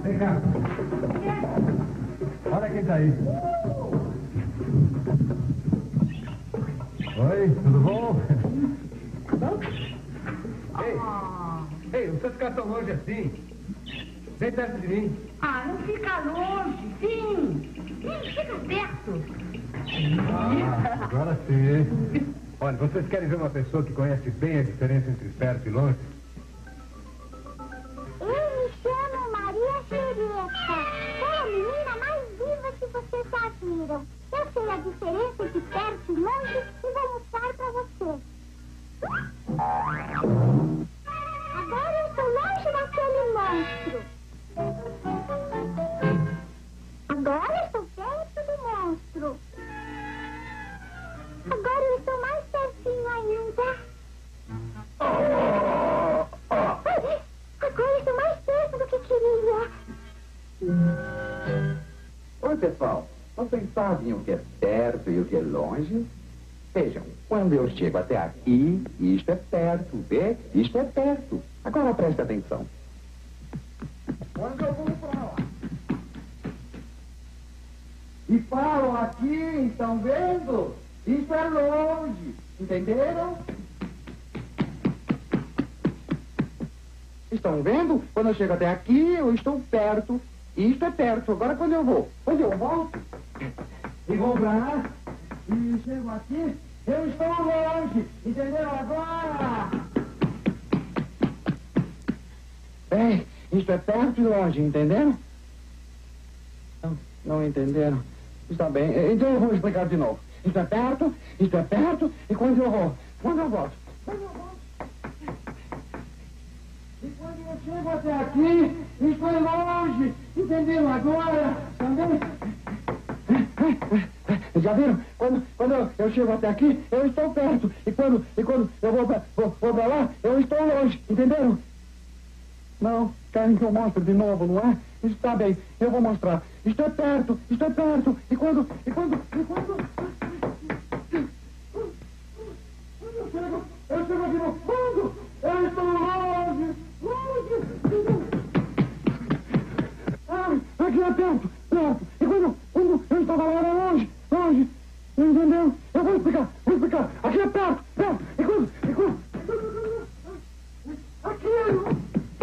Vem cá. Olha quem tá aí. Oi, tudo bom? Ei, não precisa ficar tão longe assim. Vem perto de mim. Ah, não fica longe, sim. Fica perto. Ah, agora sim. Olha, vocês querem ver uma pessoa que conhece bem a diferença entre perto e longe? Eu me chamo Maria Xereca. Sou a menina mais viva que vocês já viram. Eu sei a diferença entre perto e longe e vou mostrar pra você. Agora eu estou longe daquele monstro. Agora estou perto do monstro. Agora eu estou mais pertinho ainda. Agora estou mais perto do que queria. Oi, pessoal. Vocês sabem o que é perto e o que é longe? Vejam, quando eu chego até aqui, isto é perto, vê? Isto é perto. Agora preste atenção. Quando eu vou pra lá e falo aqui, estão vendo? Isso é longe, entenderam? Estão vendo? Quando eu chego até aqui, eu estou perto. Isto é perto. Agora quando eu volto e vou pra lá e chego aqui, eu estou longe. Entenderam agora? Bem, isto é perto e longe, entenderam? Não entenderam? Está bem, então eu vou explicar de novo. Isto é perto, e quando eu volto. E quando eu chego até aqui, isto é longe. Entenderam agora? Também? Já viram? Quando eu chego até aqui, eu estou perto. E quando eu vou pra lá, eu estou longe. Entenderam? Não, querem que eu mostre de novo, não é? Está bem, eu vou mostrar. Isto é perto. E quando eu chego aqui no fundo, eu estou longe. Aqui é perto. E quando eu estava lá era longe. Entendeu? Eu vou explicar. Aqui é perto. E quando aqui é longe.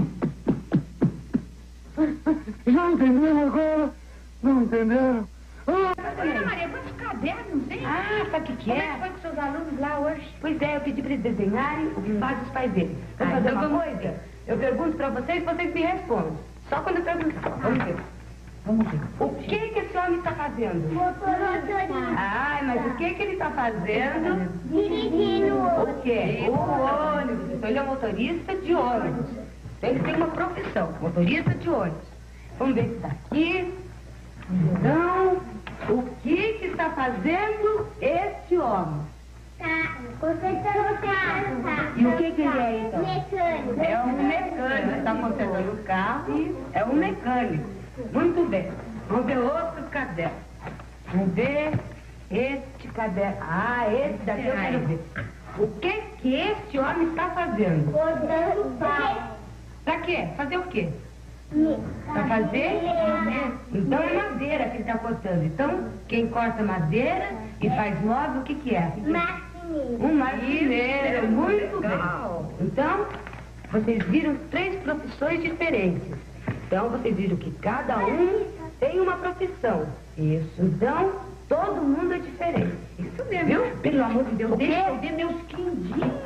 Já entenderam agora? Não entenderam? Ana Maria, quantos cadernos, hein? Ah, sabe o que é? Como é que foi com seus alunos lá hoje? Pois é, eu pedi para eles desenharem o que faz os pais deles. Vamos fazer uma coisa? Eu pergunto para vocês e vocês me respondem. Só quando eu perguntar. Vamos ver. O que esse homem está fazendo? Motorista. Ah, mas o que ele está fazendo? Dirigindo. O quê? O ônibus. Então ele é motorista de ônibus. Então ele tem uma profissão, motorista de ônibus. Vamos ver se está aqui. Então, o que está fazendo este homem? Tá consertando o carro. E o que ele é, então? Mecânico. É um mecânico. Está consertando o carro. É um mecânico. Muito bem. Vamos ver outros cadernos. Vamos ver este caderno. Ah, esse daqui eu quero ver. O que este homem está fazendo? Cortando pau. Pra quê? Fazer o quê? Pra fazer? Então é madeira que ele está cortando. Então, quem corta madeira e faz móvel, o que é? Marceneiro. Um marceneiro. Muito bem. Então, vocês viram 3 profissões diferentes. Então, vocês viram que cada um tem uma profissão. Isso. Então, todo mundo é diferente. Isso mesmo. Viu? Pelo amor de Deus, deixa eu ver meus quindinhos.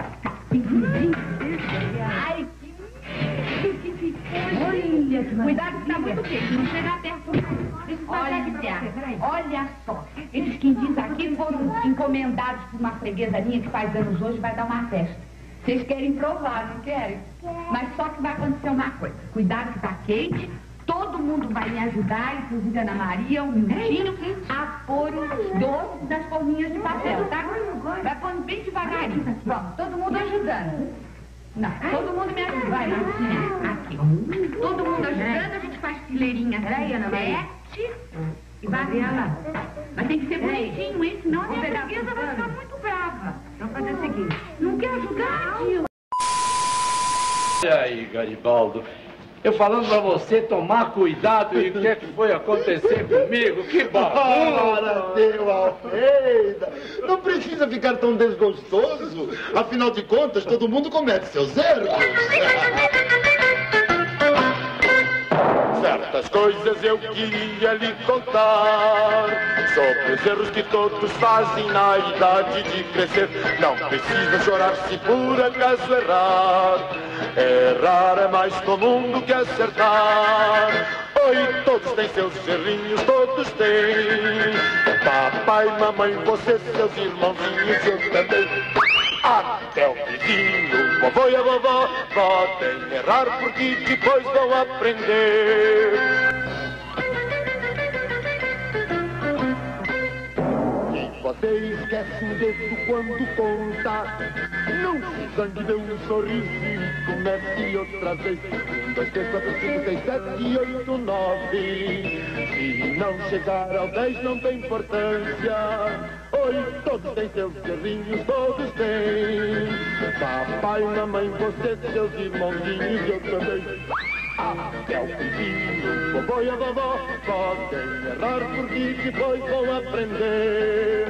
Ai, que olha, cuidado que tá muito quente, não chega perto não. Olha só, esses quindins aqui foram encomendados por uma freguesa minha que faz anos hoje, vai dar uma festa. Vocês querem provar, não querem? Mas só que vai acontecer uma coisa. Cuidado que tá quente, todo mundo vai me ajudar, inclusive a Ana Maria, o Miltinho, a pôr os doces das forminhas de papel, tá? Vai pondo bem devagarinho. Pronto, todo mundo ajudando. Não, todo mundo me ajuda. Vai, Marcinha, aqui. Todo mundo ajudando, a gente faz fileirinha. Peraí, Ana Maria. 7 e vai lá. Mas tem que ser bonitinho, hein? Senão a minha freguesa vai ficar muito brava. Vamos fazer o seguinte. Não quer ajudar, tio? Olha aí, Garibaldo. Eu falando pra você tomar cuidado e o que é que foi acontecer comigo? Que Ora, deu, Almeida. Não precisa ficar tão desgostoso. Afinal de contas, todo mundo comete seus erros. Certas coisas eu queria lhe contar sobre os erros que todos fazem na idade de crescer. Não precisa chorar se por acaso errar. Errar é mais comum do que acertar. Oi, todos têm seus errinhos, todos têm. Papai, mamãe, você, seus irmãozinhos, eu também. Até o vizinho, vovô e a vovó podem errar porque depois vão aprender. Se você esquece um dedo quando conta, não se zangue, dê um sorriso e comece outra vez. 1, 2, 3, 4, 5, 6, 7, 8, 9. Se não chegar ao 10 não tem importância. Oi, todos têm seus errinhos, todos têm. Papai, mamãe, você, seus irmãozinhos, eu também. Até o vizinho, vovô e a vovó podem errar porque depois vão aprender.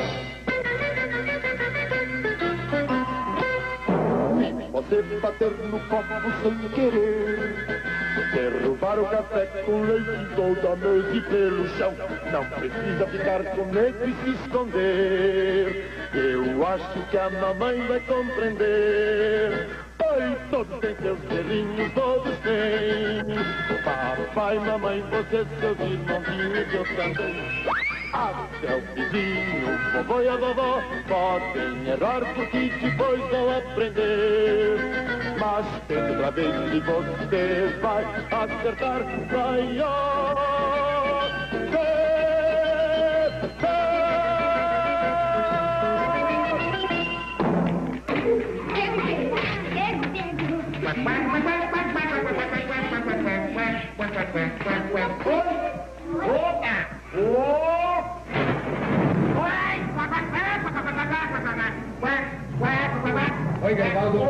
Se você bater no copo sem querer, derrubar o café com leite toda a mesa e pelo chão, não precisa ficar com medo e se esconder. Eu acho que a mamãe vai compreender. Oi, todos têm seus errinhos, todos têm. Papai, mamãe, você, seus irmãozinhos, eu também. Até o vizinho, vovô e a vovó podem errar porque depois vão aprender. Mas tenta outra vez e você vai acertar maior. Oi, Garibaldo.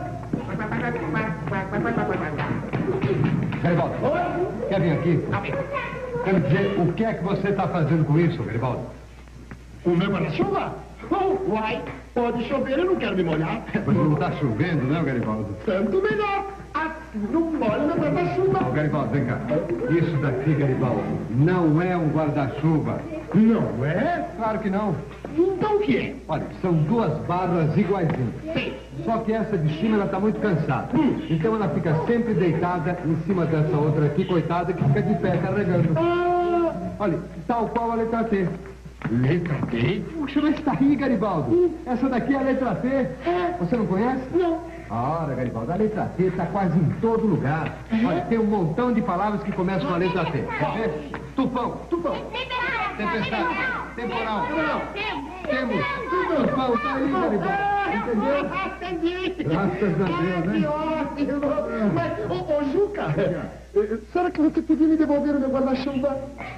Garibaldo, quer vir aqui? Quero dizer, o que é que você está fazendo com isso, Garibaldo? O meu guarda-chuva? Uai, pode chover, eu não quero me molhar. Mas não está chovendo, não, Garibaldo? Tanto melhor. Assim não molha meu guarda-chuva. Garibaldo, vem cá. Isso daqui, Garibaldo, não é um guarda-chuva. Não é? Claro que não. Então o que é? Olha, são 2 barras iguaizinhas. Sim. Só que essa de cima, ela está muito cansada. Então ela fica sempre deitada em cima dessa outra aqui, coitada, que fica de pé carregando. Olha, tal qual a letra T. Letra T? Puxa, mas está aí, Garibaldo. Essa daqui é a letra T. Você não conhece? Não. Ora, Garibaldo, a letra T está quase em todo lugar. Olha, tem um montão de palavras que começam com a letra T. Quer ver? Tufão. Tufão. Tempestade. Temporal. Temos. Tufão, tá aí, Garibaldo. Entendeu? Entendi. Graças a Deus, né? Que ótimo. Mas, ô, Juca, será que você podia me devolver o meu guarda-chuva?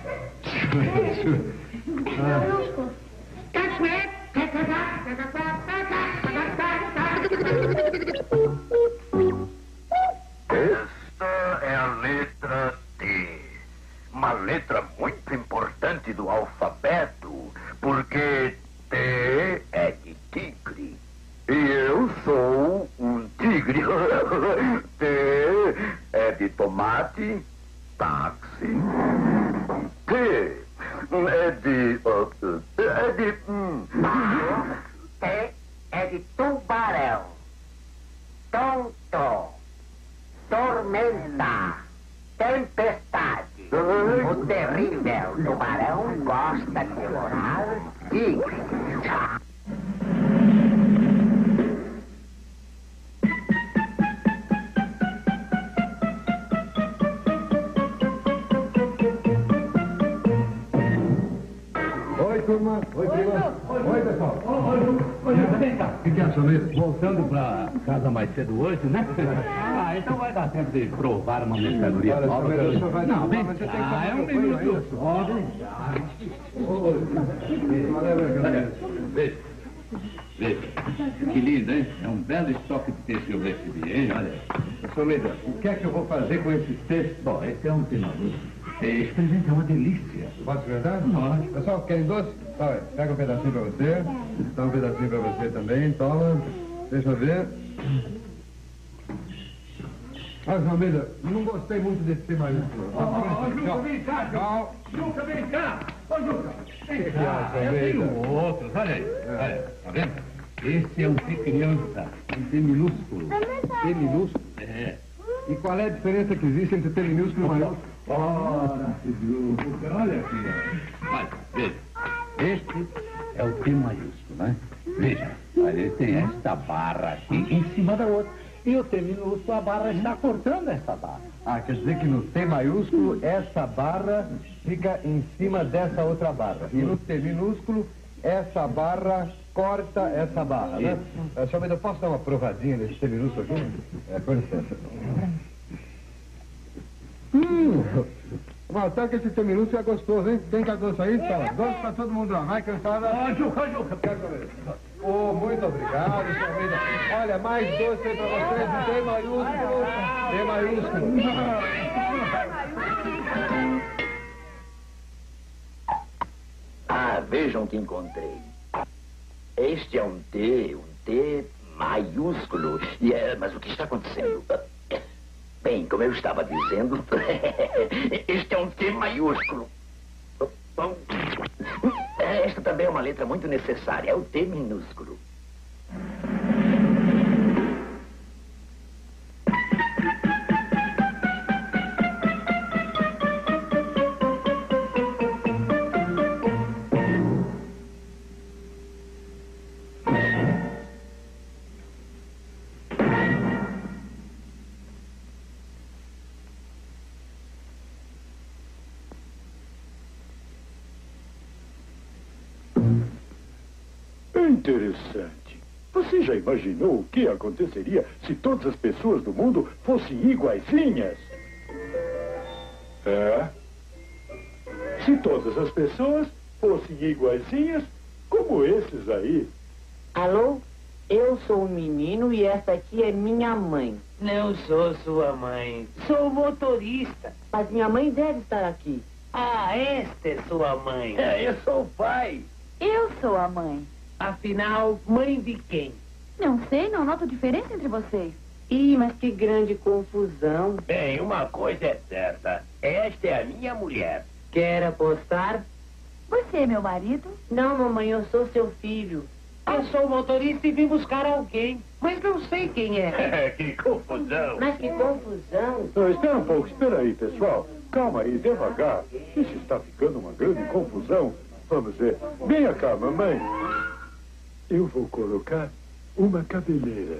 Esta é a letra T. Uma letra muito importante do alfabeto, porque T é de tigre. E eu sou um tigre. T é de tomate, táxi. T é de... T é de tubarão. Tonto. Tormenta. Tempestade. O terrível tubarão gosta de devorar tigre. Oi, turma. Oi, prima. Oi, pessoal. Vem cá. O que é, Soneira? Voltando pra casa mais cedo hoje, né? Então vai dar tempo de provar uma mercadoria Olha, nova. Soneira, o senhor vai Não, dar vem mas você tem que cá, tomar é um banho minuto ainda. só. Olha, Beijo. Veja, que lindo, hein? É um belo estoque de peixe que eu recebi, hein? Olha. Sr. Almeida, o que é que eu vou fazer com esses peixes? Bom, esse é um temador. Experimente, é uma delícia. Posso experimentar? Pode. Pessoal, querem doce? Olha, pega um pedacinho pra você. Dá um pedacinho pra você também. Toma. Deixa eu ver. Ah, Sr. Almeida, não gostei muito desse tema aí. Juca, vem cá, Juca, vem cá. Ô, Juca, vem cá. é, Eu tenho outros, olha aí. Olha, tá vendo? Esse é um T criança, um T minúsculo. T minúsculo? É. E qual é a diferença que existe entre T minúsculo e maiúsculo? Ora, Juca, olha aqui. Olha, veja. Este é o T maiúsculo, né? Veja, olha, ele tem esta barra aqui em cima da outra. E o T minúsculo, a barra está cortando essa barra. Ah, quer dizer que no T maiúsculo, essa barra fica em cima dessa outra barra. E no T minúsculo, essa barra corta essa barra, né? Sr. Almeida, eu posso dar uma provadinha nesse T minúsculo aqui? Com licença. Mas até que esse T minúsculo é gostoso, hein? Quem quer doce aí? Tá. Doce pra todo mundo lá. Vai, cansada. Juca. Oh, muito obrigado, Sr. Almeida. Olha, mais doce aí pra vocês. T maiúsculo. T maiúsculo. Ah, vejam o que encontrei. Este é um T maiúsculo. Mas o que está acontecendo? Bem, como eu estava dizendo, este é um T maiúsculo. Esta também é uma letra muito necessária, é o T minúsculo. Interessante. Você já imaginou o que aconteceria se todas as pessoas do mundo fossem iguaizinhas? É? Se todas as pessoas fossem iguaizinhas, como esses aí. Alô? Eu sou um menino e essa aqui é minha mãe. Não sou sua mãe. Sou motorista. Mas minha mãe deve estar aqui. Ah, esta é sua mãe. Eu sou o pai. Eu sou a mãe. Afinal, mãe de quem? Não sei, não noto diferença entre vocês. Ih, mas que grande confusão. Bem, uma coisa é certa. Esta é a minha mulher. Quer apostar? Você é meu marido? Não, mamãe, eu sou seu filho. Eu sou motorista e vim buscar alguém, mas não sei quem é. Que confusão. Mas que confusão. Espera um pouco, espera aí, pessoal. Calma aí, devagar. Isso está ficando uma grande confusão. Vamos ver. Venha cá, mamãe. Eu vou colocar uma cabeleira.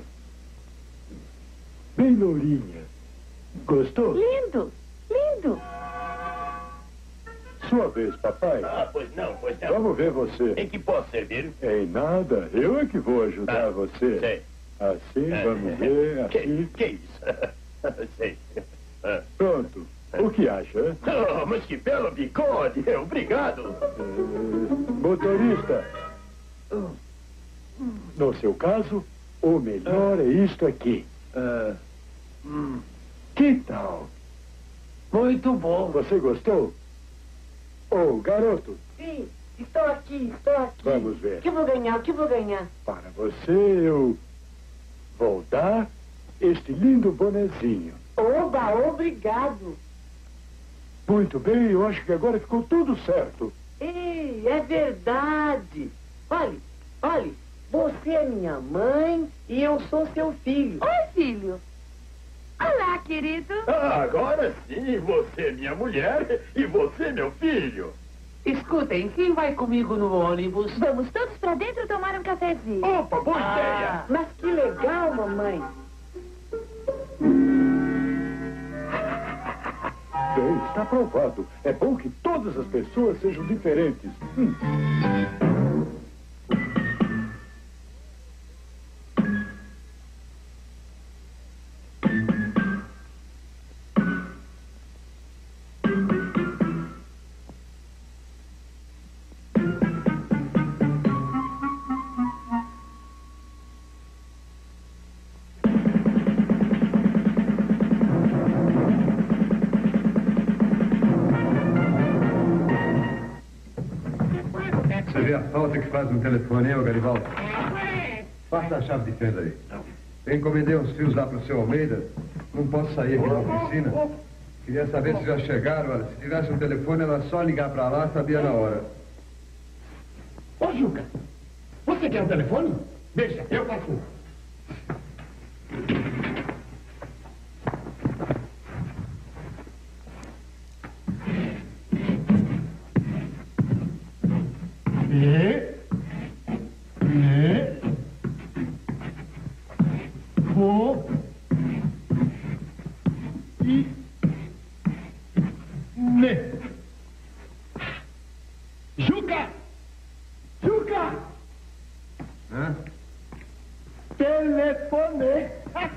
Bem lourinha. Gostou? Lindo, lindo. Sua vez, papai. Ah, pois não. Vamos ver você. Em que posso servir? Em nada. Eu é que vou ajudar você. Sei. Assim, vamos ver. Assim. Que isso? Sei. Pronto. O que acha? Hein? Oh, mas que belo bigode. Obrigado. Motorista. No seu caso, o melhor é isto aqui. Que tal? Muito bom. Você gostou? Ô, garoto, Sim, estou aqui. vamos ver. O que vou ganhar? Para você, eu vou dar este lindo bonezinho. Oba, obrigado. Muito bem, eu acho que agora ficou tudo certo. Ei, é verdade. Olhe, você é minha mãe e eu sou seu filho. Oi, filho. Olá, querido. Agora sim, você é minha mulher e você meu filho. Escutem, quem vai comigo no ônibus? Vamos todos pra dentro tomar um cafezinho. Opa, boa ideia. Mas que legal, mamãe. Bem, está aprovado. É bom que todas as pessoas sejam diferentes. ver a falta que faz um telefone, hein, ô Garibaldo? Passa a chave de fenda aí. Eu encomendei uns fios lá pro seu Almeida. Não posso sair aqui da oficina. Queria saber se já chegaram. Olha, se tivesse um telefone, era só ligar pra lá, sabia na hora. Ô, Juca, você quer um telefone? Deixa, eu faço um. Juca! Juca! Hã? Telefone!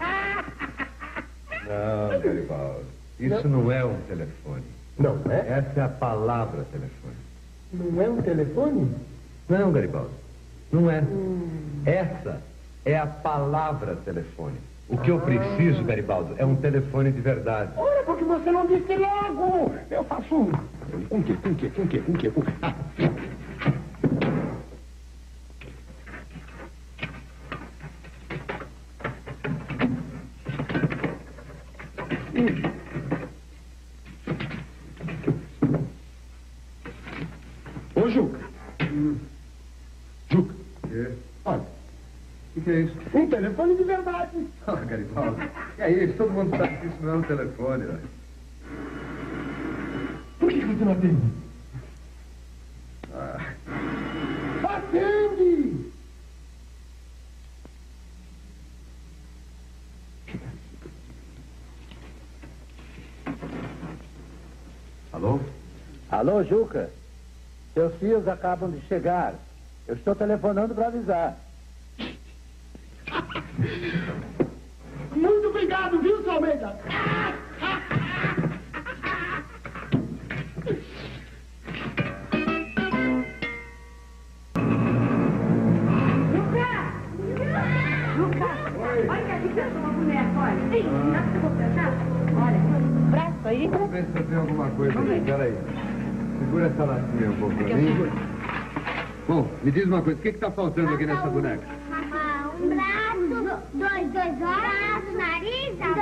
Não, Garibaldo. Isso não é um telefone. Não é? Essa é a palavra telefone. Não é um telefone? Não, Garibaldo. Não é. Essa é a palavra telefone. O que eu preciso, Garibaldo, é um telefone de verdade. Ora, porque você não disse logo? Eu faço um. Com que? Ah. Ô, Juca. Juca. É. Olha. O que é isso? Um telefone de verdade. Ah, Garibaldo. Que é isso? Todo mundo sabe que isso não é um telefone, velho. Por que você não atende? Ah. Atende! Alô? Alô, Juca. Seus fios acabam de chegar. Eu estou telefonando para avisar. Muito obrigado, viu, seu Almeida? Olha aqui que uma boneca, olha. Sim, dá pra você completar? Olha, braço aí. Vamos ver se eu tenho alguma coisa aqui. Peraí. Segura essa latinha um pouco pra mim. Bom, me diz uma coisa. O que está faltando aqui nessa boneca? Um braço, dois olhos, nariz, a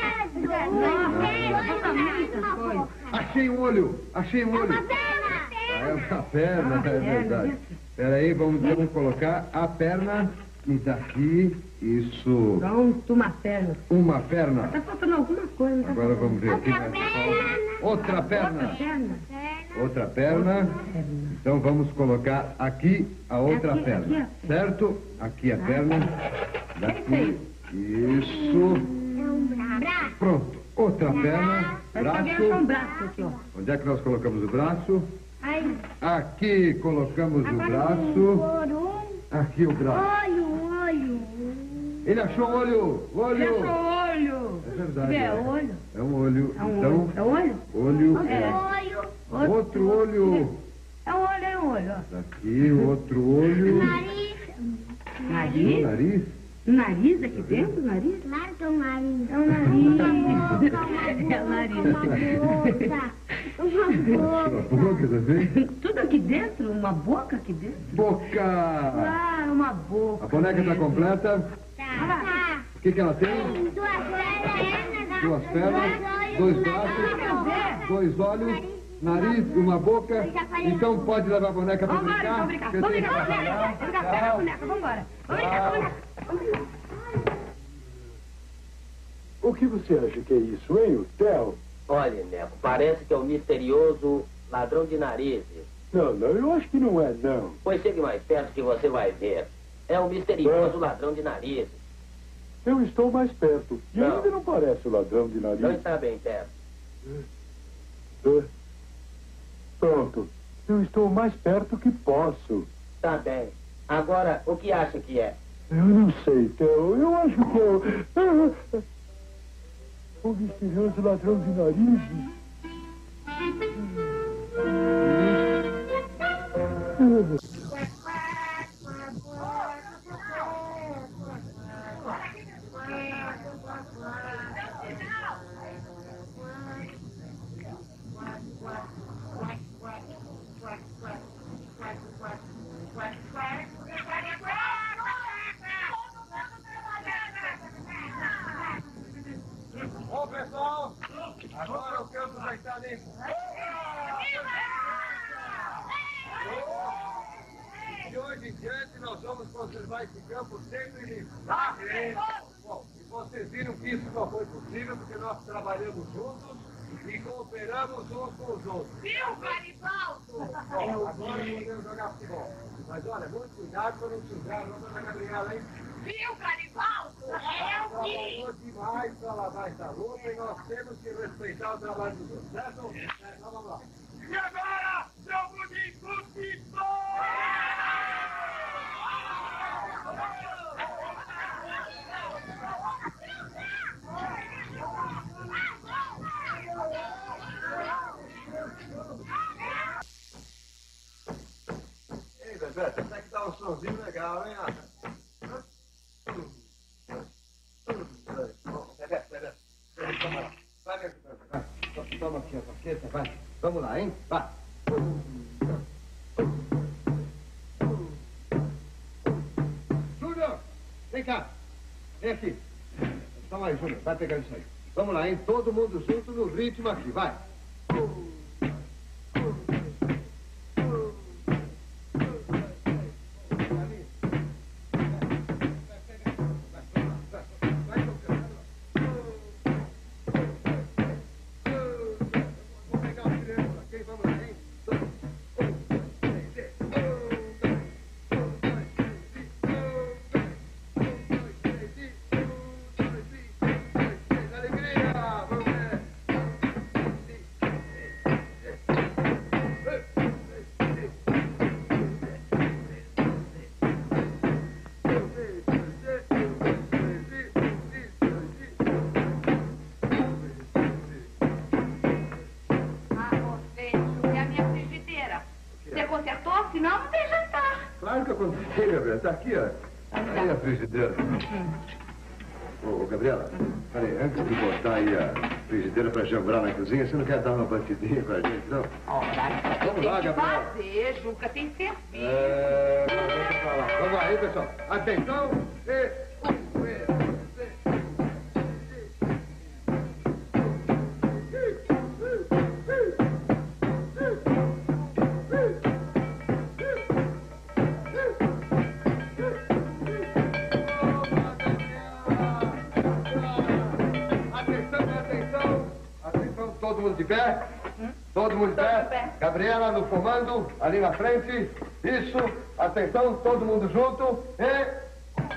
boca, Achei um olho. Achei um olho. É uma perna, é verdade. Peraí, vamos colocar a perna. E daqui, isso... Pronto, uma perna. Uma perna. Tá faltando alguma coisa. Tá Agora vamos ver aqui. Outra perna. Outra perna. Então vamos colocar aqui a outra perna. Certo? Aqui a perna. Daqui. Isso. Pronto. Outra perna. Braço. Onde é que nós colocamos o braço? Aqui colocamos o braço. Aqui o braço. Olho. Ele achou um olho. Ele achou olho. É verdade. É olho. É um olho. Então, é olho? Olho. Outro olho. É um olho, ó. Daqui, outro olho. Nariz? Nariz. Nariz aqui dentro, nariz? Claro que é um nariz. É o nariz. É o nariz. Uma boca também? Tudo aqui dentro? Uma boca aqui dentro? Boca! Ah, uma boca. A boneca está completa. Tá. O que ela tem? Duas pernas, 2 braços, 2 olhos, nariz, uma boca. Então pode levar a boneca para brincar. Vamos brincar com a boneca. Vamos embora. Vamos brincar com a boneca. O que você acha que é isso, hein, Theo? Olha, Neco, parece que é o misterioso ladrão de narizes. Não, eu acho que não é, não. Pois chegue mais perto que você vai ver. É o misterioso ladrão de narizes. Eu estou mais perto. E Não. ainda não parece o ladrão de nariz. Não está bem perto. Pronto. Eu estou mais perto que posso. Tá bem. Agora, o que acha que é? Eu não sei, Theo. Eu acho que é o misterioso ladrão de narizes. está limpo. De hoje em diante, nós vamos conservar esse campo sempre limpo, tá? Bom, e vocês viram que isso só foi possível porque nós trabalhamos juntos e cooperamos uns com os outros. Viu, Garibaldo? Bom, agora podemos jogar futebol. Mas olha, muito cuidado para não sujar a roupa da Gabriela, hein? Viu, Garibaldo? Trabalhou demais para lavar essa roupa e nós temos que respeitar o trabalho dos outros, certo? Então vamos lá. E agora, jogo de futebol! Ei, Bebeto, até que dá um somzinho legal, hein? Bebeto, toma lá. Vai, Bebeto, vai. Toma aqui a paqueta, vai. Vamos lá, hein? Vai. Júnior, vem cá. Vem aqui. Toma aí, Júnior, vai pegar isso aí. Vamos lá, hein? Todo mundo junto no ritmo aqui, vai. Senão não tem jantar. Claro que aconteceu, Gabriela. Tá aqui, ó. Aí a frigideira. Ô, Gabriela, peraí, antes de botar aí a frigideira pra jambrar na cozinha, você não quer dar uma batidinha pra gente, não? Ora, vamos lá, Gabriela. Fazer, Juca tem serviço. Deixa pra lá. Vamos lá, aí, pessoal. Atenção. Todo mundo de pé? Todo mundo de pé? Gabriela no comando, ali na frente. Isso. Atenção, todo mundo junto. E...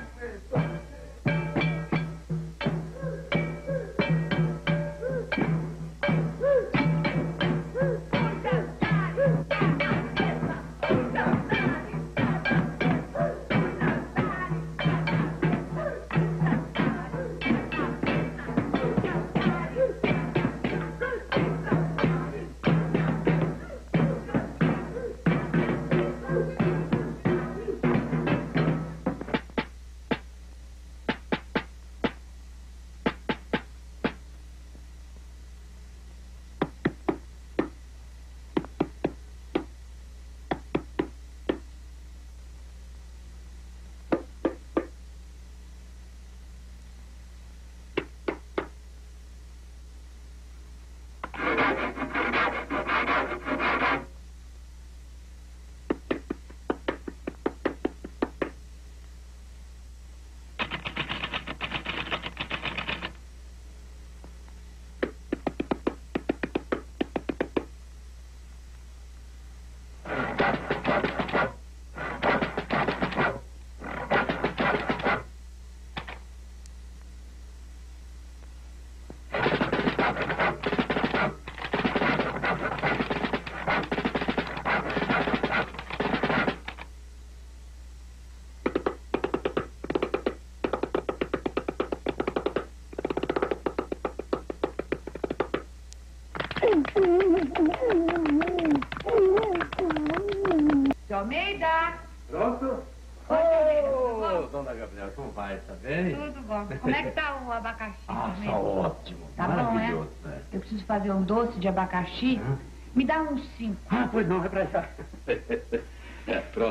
Seu Almeida! Pronto? Ô, dona Gabriela, como vai? Tá bem? Tudo bom. Como é que tá o abacaxi? Ah, tá ótimo. Tá bom, Maravilhoso, é? né? Eu preciso fazer um doce de abacaxi. Me dá uns 5. Ah, pois não, é pra já. Pronto.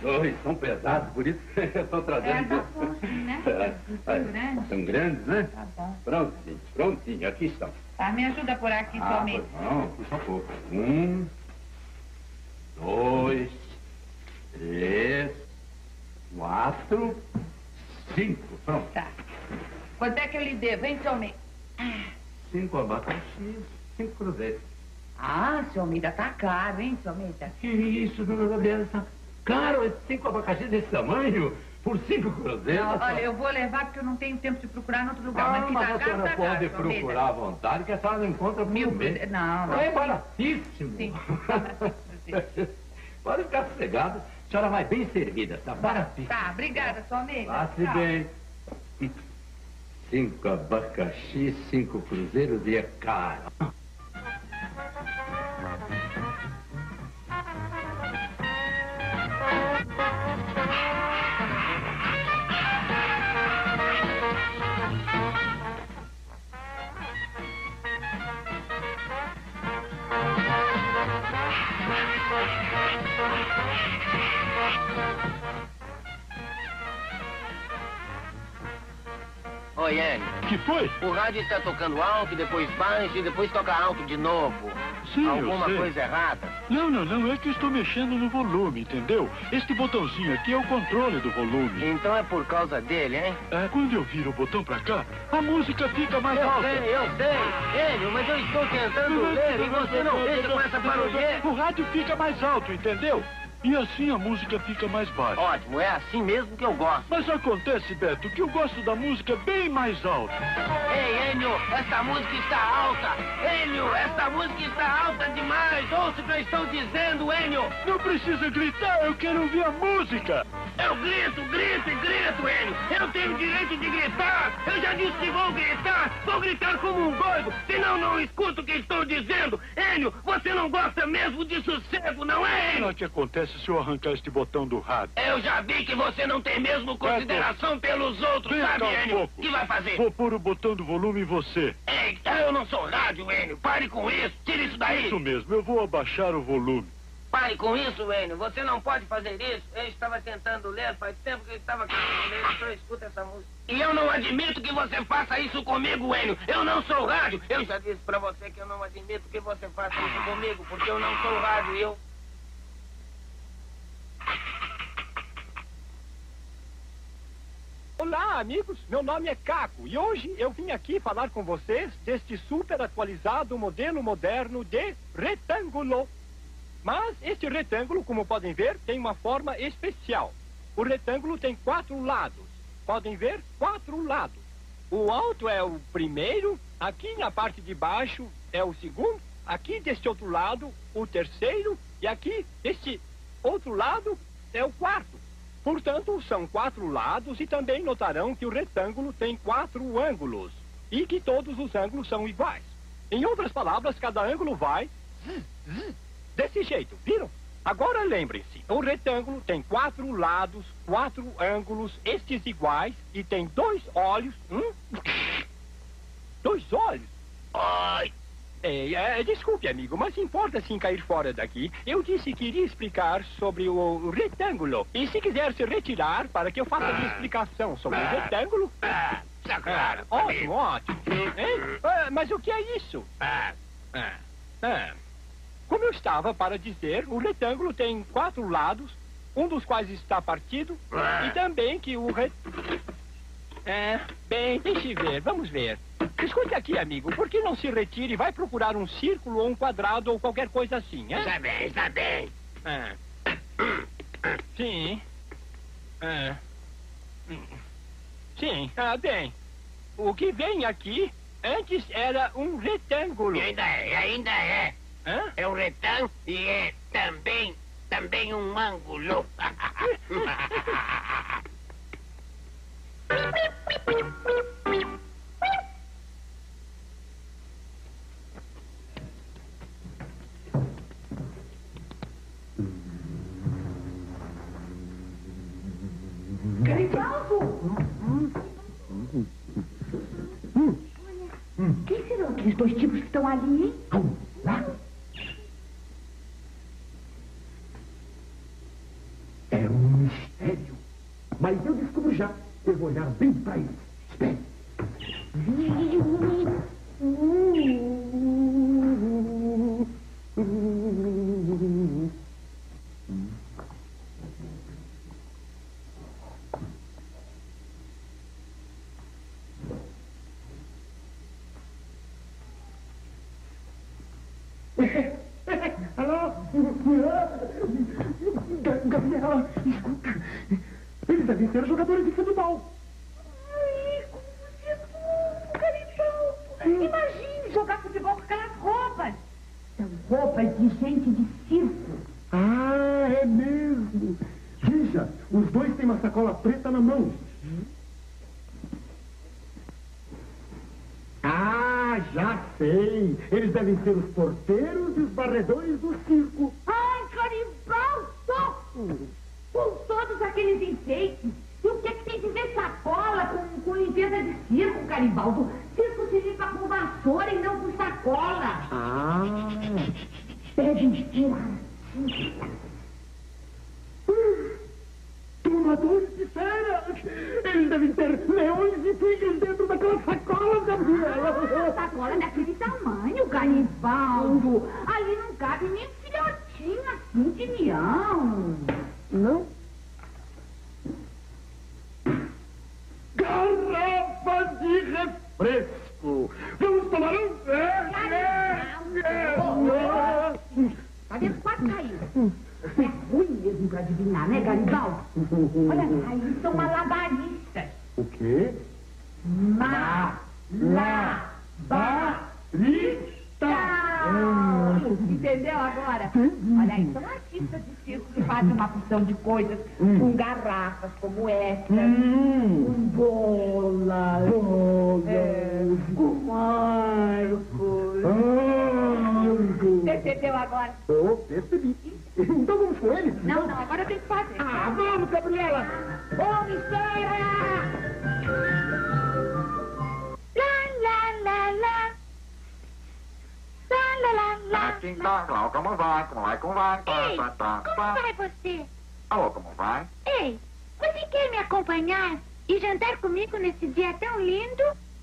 dois são pesados, por isso eu estou trazendo. Né? São grandes, né? Tá bom. Prontinho, prontinho, aqui estão. Tá, me ajuda por aqui somente. Não, só pouco. 1, 2, 3, 4, 5. Pronto. Tá. Quanto é que eu lhe devo, hein, seu Meira? 5 abacaxis, 5 cruzeiros. Ah, seu Meira, tá caro, hein, seu Meira? Que isso, dona Gabriela? Tá caro, 5 abacaxis desse tamanho? Por 5 cruzeiros? Não, olha, eu vou levar porque eu não tenho tempo de procurar em outro lugar. Mas que mas tá a senhora caro, pode tá caro, procurar à vontade, que a senhora não encontra por Mil mês. cruzeiros. Não. É baratíssimo. Sim. Pode ficar sossegada, a senhora vai bem servida, tá baratíssimo. Tá, obrigada, sua amiga. Passe bem. 5 abacaxis, 5 cruzeiros e é caro. Oi, Enio. Que foi? O rádio está tocando alto, depois baixo e depois toca alto de novo. Sim, Alguma eu sei. coisa errada? Não, é que eu estou mexendo no volume, entendeu? Este botãozinho aqui é o controle do volume. Então é por causa dele, hein? É, quando eu viro o botão pra cá, a música fica mais alta. Eu sei. Enio, mas eu estou tentando ler e você não deixa com essa barulheira. O rádio fica mais alto, entendeu? E assim a música fica mais baixa. Ótimo, é assim mesmo que eu gosto. Mas acontece, Beto, que eu gosto da música bem mais alta. Ei, Enio, essa música está alta. Enio, essa música está alta demais. Ouça o que eu estou dizendo, Enio. Não precisa gritar, eu quero ouvir a música. Eu grito, Enio. Eu tenho direito de gritar. Eu já disse que vou gritar. Vou gritar como um doido, senão não escuto o que estou dizendo. Enio, você não gosta mesmo de sossego, não é, Enio? O que acontece se eu arrancar este botão do rádio? Eu já vi que você não tem mesmo consideração pelos outros, sabe, Enio? O que vai fazer? Vou pôr o botão do volume em você. Ei, eu não sou rádio, Enio. Pare com isso. Tire isso daí. Isso mesmo, eu vou abaixar o volume. Pare com isso, Enio. Você não pode fazer isso. Eu estava tentando ler, faz tempo que eu estava querendo ler, então escuta essa música. E eu não admito que você faça isso comigo, Enio. Eu não sou rádio. Eu já disse pra você que eu não admito que você faça isso comigo, porque eu não sou rádio, eu... Olá, amigos. Meu nome é Caco e hoje eu vim aqui falar com vocês deste super atualizado modelo moderno de retângulo. Mas este retângulo, como podem ver, tem uma forma especial. O retângulo tem 4 lados. Podem ver? 4 lados. O alto é o primeiro, aqui na parte de baixo é o segundo, aqui deste outro lado o terceiro e aqui deste outro lado é o quarto. Portanto, são 4 lados e também notarão que o retângulo tem 4 ângulos e que todos os ângulos são iguais. Em outras palavras, cada ângulo vai desse jeito, viram? Agora lembrem-se, o retângulo tem 4 lados, 4 ângulos, estes iguais, e tem 2 olhos. 2 olhos? Ai! Desculpe, amigo, mas importa sim cair fora daqui. Eu disse que iria explicar sobre o retângulo. E se quiser se retirar para que eu faça a minha explicação sobre o retângulo... Ótimo. Mas o que é isso? Como eu estava para dizer, o retângulo tem 4 lados, um dos quais está partido, e também que o bem, deixe ver, vamos ver. Escute aqui, amigo, por que não se retire e vai procurar um círculo ou um quadrado ou qualquer coisa assim, hein? Está bem. Sim. Sim, bem. O que vem aqui antes era um retângulo. E ainda é. Hã? É um retângulo e é também um ângulo. Quem serão aqueles 2 tipos que estão ali, hein? É um Mas eu descubro já. Eu vou olhar bem pra ele. Espere. Alô? Gabriela, escuta. Eles devem ser jogadores de futebol. Ai, como você é burro, Garibaldo. Imagine jogar futebol com aquelas roupas. São roupas de gente de circo. Ah, é mesmo. Veja, os dois têm uma sacola preta na mão. Ah, já sei. Eles devem ser os porteiros e os varredores do circo. Ai, Garibaldo! Com todos aqueles enfeites. E o que é que tem de ver sacola com limpeza de circo, Garibaldo? Circo se limpa com vassoura e não com sacola. Ah. Devem ser Tomadores de fera! Eles devem ter leões e tigres dentro daquela sacola, Gabriela! Sacola daquele tamanho, Garibaldo. Ali não cabe nem um filhotinho assim de leão. Não? Garrafa de refresco! Vamos tomar um? Tá vendo? Quase caiu. É ruim mesmo pra adivinhar, né, Garibaldo? Olha, aí são malabaristas. O quê? Malabarista. Entendeu agora? Olha aí, são artistas de circo que fazem uma porção de coisas com garrafas como essa, com bolas, com marcos. Percebeu agora? Oh, percebi. Então vamos com ele? Não, agora eu tenho que fazer. Ah, vamos, Gabriela! Ô, miséria! Como vai? Ei, como vai você? Alô, como vai? Ei, você quer me acompanhar e jantar comigo nesse dia tão lindo?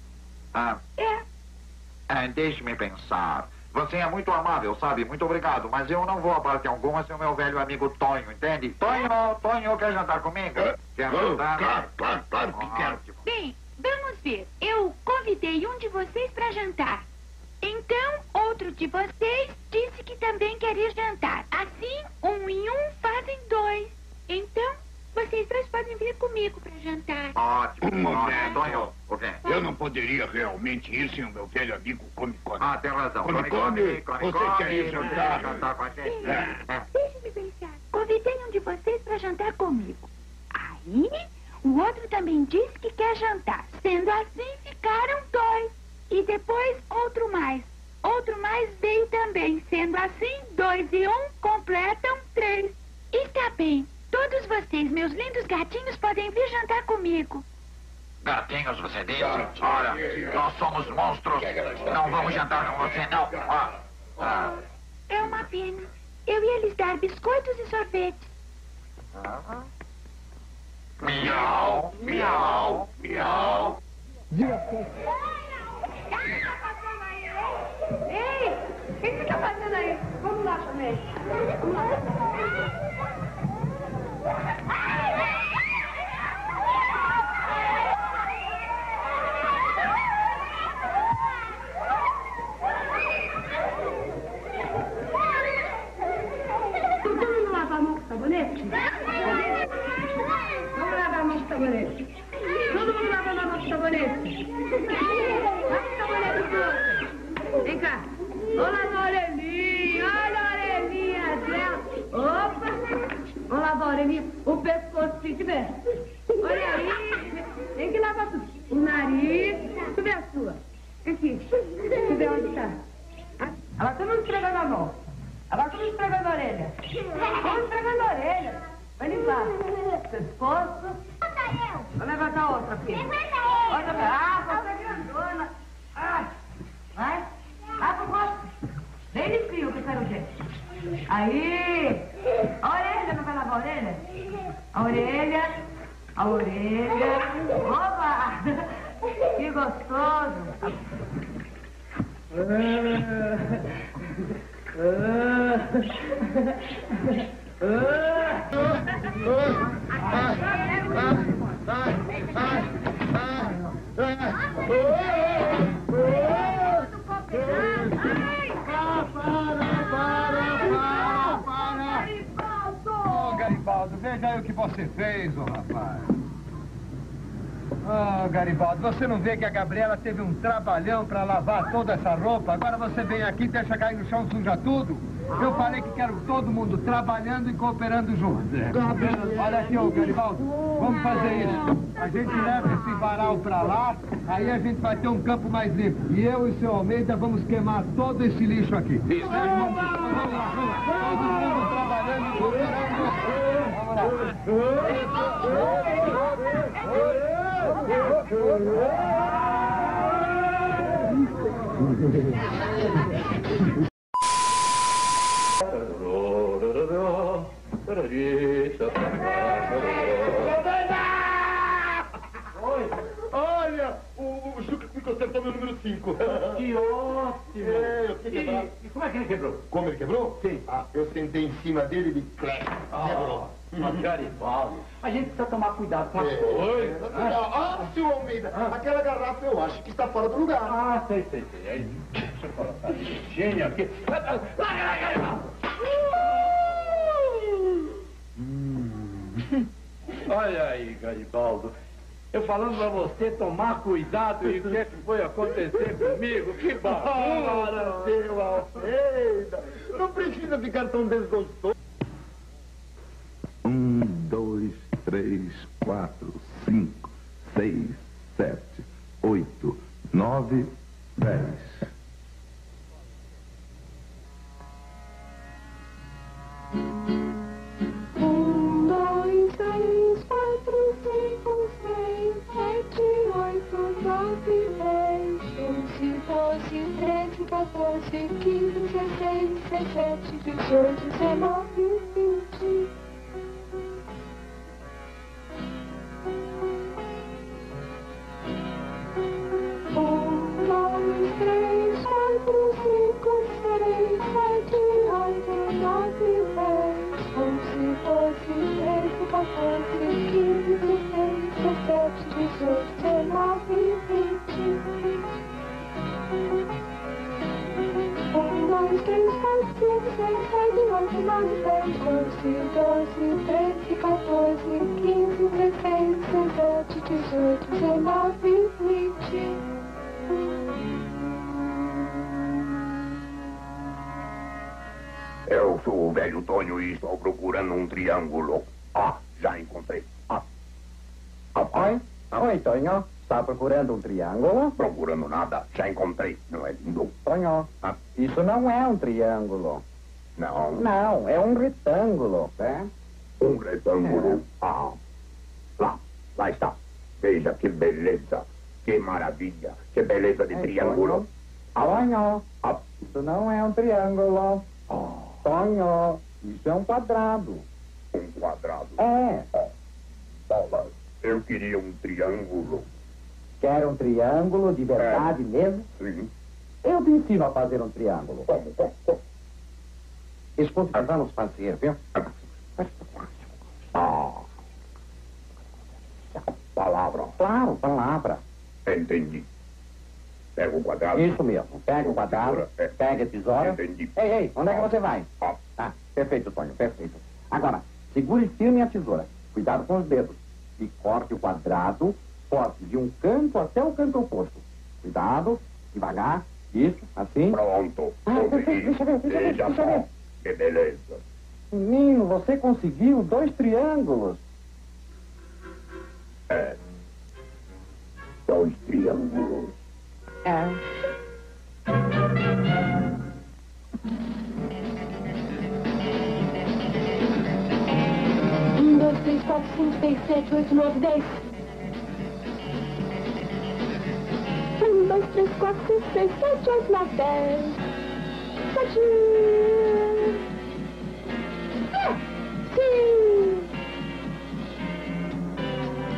Deixe-me pensar. Você é muito amável, sabe? Muito obrigado. Mas eu não vou a parte alguma sem o meu velho amigo Tonho, entende? Tonho, quer jantar comigo? Quer jantar? Claro que quero. Bem, vamos ver. Eu convidei um de vocês para jantar. Então, outro de vocês disse que também quer ir jantar. Assim, 1 e 1 fazem 2. Então, vocês dois podem vir comigo para jantar. Ótimo. Tonho, o quê? Eu não poderia realmente ir sem o meu velho amigo Come. Tem razão. Come. Você quer ir jantar? Com a gente? Deixe-me pensar. Convidei um de vocês para jantar comigo. Aí, o outro também disse que quer jantar. Sendo assim, ficaram 2. E depois, outro mais. Outro mais veio também. Sendo assim, 2 e 1 completam 3. Está bem. Todos vocês, meus lindos gatinhos, podem vir jantar comigo. Gatinhos, você disse? Olha, nós somos monstros. Não vamos jantar com você, não. É uma pena. Eu ia lhes dar biscoitos e sorvetes. Miau, miau, miau. Ei, o que você tá fazendo aí? Vamos lá também. Vamos lavar a mão com sabonete? Vamos lavar a mão com sabonete. Todo mundo lava a mão com sabonete. Lava o sabonete do outro. Vem cá. Olha a orelhinha dela. Opa. Vamos lavar a orelhinha. O pescoço, se tiver. Olha aí. Tem que lavar tudo. O nariz. Deixa eu ver a sua. Aqui. Deixa eu ver onde está. Agora todo mundo esfregando a mão. Agora todo mundo esfregando a orelha. Vamos esfregando a orelha. Vai limpar. Pescoço. Vou levantar outra, filha. Outra, você é grandona. Vai. Abre o rosto. Bem limpinho, que eu quero ver. Aí. A orelha, não vai lavar a orelha? A orelha. A orelha. Oba! Que gostoso. Ô, Garibaldo, veja aí o que você fez, ô rapaz. Ah, Garibaldo, você não vê que a Gabriela teve um trabalhão pra lavar toda essa roupa? Agora você vem aqui, deixa cair no chão, suja tudo? Eu falei que quero todo mundo trabalhando e cooperando junto. Olha aqui, ô Garibaldo, vamos fazer isso. A gente leva esse varal pra lá, aí a gente vai ter um campo mais limpo. E eu e o seu Almeida vamos queimar todo esse lixo aqui. Vamos lá, vamos lá. Todo mundo trabalhando e cooperando. Vamos Olha, o Chuca ficou acertou meu número 5. Que ótimo! Eu fiquei quebrado. E como é que ele quebrou? Como ele quebrou? Sim. Ah, eu sentei em cima dele e ele quebrou. Garibaldo, a gente precisa tomar cuidado com as coisas. Senhor Almeida, aquela garrafa eu acho que está fora do lugar. Ah, sei. Aí, deixa eu colocar a lixinha aqui. Olha aí, Garibaldo. Eu falando pra você tomar cuidado e o que é que foi acontecer comigo? Que bagunça! Seu Almeida, não precisa ficar tão desgostoso. 1, 2, 3, 4, 5, 6, 7, 8, 9, 10. Eu sou o velho Tonho e estou procurando um triângulo. Ah, já encontrei. Oi, Tonho. Está procurando um triângulo? Procurando nada, já encontrei. Não é lindo? Tonho, isso não é um triângulo. Não. Não, é um retângulo, né? Um retângulo? Lá está. Veja que beleza, que maravilha, que beleza de triângulo. Tonho, isso não é um triângulo. Tonho, isso é um quadrado. Um quadrado? É. Bolas, eu queria um triângulo. Quer um triângulo de verdade mesmo? Sim. Eu te ensino a fazer um triângulo. Como? Escute, vamos fazer, viu? Palavra. Claro, palavra. Entendi. Pega o quadrado. Isso mesmo. Pega o quadrado, pega a tesoura. Entendi. Ei, onde é que você vai? Perfeito, Tonho, perfeito. Agora, segure firme a tesoura. Cuidado com os dedos. E corte o quadrado, corte de um canto até o canto oposto. Cuidado, devagar. Isso, assim. Pronto. Perfeito, deixa eu ver. Que beleza. Menino, você conseguiu 2 triângulos. 2 triângulos. Um, 2, 3, 4, 5, 6, 7, 8, 9, 10. 1, 2, 3, 4, 5, 6, 7, 8, 9, 10. 7. Sim.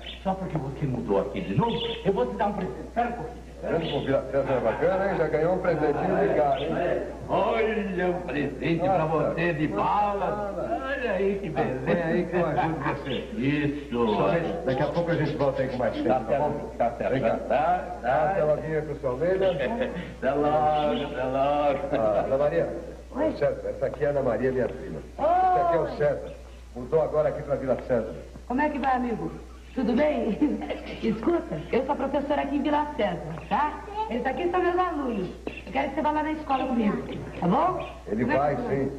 só porque você mudou aqui de novo, eu vou te dar um presente. Espera um pouquinho. O Vila-César é bacana, hein? Já ganhou um presentinho de cara, hein? Olha, um presente pra você de bala. Olha aí que beleza. Vem aí que eu ajudo você. Isso. Daqui a pouco a gente volta aí com mais tempo, tá bom? Tá certo. Vem cá. Tá. Até logo com o seu Almeida. Até logo. Ana Maria. Oi. César, essa aqui é a Ana Maria, minha prima. Esse aqui é o César. Mudou agora aqui pra Vila César. Como é que vai, amigo? Tudo bem? Escuta, eu sou professora aqui em Vila César, tá? Esses aqui são meus alunos. Eu quero que você vá lá na escola comigo, tá bom? Ele vai, sim.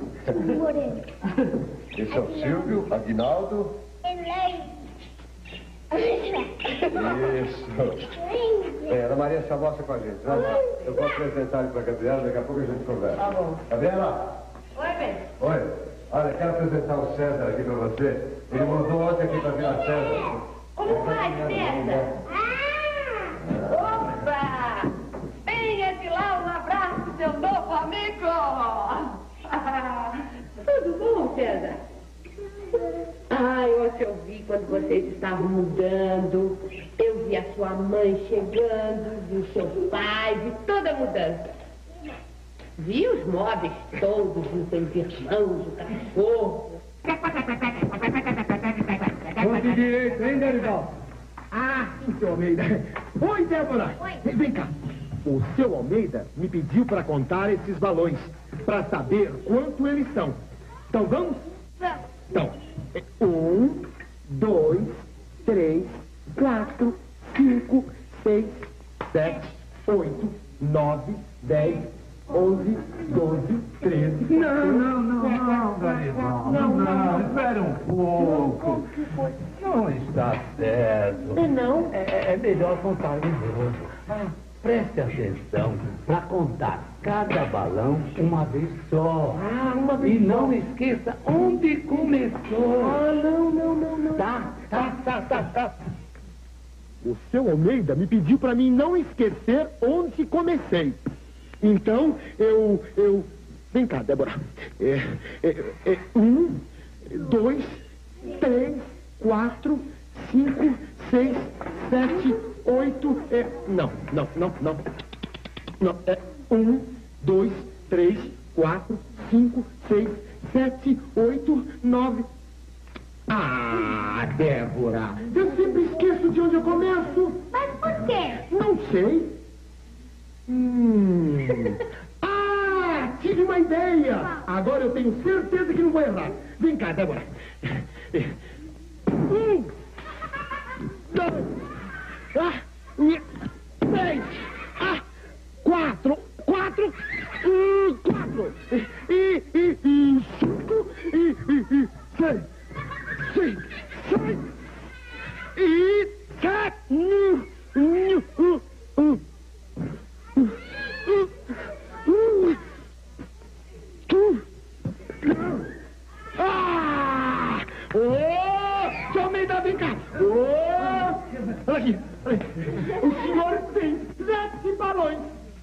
Esse é o Silvio, Aguinaldo. Isso. Bem, Ana Maria se almoça com a gente. Eu vou apresentar ele pra Gabriela, daqui a pouco a gente conversa. Tá bom. Gabriela? Oi, bem. Oi. Olha, quero apresentar o César aqui pra você. Ele mudou ontem aqui pra Vila César. Como vai, César? Opa! Venha de lá um abraço do seu novo amigo! Tudo bom, César? Ontem eu vi quando vocês estavam mudando. Eu vi a sua mãe chegando, vi o seu pai, vi toda a mudança. Vi os móveis todos, os irmãos, o cachorro. Ponte direito, hein, Derival? O seu Almeida. Oi, Débora. Oi. Vem cá. O seu Almeida me pediu para contar esses balões, para saber quanto eles são. Então, vamos? Então, 1, 2, 3, 4, 5, 6, 7, 8, 9, 10, 11, 12, 13... Não, Garibaldo. Não, espera um pouco. Não está certo. Não? É melhor contar de novo. Preste atenção para contar cada balão uma vez só. Uma vez e não esqueça onde começou. Não. Tá. O seu Almeida me pediu para mim não esquecer onde comecei. Então, eu... Vem cá, Débora. 1, 2, 3, 4, 5, 6, 7, 8... Não. 1, 2, 3, 4, 5, 6, 7, 8, 9... Débora, eu sempre esqueço de onde eu começo. Mas por quê? Não sei. Tive uma ideia. Agora eu tenho certeza que não vou errar. Vem cá, Débora. 1, 2, 3, 4, 5 e 6 e 7. Seu Almeida, vem cá. Olha aqui. O senhor tem 7 balões.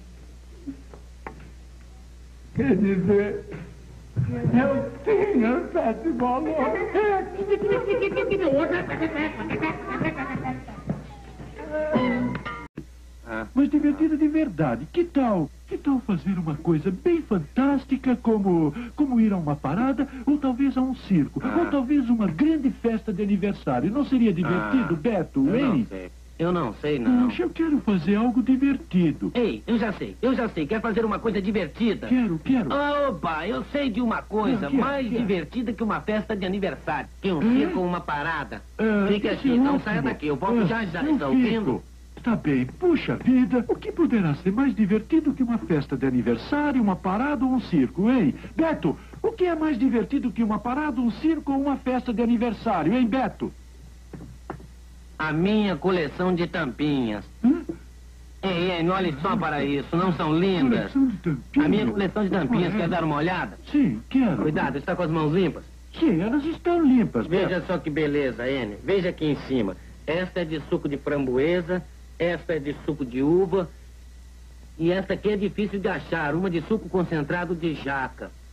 Quer dizer, eu tenho 7 balões. Mas divertida de verdade. Que tal fazer uma coisa bem fantástica como ir a uma parada, ou talvez a um circo, ou talvez uma grande festa de aniversário. Não seria divertido, Beto, hein? Eu não sei, não. Puxa, eu quero fazer algo divertido. Ei, eu já sei. Quer fazer uma coisa divertida? Quero. Opa, eu sei de uma coisa mais divertida que uma festa de aniversário. Que um circo ou uma parada. Fica aqui, não saia daqui. Eu volto já, está ouvindo? Tá bem, puxa vida, o que poderá ser mais divertido que uma festa de aniversário, uma parada ou um circo, hein? Beto, o que é mais divertido que uma parada, um circo ou uma festa de aniversário, hein, Beto? A minha coleção de tampinhas. Ei, não olhe só para isso, não são lindas? Coleção de tampinhas? A minha coleção de tampinhas, quer dar uma olhada? Sim, quero. Cuidado, está com as mãos limpas? Sim, elas estão limpas, Beto. Veja só que beleza, N. Veja aqui em cima. Esta é de suco de framboesa, esta é de suco de uva, e esta aqui é difícil de achar, uma de suco concentrado de jaca.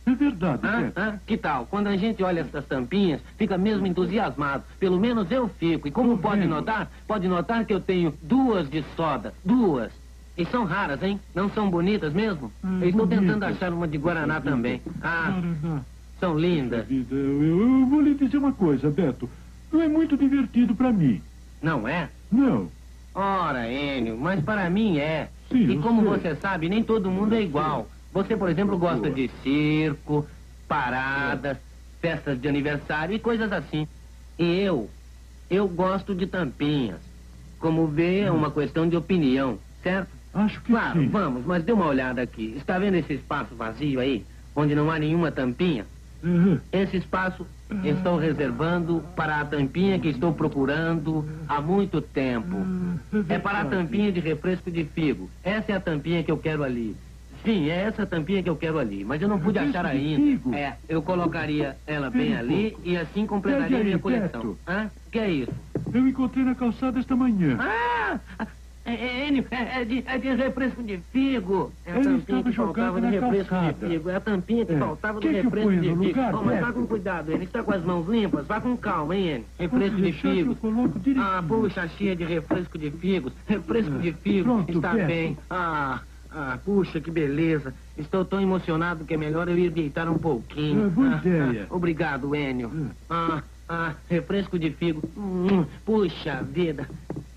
É verdade, Beto. Que tal? Quando a gente olha essas tampinhas, fica mesmo entusiasmado. Pelo menos eu fico. E como pode notar que eu tenho 2 de soda. 2. E são raras, hein? Não são bonitas mesmo? Eu estou tentando achar uma de Guaraná também. Guaraná. São lindas. Eu vou lhe dizer uma coisa, Beto. Não é muito divertido pra mim. Não é? Não. Ora, Enio, mas para mim é. Sim, e como você sabe, nem todo mundo é igual. Você, por exemplo, gosta de circo, paradas, festas de aniversário e coisas assim. E eu gosto de tampinhas. Como vê, é uma questão de opinião, certo? Acho que claro, sim. Vamos, mas dê uma olhada aqui. Está vendo esse espaço vazio aí, onde não há nenhuma tampinha? Esse espaço estou reservando para a tampinha que estou procurando há muito tempo. É para a tampinha de refresco de figo. Essa é a tampinha que eu quero ali. Sim, é essa tampinha que eu quero ali, mas eu não pude achar ainda. Eu colocaria ela bem ali e assim completaria minha coleção. Que é isso? Eu encontrei na calçada esta manhã. Enio, é de refresco de figo. É a tampinha que faltava de refresco de figo. É a tampinha que faltava do refresco de figo. Mas vá com cuidado, ele está com as mãos limpas. Vá com calma, hein, Enio? Refresco de figos. Puxa, cheia de refresco de figos. Refresco de figos. Está bem. Puxa, que beleza. Estou tão emocionado que é melhor eu ir deitar um pouquinho. Boa ideia. Obrigado, Enio. Refresco de figo. Puxa vida.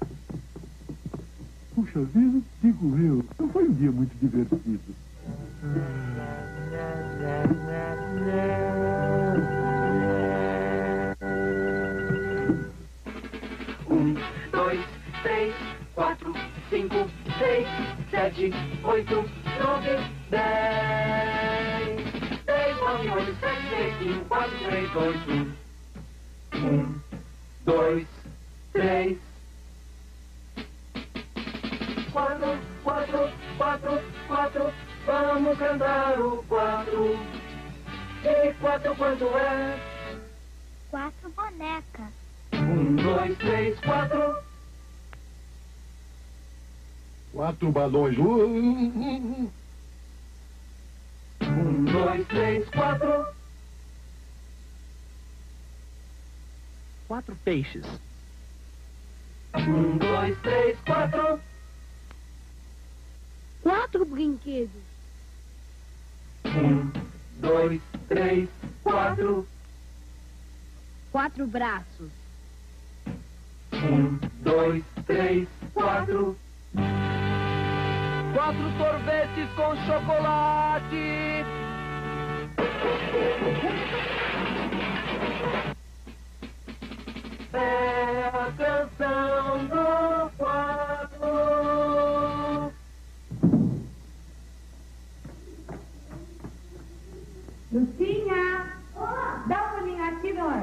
Puxa vida, digo eu. Não foi um dia muito divertido. 1, 2, 3, 4, 5, 6, 7, 8, 9, 10. 10, 9, 8, 7, 6, 5, 4, 3, 2, 1. 1, 2, 3, 4, 4, 4, 4. Vamos cantar o 4. E 4 quanto é? 4 bonecas. 1, 2, 3, 4. 4 balões. 1, 2, 3, 4. 4 peixes. 1, 2, 3, 4. 4 brinquedos. 1, 2, 3, 4. 4 braços. 1, 2, 3, 4. 4 sorvetes com chocolate. É a canção do 4. Lucinha, dá uma olhinha aqui, nós.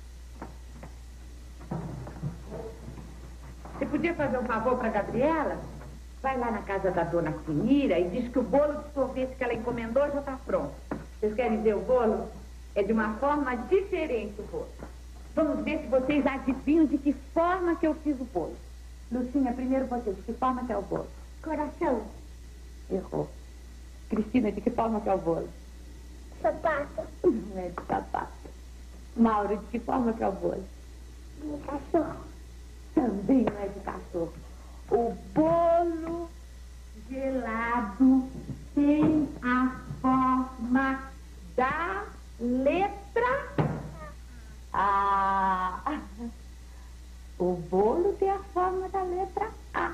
Você podia fazer um favor para a Gabriela? Vai lá na casa da dona Cunira e diz que o bolo de sorvete que ela encomendou já está pronto. Vocês querem ver o bolo? É de uma forma diferente o bolo. Vamos ver se vocês adivinham de que forma que eu fiz o bolo. Lucinha, primeiro você, de que forma que é o bolo? Coração. Errou. Cristina, de que forma que é o bolo? Sapato. Não é de sapato. Mauro, de que forma que é o bolo? De cachorro. Também não é de cachorro. O bolo gelado tem a forma da letra A. O bolo tem a forma da letra A.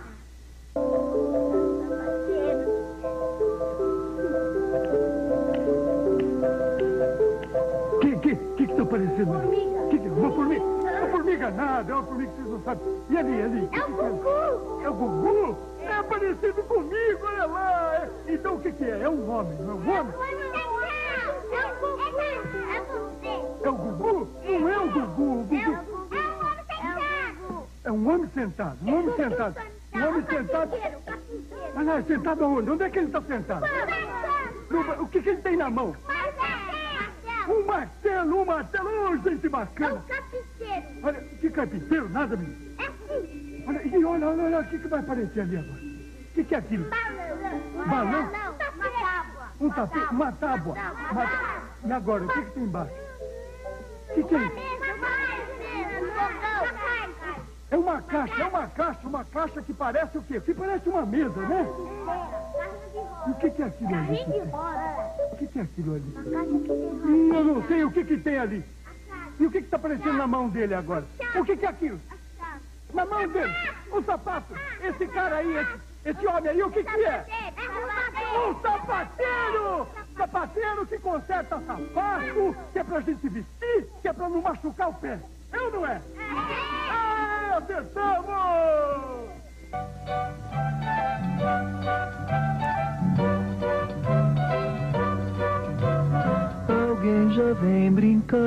Que está parecendo? Formiga. Uma formiga? Uma formiga nada, é uma formiga que vocês não sabem. E ali? É o Gugu. É o Gugu? É parecido comigo, olha lá. Então o que é? É um homem, não é um homem? É o Gugu? Não é o Gugu. É um homem sentado. Um homem sentado. Um homem sentado. Mas não, é sentado aonde? Onde é que ele está sentado? O que ele tem na mão? Um martelo. Oh, gente bacana. É um carpinteiro. Olha, que carpinteiro? Nada, menino. É sim. Olha, o que vai aparecer ali agora? O que é aquilo? Balão. Balão? Não, uma tábua. Um tapete? Uma tábua. E agora, o que tem embaixo? O que é isso? É uma caixa que parece o quê? Que parece uma mesa, né? E o que é aquilo ali? O que é aquilo ali? Eu não sei o que tem ali. E o que está aparecendo na mão dele agora? O que é aquilo? Na mão dele, o sapato. Esse cara aí, esse homem aí, o que é? Um sapateiro! Sapateiro que conserta sapato, que é pra gente vestir, que é pra não machucar o pé. É ou não é? Ah, acertamos! Alguém já vem brincar,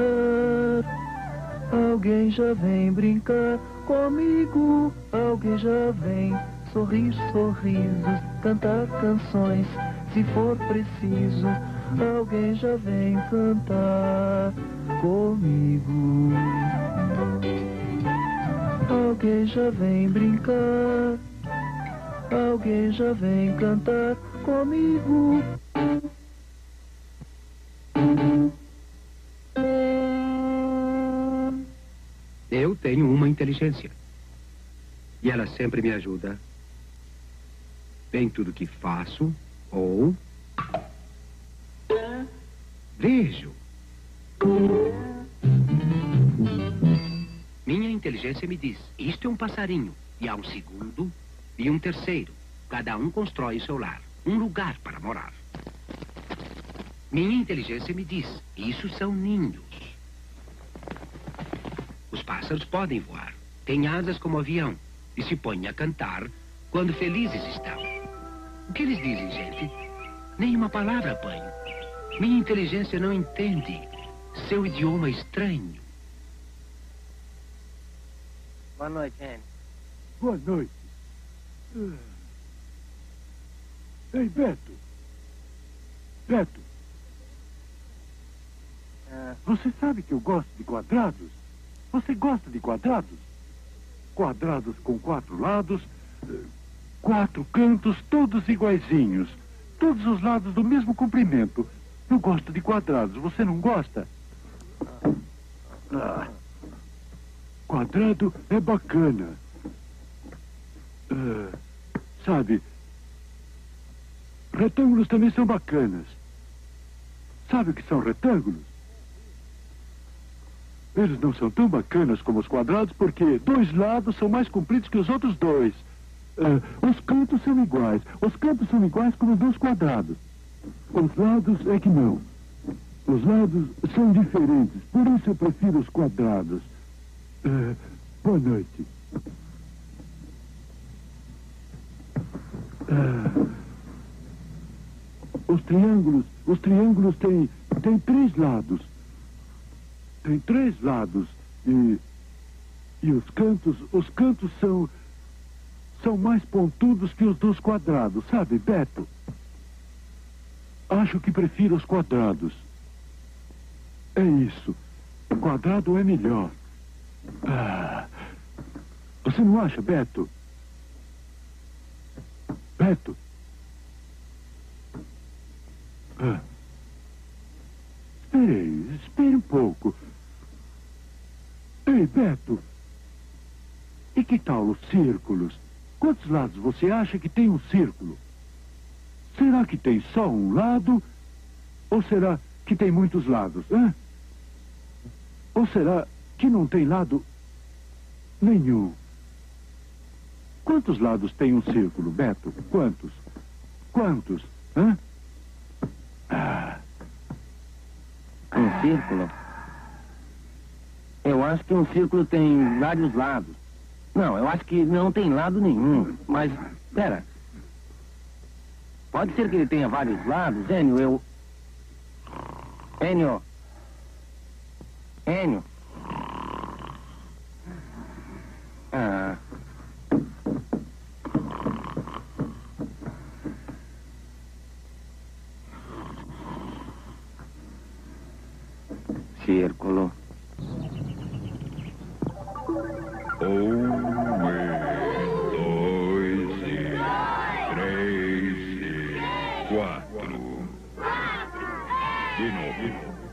alguém já vem brincar comigo, alguém já vem sorrir sorrisos, cantar canções, se for preciso, alguém já vem cantar comigo. Alguém já vem brincar, alguém já vem cantar comigo. Eu tenho uma inteligência. E ela sempre me ajuda em tudo que faço ou vejo. Minha inteligência me diz, isto é um passarinho, e há um segundo e um terceiro. Cada um constrói o seu lar, um lugar para morar. Minha inteligência me diz, isso são ninhos. Os pássaros podem voar, têm asas como avião, e se põem a cantar quando felizes estão. O que eles dizem, gente? Nem uma palavra apanho. Minha inteligência não entende seu idioma estranho. Boa noite, Henry. Boa noite. Ei, Beto. Beto. Você sabe que eu gosto de quadrados? Você gosta de quadrados? Quadrados com 4 lados, 4 cantos, todos iguaizinhos. Todos os lados do mesmo comprimento. Eu gosto de quadrados. Você não gosta? Quadrado é bacana. Sabe, retângulos também são bacanas. Sabe o que são retângulos? Eles não são tão bacanas como os quadrados porque 2 lados são mais compridos que os outros 2. Os cantos são iguais. Os cantos são iguais como os 2 quadrados. Os lados é que não. Os lados são diferentes. Por isso eu prefiro os quadrados. Boa noite. Os triângulos têm 3 lados. Tem 3 lados. E os cantos são mais pontudos que os dos quadrados, sabe, Beto? Acho que prefiro os quadrados. É isso. O quadrado é melhor. Você não acha, Beto? Beto? Espere um pouco. Ei, Beto. E que tal os círculos? Quantos lados você acha que tem um círculo? Será que tem só um lado? Ou será que tem muitos lados, hein? Ou será que não tem lado nenhum? Quantos lados tem um círculo, Beto? Quantos? Quantos? Hã? Um círculo? Eu acho que um círculo tem vários lados. Não, eu acho que não tem lado nenhum. Mas, espera. Pode ser que ele tenha vários lados, Enio, Enio. Círculo. 1, 2, 3, 4. De novo.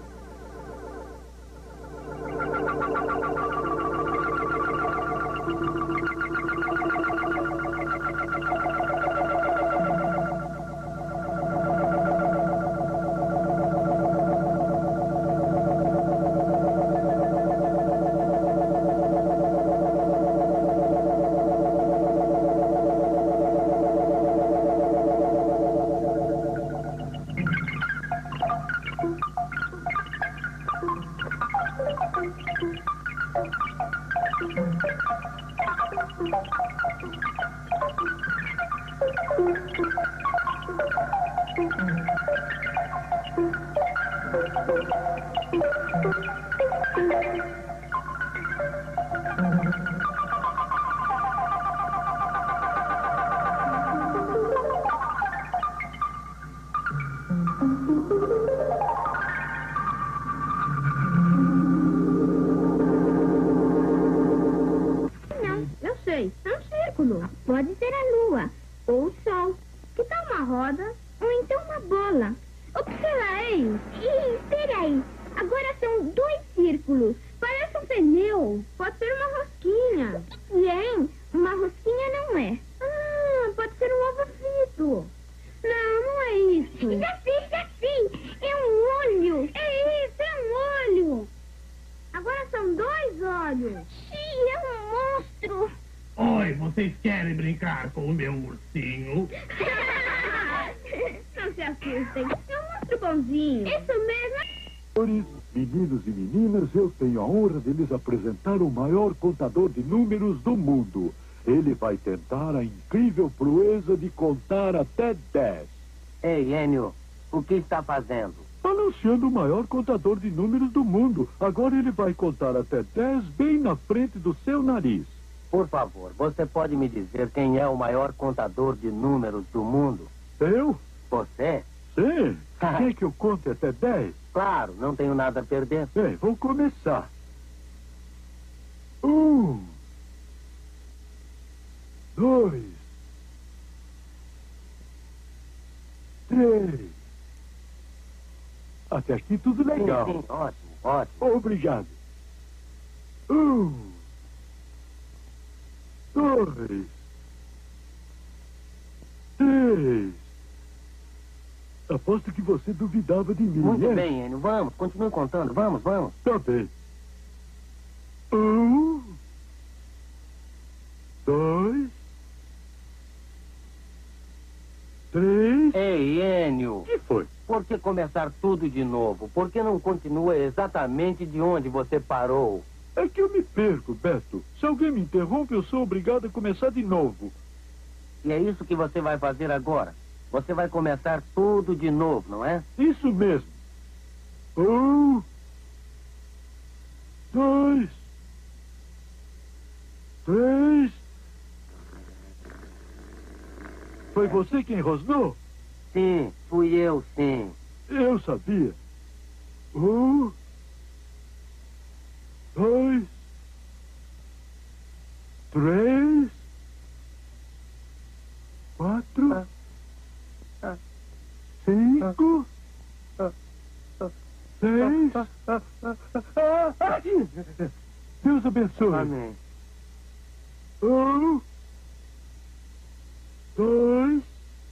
Pode ser a lua ou o sol. Que tal uma roda ou então uma bola? Observa, peraí. Agora são 2 círculos. Parece um pneu. Pode ser uma rosquinha. Bem, uma rosquinha não é. Pode ser um ovo frito. Não é isso. Já sei. É um olho. É isso, é um olho. Agora são 2 olhos. Sim, é um monstro. Oi, vocês querem brincar com o meu ursinho? Não se assustem. É um monstro bonzinho. Isso mesmo. Senhores, meninos e meninas, eu tenho a honra de lhes apresentar o maior contador de números do mundo. Ele vai tentar a incrível proeza de contar até 10. Ei, Enio, o que está fazendo? Anunciando o maior contador de números do mundo. Agora ele vai contar até 10 bem na frente do seu nariz. Por favor, você pode me dizer quem é o maior contador de números do mundo? Eu? Você? Sim. Quer que eu conte até 10? Claro, não tenho nada a perder. Bem, vou começar. 1, 2, 3. Até aqui tudo legal. Sim, ótimo. Obrigado. 1, 2, 3. Aposto que você duvidava de mim, Muito né? bem, Enio. Vamos, continue contando. Vamos. Tá bem. 1, 2, 3. Ei, Enio. O que foi? Por que começar tudo de novo? Por que não continua exatamente de onde você parou? É que eu me perco, Beto. Se alguém me interrompe, eu sou obrigado a começar de novo. E é isso que você vai fazer agora? Você vai começar tudo de novo, não é? Isso mesmo. 1, 2, 3. Foi você quem rosnou? Sim, fui eu, sim. Eu sabia. 1, 2, 3, 4, 5, 6. Deus abençoe. Amém. 1, 2,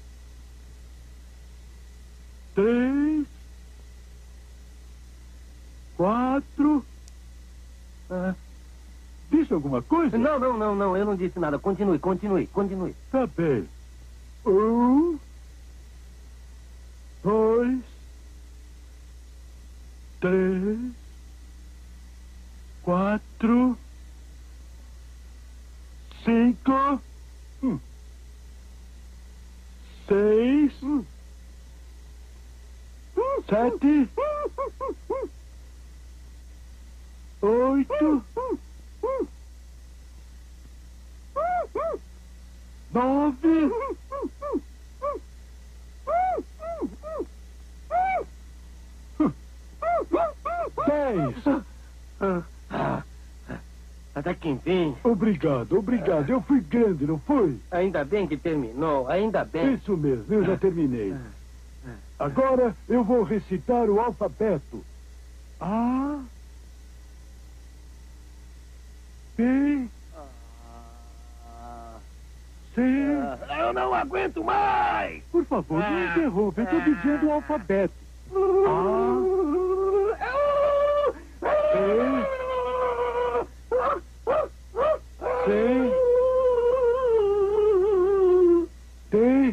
3, 4. Disse alguma coisa? Não, eu não disse nada. Continue. Tá bem. 1, 2, 3, 4, 5, 6, 7, 8, 9, 10. Até que enfim. Obrigado. Eu fui grande, não fui? Ainda bem que terminou, ainda bem. Isso mesmo, eu já terminei. Agora eu vou recitar o alfabeto. A, B, C. Eu não aguento mais! Por favor, não interrompa, eu estou dizendo o alfabeto. A, B, C, D.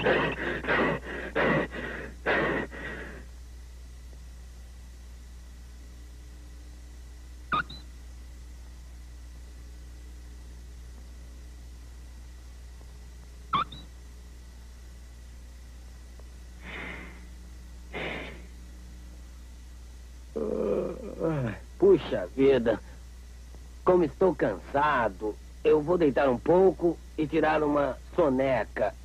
Puxa vida, como estou cansado, eu vou deitar um pouco e tirar uma soneca.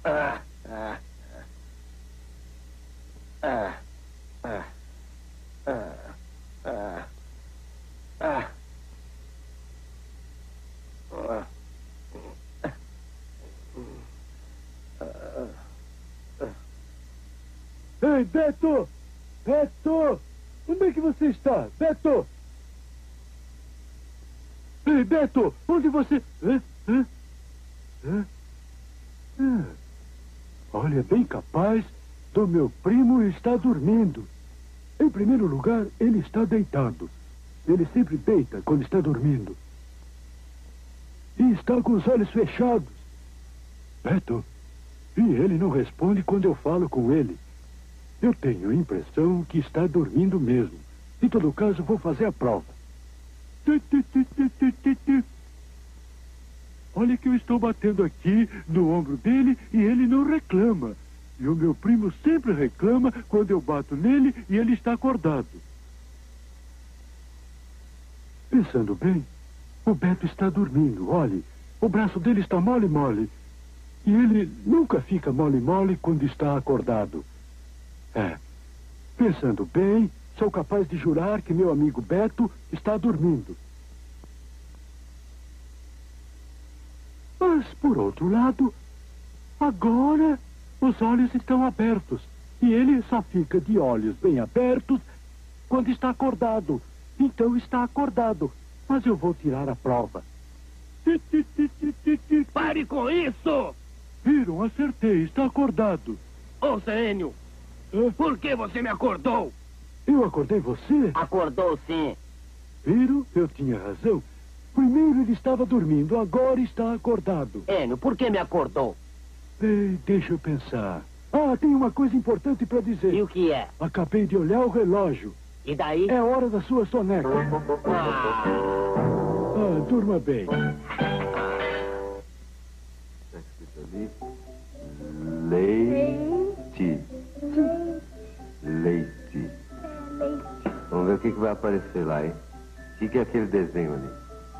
Ei, Beto! Beto! Onde é que você está? Beto! Ei, Beto! Onde você... Olha, bem capaz do meu primo estar dormindo. Em primeiro lugar, ele está deitado. Ele sempre deita quando está dormindo. E está com os olhos fechados. Beto, e ele não responde quando eu falo com ele. Eu tenho a impressão que está dormindo mesmo. Em todo caso, vou fazer a prova. Olha que eu estou batendo aqui no ombro dele e ele não reclama. E o meu primo sempre reclama quando eu bato nele e ele está acordado. Pensando bem, o Beto está dormindo. Olhe, o braço dele está mole-mole. E ele nunca fica mole-mole quando está acordado. Pensando bem, sou capaz de jurar que meu amigo Beto está dormindo. Mas, por outro lado, agora os olhos estão abertos. E ele só fica de olhos bem abertos quando está acordado. Então está acordado. Mas eu vou tirar a prova. Pare com isso! Viram? Acertei. Está acordado. Ô, Zênio, por que você me acordou? Eu acordei você? Acordou, sim. Viram? Eu tinha razão. Primeiro ele estava dormindo, agora está acordado. Enio, por que me acordou? Ei, deixa eu pensar. Tem uma coisa importante para dizer. E o que é? Acabei de olhar o relógio. E daí? É hora da sua soneca. Durma bem. Leite. Leite. Vamos ver o que vai aparecer lá, hein? O que é aquele desenho ali?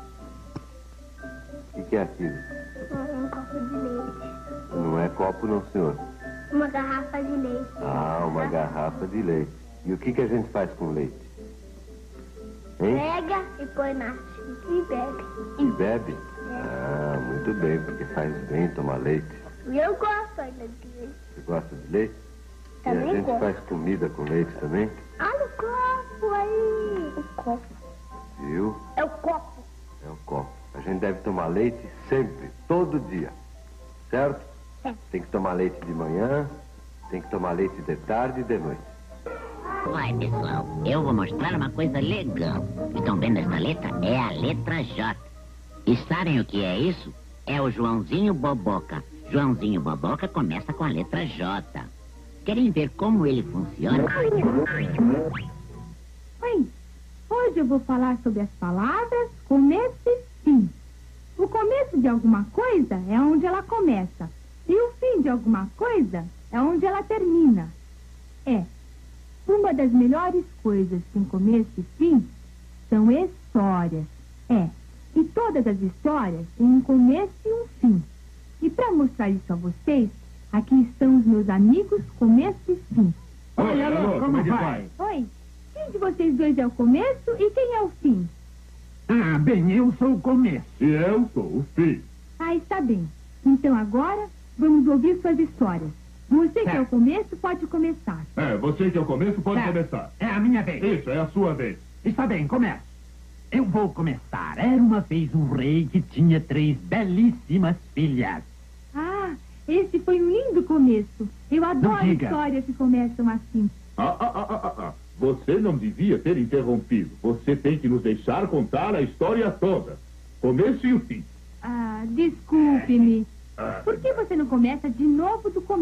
O que é aquilo? Um copo de leite. Não é copo, não, senhor. Uma garrafa de leite. Uma garrafa de leite. E o que a gente faz com leite? Hein? Pega e põe na xícara e bebe. E bebe? Muito bem, porque faz bem tomar leite. E eu gosto ainda de leite. Você gosta de leite? Também e a gente gosto. faz comida com leite também? Olha o copo aí. O copo. Viu? É o copo. É o copo. A gente deve tomar leite sempre, todo dia. Certo? Tem que tomar leite de manhã, tem que tomar leite de tarde e de noite. Olha, pessoal, eu vou mostrar uma coisa legal. Estão vendo essa letra? É a letra J. E sabem o que é isso? É o Joãozinho Boboca. Joãozinho Boboca começa com a letra J. Querem ver como ele funciona? Oi, hoje eu vou falar sobre as palavras começo e fim. O começo de alguma coisa é onde ela começa. E o fim de alguma coisa é onde ela termina. Uma das melhores coisas com começo e fim são histórias. E todas as histórias têm um começo e um fim. E para mostrar isso a vocês, aqui estão os meus amigos começo e fim. Alô, como é que vai? Oi, quem de vocês dois é o começo e quem é o fim? Bem, eu sou o começo. E eu sou o fim. Está bem. Então agora, vamos ouvir suas histórias. Você que é o começo, pode começar. Você que é o começo, pode começar. É a minha vez. Isso, é a sua vez. Está bem, começa. Eu vou começar. Era uma vez um rei que tinha 3 belíssimas filhas. Esse foi um lindo começo. Eu adoro diga. histórias que começam assim. Você não devia ter interrompido. Você tem que nos deixar contar a história toda. Começo e o fim. Desculpe-me. Por que você não começa de novo do começo?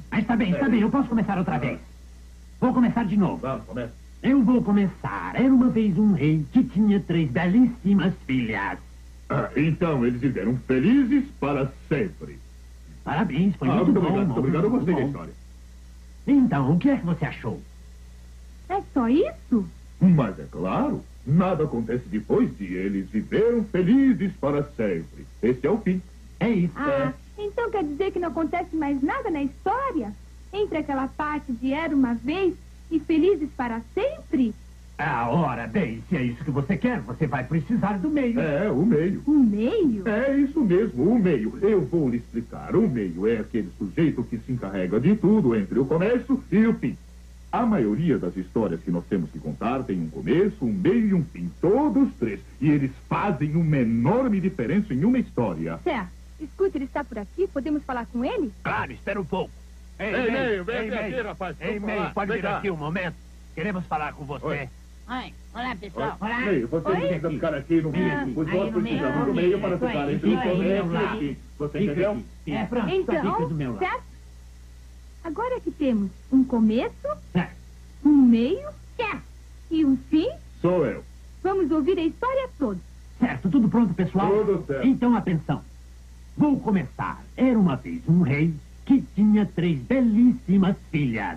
Ah, está bem, eu posso começar outra vez. Vou começar de novo. Vamos, começa. Eu vou começar. Era uma vez um rei que tinha 3 belíssimas filhas. Então eles viveram felizes para sempre. Parabéns, foi muito bom. Muito obrigado, eu gostei da história. Então, o que é que você achou? É só isso? Mas é claro, nada acontece depois de eles viveram felizes para sempre. Esse é o fim. É isso. Então quer dizer que não acontece mais nada na história? Entre aquela parte de Era uma Vez e Felizes para Sempre? Ora, bem, se é isso que você quer, você vai precisar do meio. É, o meio. O meio? É isso mesmo, o meio. Eu vou lhe explicar. O meio é aquele sujeito que se encarrega de tudo entre o começo e o fim. A maioria das histórias que nós temos que contar tem um começo, um meio e um fim. Todos 3. E eles fazem uma enorme diferença em uma história. Certo. Escute, ele está por aqui? Podemos falar com ele? Claro, espera um pouco. Ei, Meio, vem aqui, rapaz. Ei, Meio, pode vir aqui um momento? Queremos falar com você. Oi, olá, pessoal. Olá. Meio, você precisa ficar aqui no meio. Os outros precisam do meio para ficar entre o começo e o fim. Você entendeu? Pronto, então, fica do meu lado. certo? Agora que temos um começo, Certo. um meio, certo, e um fim, Sou eu. vamos ouvir a história toda. Certo, tudo pronto, pessoal? Tudo certo. Então, atenção. Vou começar. Era uma vez um rei que tinha 3 belíssimas filhas.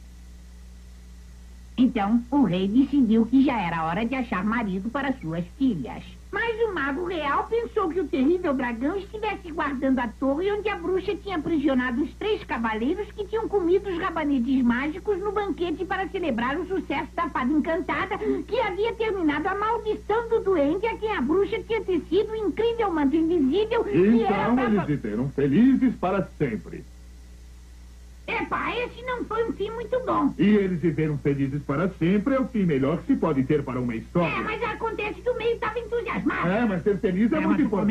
Então, o rei decidiu que já era hora de achar marido para suas filhas. Mas o mago real pensou que o terrível dragão estivesse guardando a torre onde a bruxa tinha aprisionado os 3 cavaleiros que tinham comido os rabanetes mágicos no banquete para celebrar o sucesso da fada encantada, que havia terminado a maldição do duende a quem a bruxa tinha tecido o incrível manto invisível que era Então eles viveram felizes para sempre. Epa, esse não foi um fim muito bom. E eles viveram felizes para sempre é o fim melhor que se pode ter para uma história. Mas acontece que o meio estava entusiasmado. Mas ser feliz é muito importante.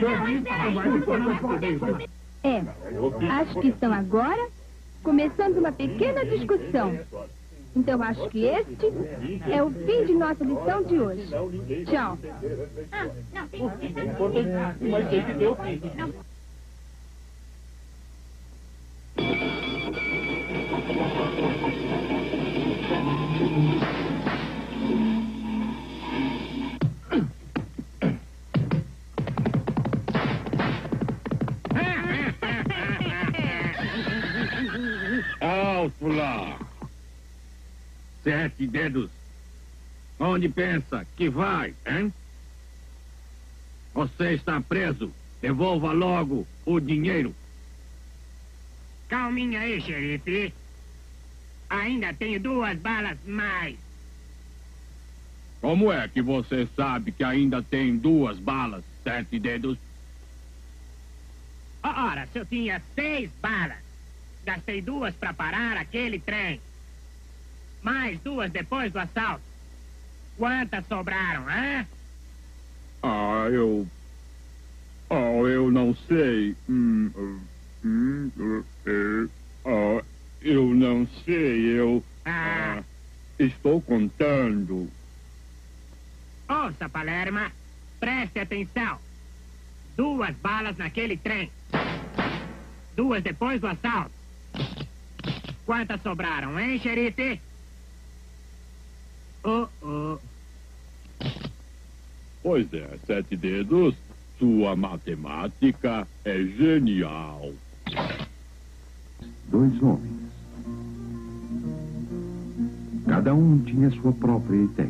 Acho que estão agora começando uma pequena discussão. Então acho que este é o fim de nossa lição de hoje. Tchau. Mas tem que ter o fim. Alto lá! 7 dedos. Onde pensa que vai, hein? Você está preso. Devolva logo o dinheiro. Calminha aí, xerife. Ainda tenho 2 balas mais. Como é que você sabe que ainda tem 2 balas, 7 dedos? Ora, se eu tinha 6 balas, gastei 2 para parar aquele trem. Mais 2 depois do assalto. Quantas sobraram, hein? Eu não sei. Eu não sei, estou contando. Ouça, Palerma, preste atenção. 2 balas naquele trem. 2 depois do assalto. Quantas sobraram, hein, xerife? Pois é, 7 dedos. Sua matemática é genial. 2 homens. Cada um tinha sua própria ideia.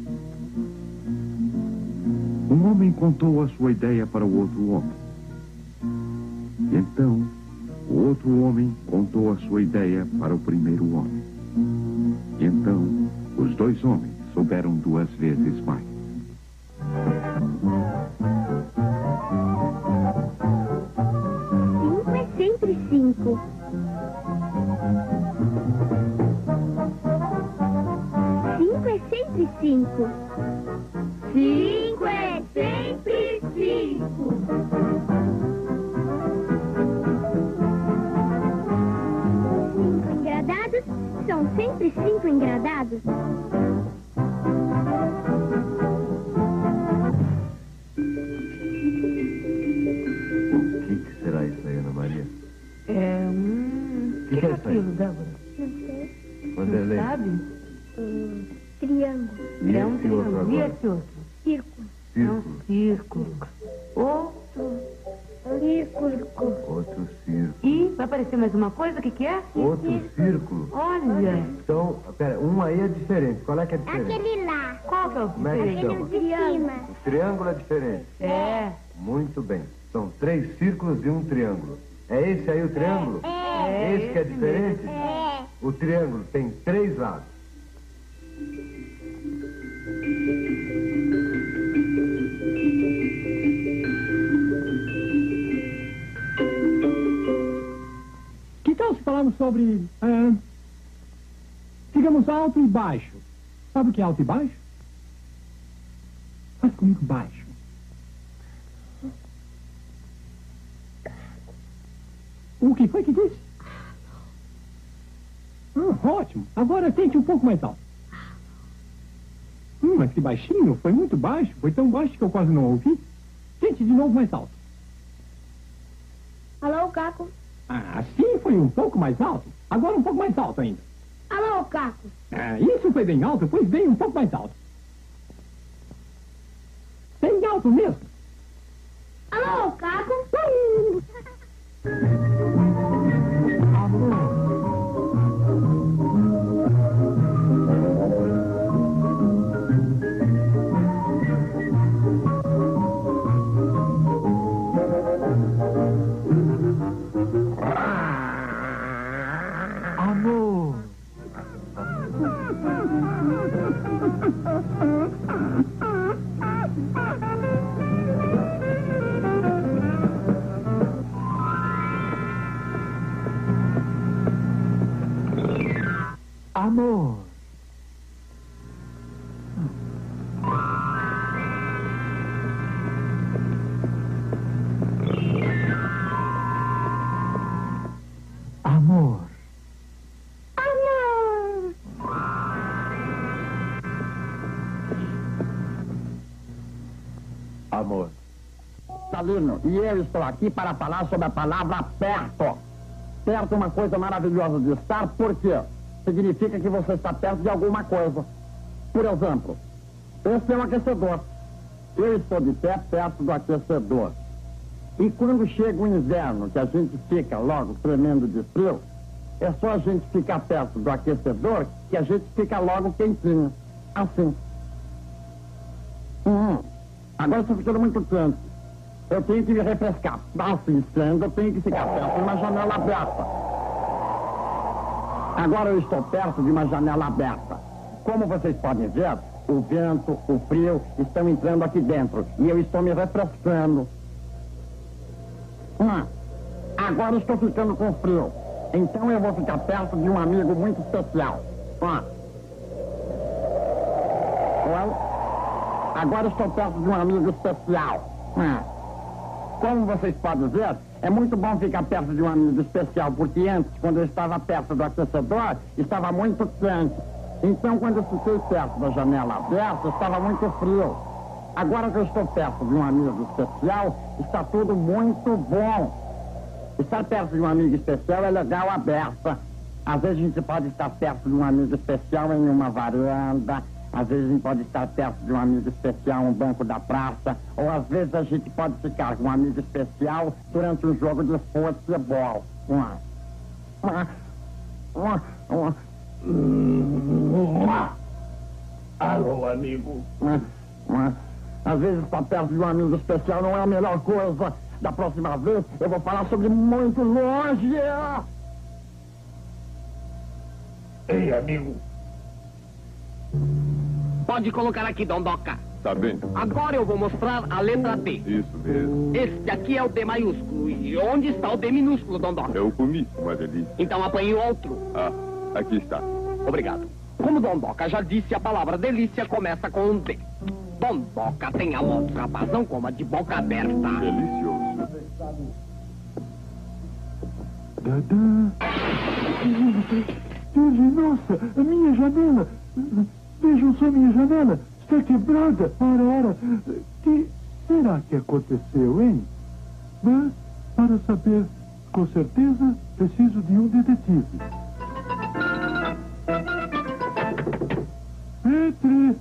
Um homem contou a sua ideia para o outro homem. E então, o outro homem contou a sua ideia para o primeiro homem. E então, os 2 homens souberam 2 vezes mais. Sempre 5. 5 é sempre 5. 5 é sempre 5. 5 engradados são sempre 5 engradados. O que será isso aí, Ana Maria? que é isso aí? Débora? Não sei. Vanderlei. Sabe? Triângulo. E esse outro E agora? esse outro? Círculo. Círculo. Círculo. Outro. Círculo. Outro círculo. E vai aparecer mais uma coisa, o que é? Outro círculo. Olha. Então, pera, um aí é diferente. Qual é que é diferente? Aquele lá. Qual que é o Como é que Aquele chama? de cima. O triângulo é diferente. É. Muito bem. São 3 círculos e um triângulo. É esse aí o triângulo? É. Esse que é diferente? É. O triângulo tem 3 lados. Que tal se falarmos sobre, digamos, alto e baixo? Sabe o que é alto e baixo? Faz comigo baixo. O que foi que disse? Ótimo. Agora tente um pouco mais alto. Mas que baixinho. Foi muito baixo. Foi tão baixo que eu quase não ouvi. Tente de novo mais alto. Alô, Caco? Assim foi um pouco mais alto. Agora um pouco mais alto ainda. Alô, Caco? Isso foi bem alto. Pois bem, um pouco mais alto. Bem alto mesmo. Alô, Caco? Amor. Amor. Amor. Amor. Salino, e eu estou aqui para falar sobre a palavra perto. Perto é uma coisa maravilhosa de estar, por quê? Significa que você está perto de alguma coisa. Por exemplo, esse é um aquecedor. Eu estou de pé perto do aquecedor. E quando chega o inverno, que a gente fica logo tremendo de frio, é só a gente ficar perto do aquecedor que a gente fica logo quentinho. Assim. Agora estou ficando muito quente. Eu tenho que me refrescar. Assim sendo, eu tenho que ficar perto de uma janela aberta. Agora eu estou perto de uma janela aberta. Como vocês podem ver, o vento, o frio estão entrando aqui dentro. E eu estou me refrescando. Agora estou ficando com frio. Então eu vou ficar perto de um amigo muito especial. Agora estou perto de um amigo especial. Como vocês podem ver, é muito bom ficar perto de um amigo especial, porque antes, quando eu estava perto do aquecedor, estava muito quente. Então, quando eu fiquei perto da janela aberta, estava muito frio. Agora que eu estou perto de um amigo especial, está tudo muito bom. Estar perto de um amigo especial é legal a beça. Às vezes a gente pode estar perto de um amigo especial em uma varanda. Às vezes a gente pode estar perto de um amigo especial no banco da praça. Ou às vezes a gente pode ficar com um amigo especial durante um jogo de futebol. Alô, amigo. Às vezes estar perto de um amigo especial não é a melhor coisa. Da próxima vez eu vou falar sobre muito longe. Ei, amigo. Pode colocar aqui, Dondoca. Tá bem. Agora eu vou mostrar a letra D. Isso mesmo. Este aqui é o D maiúsculo. E onde está o D minúsculo, Dondoca? Eu comi, uma delícia. Então apanhe outro. Aqui está. Obrigado. Como Dondoca já disse, a palavra delícia começa com um D. Dondoca tem a mão do rapaz, não coma de boca aberta. Delicioso. Nossa, a minha janela. Vejam só a minha janela. Está quebrada. Ora. Que será que aconteceu, hein? Para saber Com certeza, preciso de um detetive. Entre.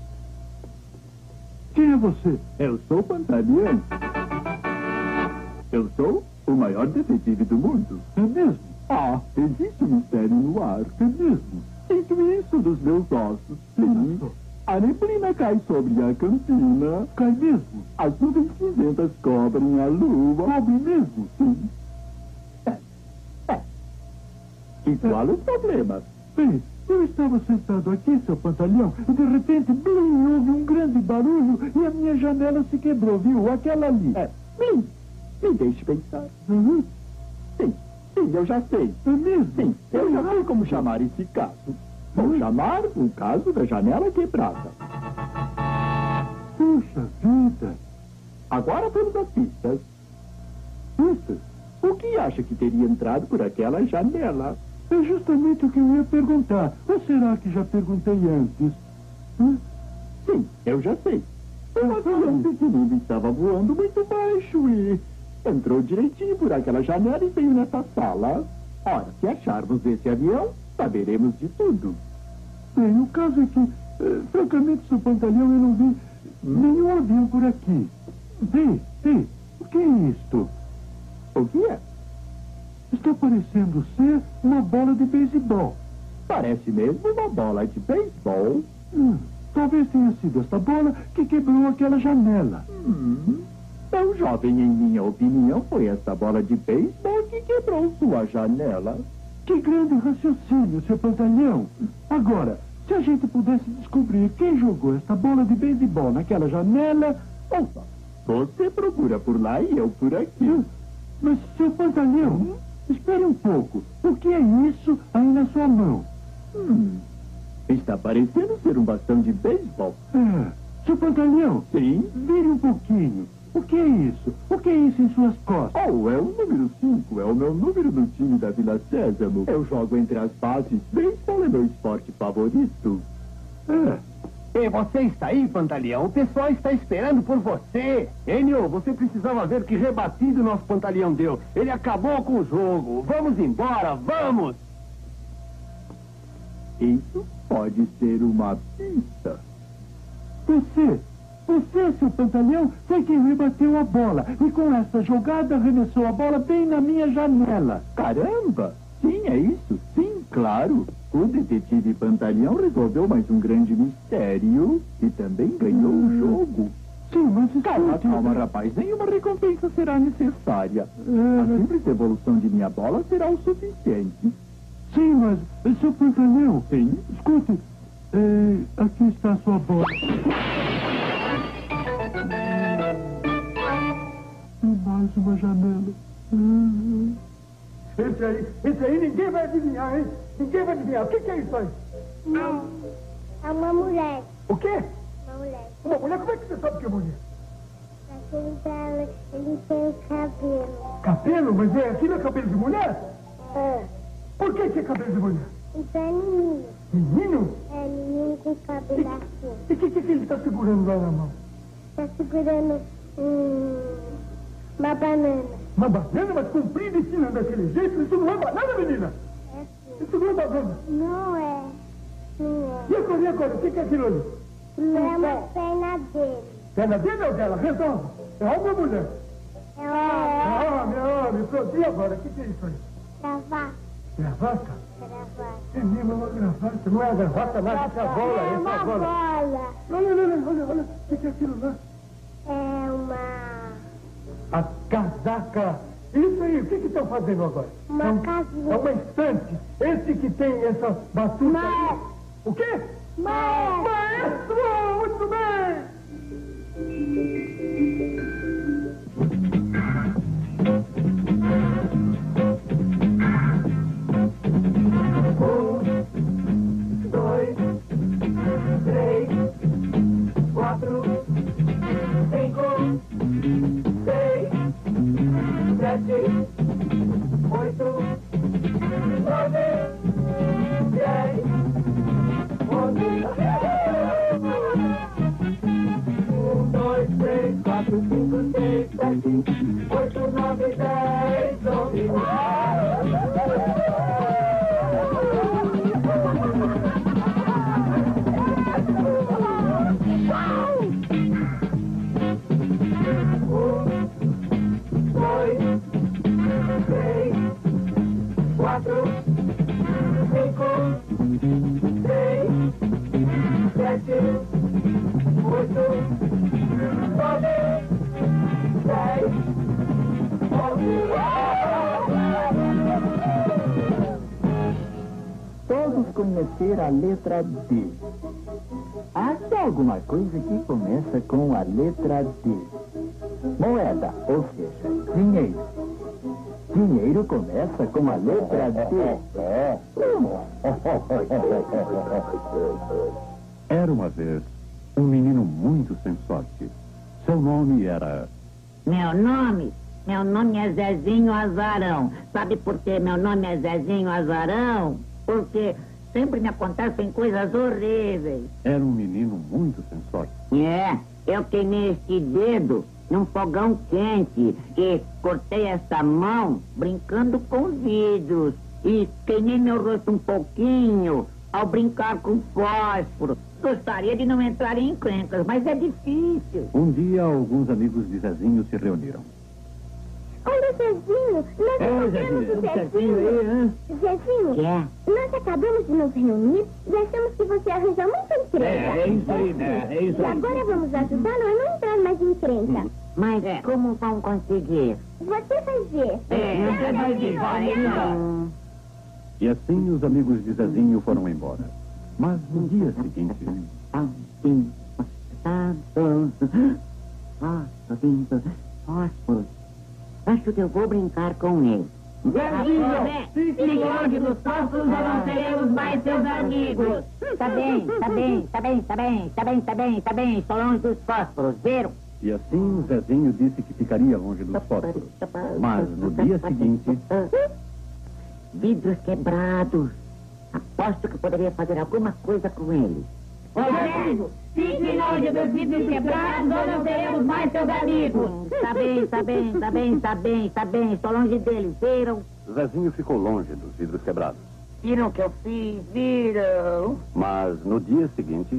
Quem é você? Eu sou o Pantaleão. Eu sou o maior detetive do mundo. É mesmo? Ah, existe um mistério no ar. É mesmo? Sinto isso dos meus ossos. Sim. A neblina cai sobre a campina. Cai mesmo? As nuvens cinzentas cobrem a lua. Cobrem mesmo? Sim. E qual o problema? Bem, eu estava sentado aqui, seu Pantaleão, e de repente, blim, houve um grande barulho e a minha janela se quebrou, viu? Aquela ali. Blim, me deixe pensar. Uhum. Sim, eu já sei. É mesmo? Sim, eu já sei como chamar esse caso. Vou chamar o caso da janela quebrada. Puxa vida. Agora temos as pistas. Pistas? O que acha que teria entrado por aquela janela? É justamente o que eu ia perguntar. Ou será que já perguntei antes? Sim, eu já sei. Um avião pequenino estava voando muito baixo e entrou direitinho por aquela janela e veio nessa sala. Ora, se acharmos esse avião, saberemos de tudo. Bem, o caso é que, francamente, seu Pantaleão, eu não vi nenhum avião por aqui. Ei, o que é isto? O que é? Está parecendo ser uma bola de beisebol. Parece mesmo uma bola de beisebol. Talvez tenha sido esta bola que quebrou aquela janela. Tão jovem, em minha opinião, foi essa bola de beisebol que quebrou sua janela. Que grande raciocínio, seu Pantaleão. Agora, se a gente pudesse descobrir quem jogou esta bola de beisebol naquela janela... Opa, você procura por lá e eu por aqui. Mas, seu Pantaleão, espere um pouco. O que é isso aí na sua mão? Está parecendo ser um bastão de beisebol. Seu Pantaleão? Sim? Vire um pouquinho. O que é isso? O que é isso em suas costas? Oh, é o número 5. É o meu número do time da Vila Sésamo. Eu jogo entre as bases. Beisebol é meu esporte favorito. E você está aí, Pantaleão? O pessoal está esperando por você. Enio, você precisava ver que rebatido nosso Pantaleão deu. Ele acabou com o jogo. Vamos embora, vamos! Isso pode ser uma pista. Você, seu Pantaleão, foi quem rebateu a bola. E com essa jogada arremessou a bola bem na minha janela. Caramba! Sim, é isso. Sim, claro. O detetive Pantaleão resolveu mais um grande mistério e também ganhou o jogo. Sim, mas... Calma, rapaz. Nenhuma recompensa será necessária. A simples evolução de minha bola será o suficiente. Sim, mas... Seu Pantaleão... Sim? Escute, aqui está a sua bola. E mais uma janela. Esse aí ninguém vai adivinhar, hein? Ninguém vai adivinhar. O que é isso aí? Não, é uma mulher. O quê? Uma mulher. Uma mulher? Como é que você sabe que é mulher? Aquele dela, ele tem cabelo. Cabelo? Mas aquilo é cabelo de mulher? Por que é cabelo de mulher? Isso é menino. Menino? É, menino com cabelo assim. E o que ele está segurando lá na mão? Está segurando uma banana. Uma banana, mas comprida e fina daquele jeito? Isso não é banana, menina? É sim. Isso não é banana? Não é. Não é. E agora? O que é aquilo ali? É uma perna dele. Perna dele ou dela? Resolve. É homem ou mulher? É homem. É homem. Pronto. E agora? O que é isso aí? Gravata. Gravata? Gravata. É mesmo uma gravata. Não é a gravata, mas isso é a bola. É uma bola. Olha. O que é aquilo lá? É uma... A casaca. Isso aí, o que estão fazendo agora? Uma casinha. É uma estante. Esse que tem essa batuta. Maestro. O quê? Maestro! Muito bem! Cinco, seis, sete, oito, nove, dez, onze. Todos conheceram a letra D. Acha alguma coisa que começa com a letra D? Moeda, ou seja, dinheiro. Dinheiro começa com a letra D. Era uma vez um menino muito sem sorte. Seu nome era... Meu nome é Zezinho Azarão. Sabe por que meu nome é Zezinho Azarão? Porque sempre me acontecem coisas horríveis. Era um menino muito sem sorte. Eu queimei este dedo num fogão quente e cortei essa mão brincando com vidros. E queimei meu rosto um pouquinho ao brincar com fósforo. Gostaria de não entrar em encrencas, mas é difícil. Um dia, alguns amigos de Zezinho se reuniram. Olha, Zezinho, nós acabamos de Zezinho, nós acabamos de nos reunir e achamos que você arranjou muita encrenca. É isso aí, né? É isso E aí. agora vamos ajudá-lo a não entrar mais em encrenca. Mas como vão conseguir? Você vai ver. Você vai ver. E assim os amigos de Zezinho foram embora. Mas no dia seguinte... Fósforo. Acho que eu vou brincar com ele. Zezinho, fique longe dos fósforos ou não seremos mais seus amigos. Tá bem. Estou longe dos fósforos, viram? E assim o Zezinho disse que ficaria longe dos fósforos. Mas no dia seguinte... Vidros quebrados. Aposto que poderia fazer alguma coisa com ele. Zezinho, fique longe dos vidros quebrados ou não seremos mais seus amigos. Tá bem. Estou longe deles, viram? Zezinho ficou longe dos vidros quebrados. Viram o que eu fiz? Viram? Mas no dia seguinte...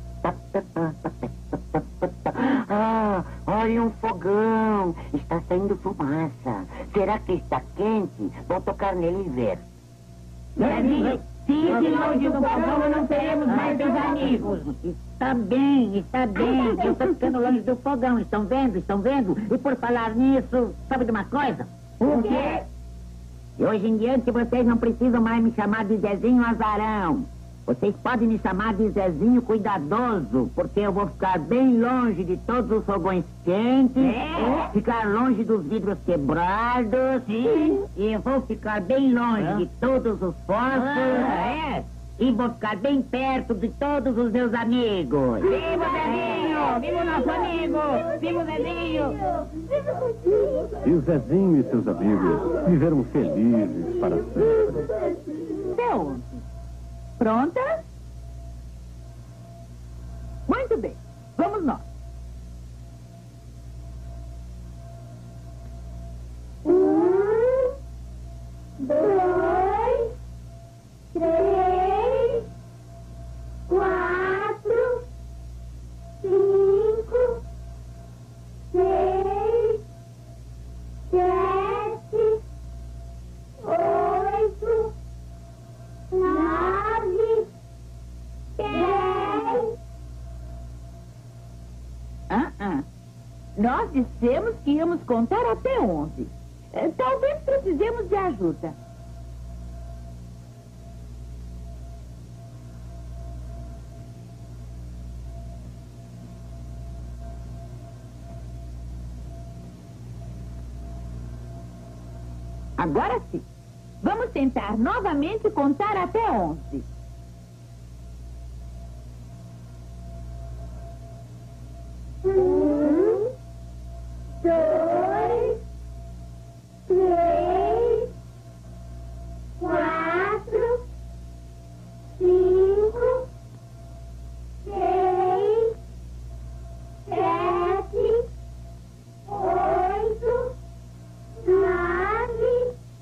Olha um fogão. Está saindo fumaça. Será que está quente? Vou tocar nele e ver. Zezinho, fique longe do fogão ou não seremos mais seus amigos. Está bem. Eu estou ficando longe do fogão. Estão vendo? E por falar nisso, sabe de uma coisa? O quê? E hoje em diante vocês não precisam mais me chamar de Zezinho Azarão. Vocês podem me chamar de Zezinho Cuidadoso, porque eu vou ficar bem longe de todos os fogões quentes, ficar longe dos vidros quebrados, e eu vou ficar bem longe de todos os fósforos, e vou ficar bem perto de todos os meus amigos. Viva Zezinho! Viva o nosso amigo! Viva o Zezinho! E o Zezinho e seus amigos viveram felizes para sempre. Então, pronta? Muito bem, vamos nós. Dois, três, quatro, cinco, seis, sete, oito, 9, 10. Nós dissemos que íamos contar até 11. Talvez precisemos de ajuda. Agora sim. Vamos tentar novamente contar até 11. Um, dois, três, quatro, cinco, seis, sete, oito, 9,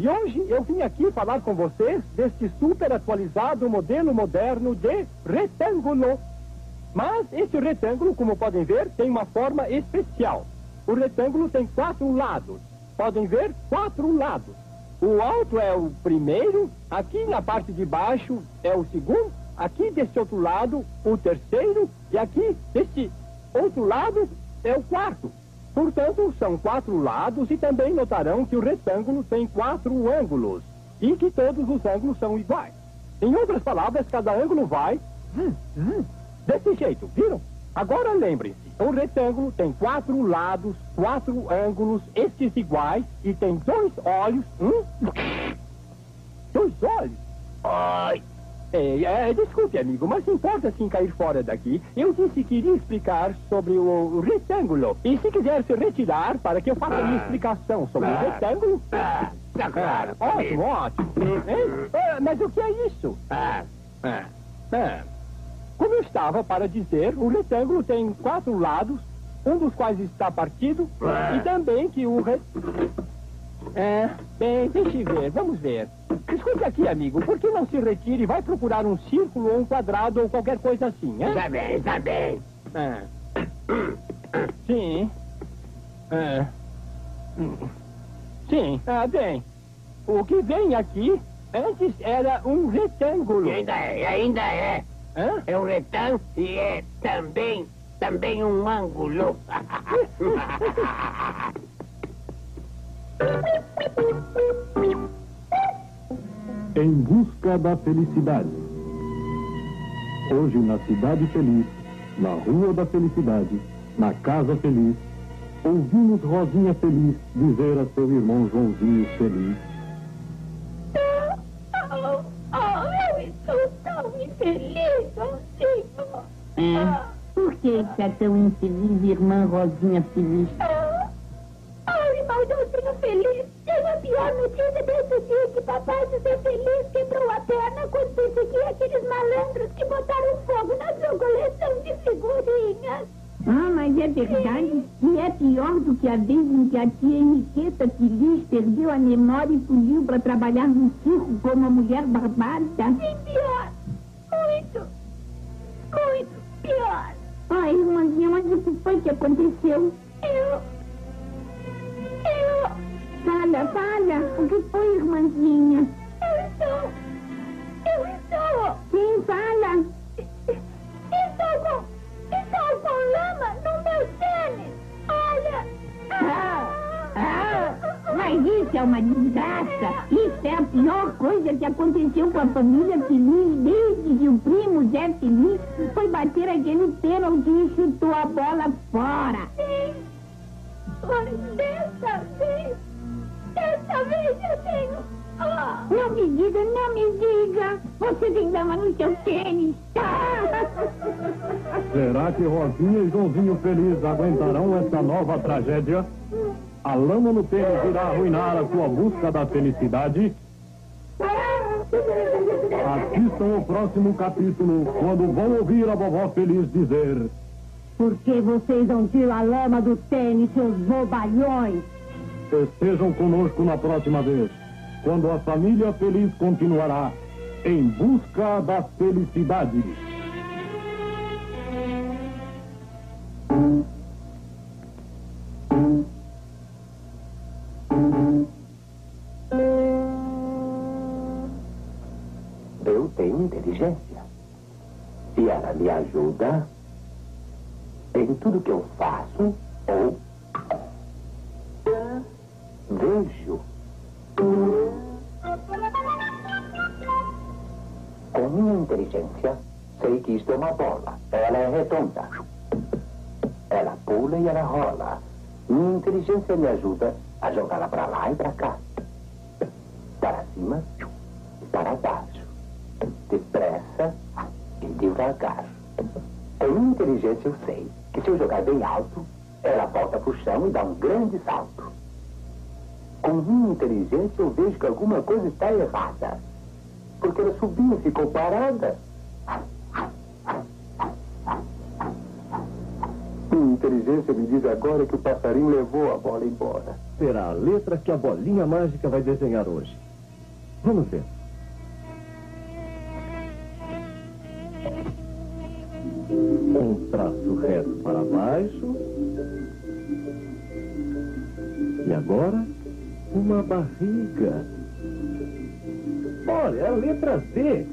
E hoje eu vim aqui falar com vocês deste super atualizado modelo moderno de retângulo. Mas esse retângulo, como podem ver, tem uma forma especial. O retângulo tem 4 lados. Podem ver 4 lados. O alto é o primeiro, aqui na parte de baixo é o segundo, aqui desse outro lado o terceiro e aqui desse outro lado é o quarto. Portanto, são 4 lados e também notarão que o retângulo tem 4 ângulos e que todos os ângulos são iguais. Em outras palavras, cada ângulo vai desse jeito, viram? Agora lembrem-se, o retângulo tem 4 lados, 4 ângulos, estes iguais, e tem 2 olhos. 2 olhos? Ai! Desculpe, amigo, mas importa sim cair fora daqui. Eu disse que iria explicar sobre o retângulo. E se quiser se retirar para que eu faça a minha explicação sobre o retângulo... claro. Ótimo, ótimo. Mas o que é isso? Como eu estava para dizer, o retângulo tem 4 lados, um dos quais está partido, e também que o bem, deixe ver, vamos ver. Escute aqui, amigo, por que não se retire e vai procurar um círculo ou um quadrado ou qualquer coisa assim, hein? Está bem. Sim. Sim, bem. O que vem aqui antes era um retângulo. Ainda é. Hã? É um retângulo e é também um ângulo. Em busca da felicidade. Hoje na Cidade Feliz, na Rua da Felicidade, na Casa Feliz, ouvimos Rosinha Feliz dizer a seu irmão Joãozinho Feliz: eu estou tão infeliz, Joãozinho. Por que está tão infeliz, irmã Rosinha Feliz? Irmão Joãozinho Feliz, tenho a pior notícia desde o dia que papai José Feliz quebrou a perna quando perseguia aqueles malandros que botaram fogo na sua coleção de figurinhas. Mas é verdade. E é pior do que a vez em que a tia Henriqueta Feliz perdeu a memória e fugiu para trabalhar no circo como uma mulher barbada. Sim, pior. Muito pior. Irmãzinha, mas o que foi que aconteceu? Fala. O que foi, irmãzinha? Eu estou... Quem fala? Estou com lama no meu tênis. Olha. Mas isso é uma desgraça. Isso é a pior coisa que aconteceu com a família Feliz desde que o primo Zé Feliz foi bater aquele pênalti e chutou a bola fora. Sim. Mas dessa vez eu tenho... Não me diga. Você tem lama no seu tênis. será que Rosinha e Joãozinho Feliz aguentarão essa nova tragédia? A lama no tênis irá arruinar a sua busca da felicidade? Assistam o próximo capítulo, quando vão ouvir a vovó Feliz dizer: por que vocês não tiram a lama do tênis, seus bobalhões? Estejam conosco na próxima vez, quando a família Feliz continuará em busca da felicidade. Eu tenho inteligência. E ela me ajuda em tudo que eu faço ou vejo. Com minha inteligência, sei que isto é uma bola. Ela é redonda. Ela pula e ela rola. Minha inteligência me ajuda a jogá-la para lá e para cá. Para cima e para baixo. Depressa e devagar. Com minha inteligência eu sei que se eu jogar bem alto, ela volta para o chão e dá um grande salto. Com minha inteligência eu vejo que alguma coisa está errada. Porque ela subiu e ficou parada. Minha inteligência me diz agora que o passarinho levou a bola embora. será a letra que a bolinha mágica vai desenhar hoje? Vamos ver. Um traço reto para baixo. E agora, uma barriga. Olha, é a letra Z.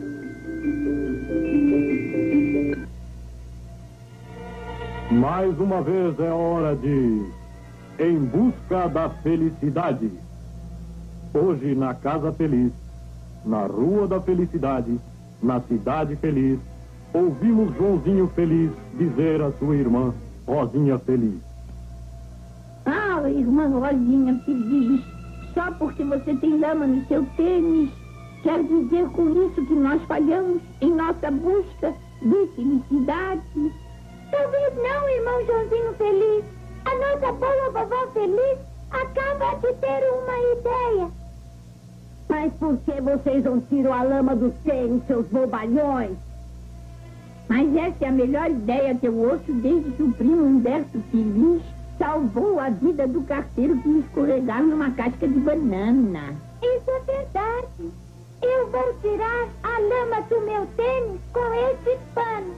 Mais uma vez é hora de Em Busca da Felicidade. Hoje na Casa Feliz, na Rua da Felicidade, na Cidade Feliz, ouvimos Joãozinho Feliz dizer à sua irmã, Rosinha Feliz. Ah, irmã Rosinha Feliz, só porque você tem lama no seu tênis, quer dizer com isso que nós falhamos em nossa busca de felicidade? Talvez não, irmão Joãozinho Feliz. A nossa boa vovó Feliz acaba de ter uma ideia. Mas por que vocês não tiram a lama do tênis, seus bobalhões? Mas essa é a melhor ideia que eu ouço desde que o primo Humberto Feliz salvou a vida do carteiro que escorregaram numa casca de banana. Isso é verdade. Eu vou tirar a lama do meu tênis com esse pano.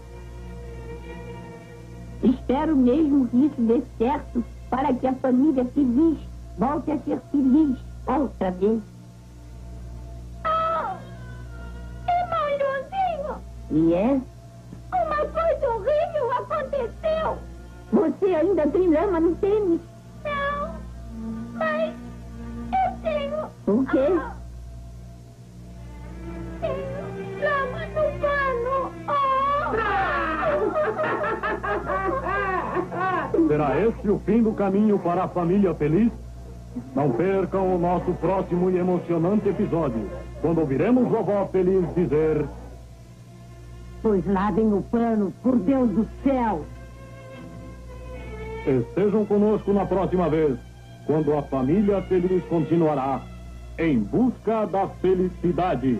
Espero mesmo que isso dê certo para que a família Feliz volte a ser feliz outra vez. Oh! Irmão Joãozinho! E é? Uma coisa horrível aconteceu! Você ainda tem lama no tênis? Não, mas eu tenho... O quê? Tenho lama no pano! Será esse o fim do caminho para a família feliz? Não percam o nosso próximo e emocionante episódio, quando ouviremos vovó Feliz dizer... Pois lavem o pano, por Deus do céu! Estejam conosco na próxima vez, quando a família feliz continuará em busca da felicidade.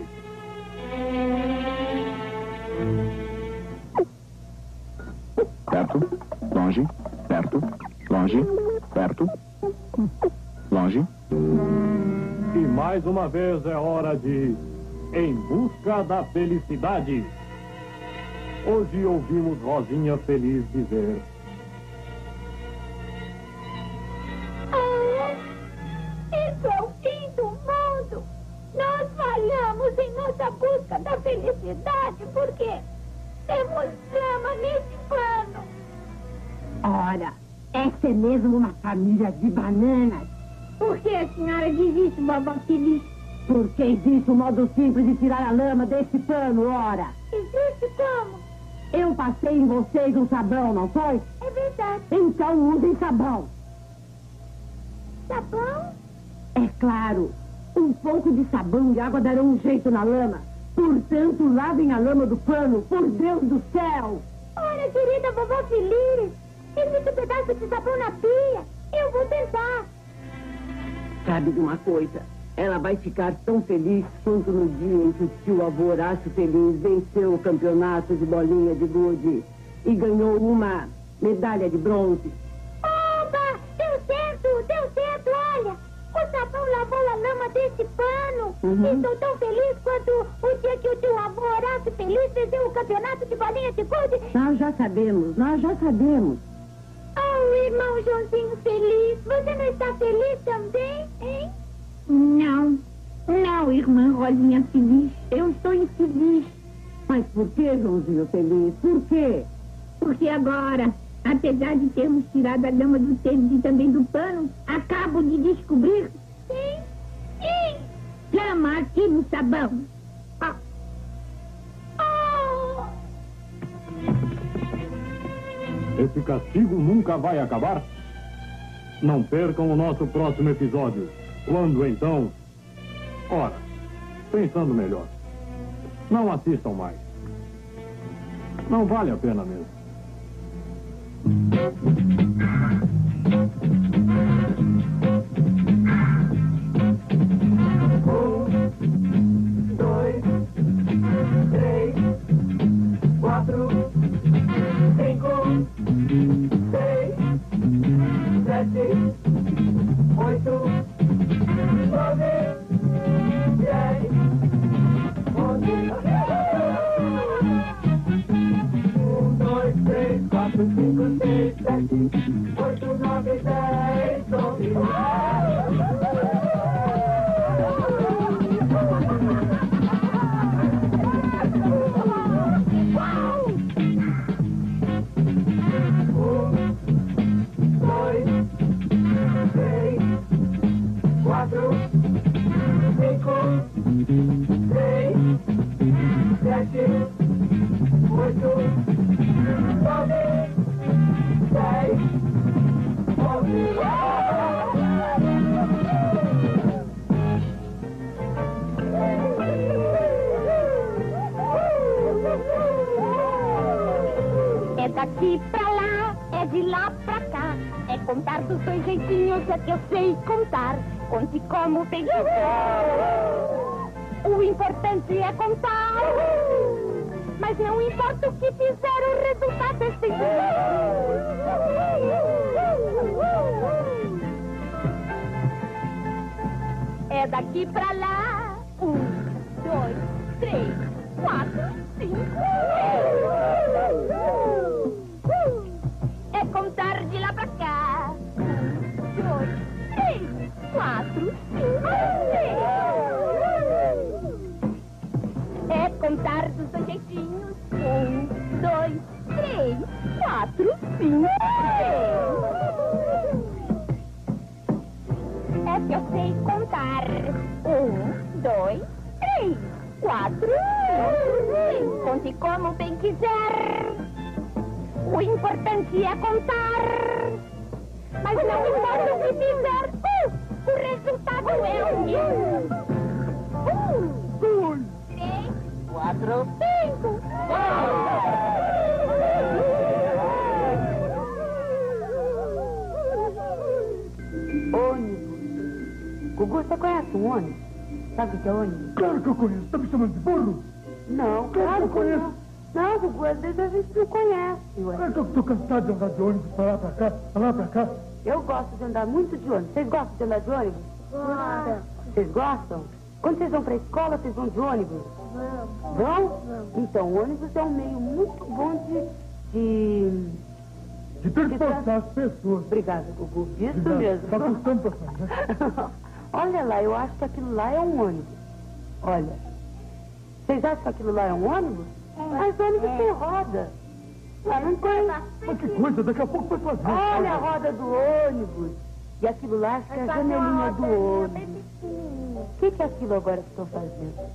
Perto, longe, perto, longe, perto, longe. E mais uma vez é hora de Em Busca da Felicidade. Hoje ouvimos Rosinha Feliz dizer... Isso é o fim do mundo! Nós falhamos em nossa busca da felicidade porque temos lama nesse pano. Ora, essa é mesmo uma família de bananas. Por que a senhora diz isso, vovó Feliz? Porque existe um modo simples de tirar a lama desse pano, ora. Existe como? Eu passei em vocês um sabão, não foi? É verdade. Então usem sabão. Sabão? É claro. Um pouco de sabão e água darão um jeito na lama. Portanto, lavem a lama do pano, por Deus do céu. Ora, querida vovó Feliz, existe um pedaço de sabão na pia. Eu vou tentar. Sabe de uma coisa? Ela vai ficar tão feliz quanto no dia em que o tio avô Horácio Feliz venceu o campeonato de bolinha de gude e ganhou uma medalha de bronze. Oba! Deu certo, olha! O sabão lavou a lama desse pano. Estou tão feliz quanto o dia que o tio avô Horácio Feliz venceu o campeonato de bolinha de gude. Nós já sabemos. Oh, irmão Joãozinho Feliz, você não está feliz também, hein? Não, irmã Rosinha Feliz, eu estou infeliz. Mas por que, Joãozinho Feliz? Por quê? Porque agora, apesar de termos tirado a lama do tênis e também do pano, acabo de descobrir... Sim, lama aqui no sabão. Esse castigo nunca vai acabar? Não percam o nosso próximo episódio. Quando então? Ora, pensando melhor, não assistam mais. Não vale a pena mesmo. 1, 2, 3, 4, 5, 6, 7, 8 7, 8, 9, 10, 11. É daqui pra lá, é de lá pra cá. É contar dos dois jeitinhos, é que eu sei contar. Conte como tem que ser. O importante é contar. Mas não importa o que fizer, o resultado é sempre. É daqui pra lá. 1, 2, 3, 4, 5. É contar de lá pra cá. 1, 2, 3, 4, 5, 6. É contar dos dois jeitinhos. 1, 2, 3, 4, 5, 6. É que eu sei contar. 1, 2, 3, 4, 5, 6. Conte como bem quiser. O importante é contar. Mas não importa o que fizer, o resultado é o mesmo. 1, 2, 3, 4, 5. Ônibus. Gugu, você conhece um ônibus? Sabe o que é ônibus? Claro que eu conheço. Tá me chamando de burro? Não, Claro que eu conheço. Não, Gugu, às vezes a gente não conhece, ué. Eu tô cansado de andar de ônibus pra lá, pra cá, pra lá, pra cá. Eu gosto de andar muito de ônibus. Vocês gostam de andar de ônibus? Gosto. Vocês gostam? Quando vocês vão pra escola, vocês vão de ônibus? Vão? Então, o ônibus é um meio muito bom de transportar as pessoas. Obrigada, Gugu. Isso Obrigado. mesmo. Tá custando bastante, né? Olha lá, eu acho que aquilo lá é um ônibus. Olha. Vocês acham que aquilo lá é um ônibus? Mas ônibus tem roda. Lá não tem. Mas que coisa, daqui a pouco vai fazer. Olha a roda do ônibus. E aquilo lá, acho que é a janelinha do ônibus. O que é aquilo agora que estão fazendo?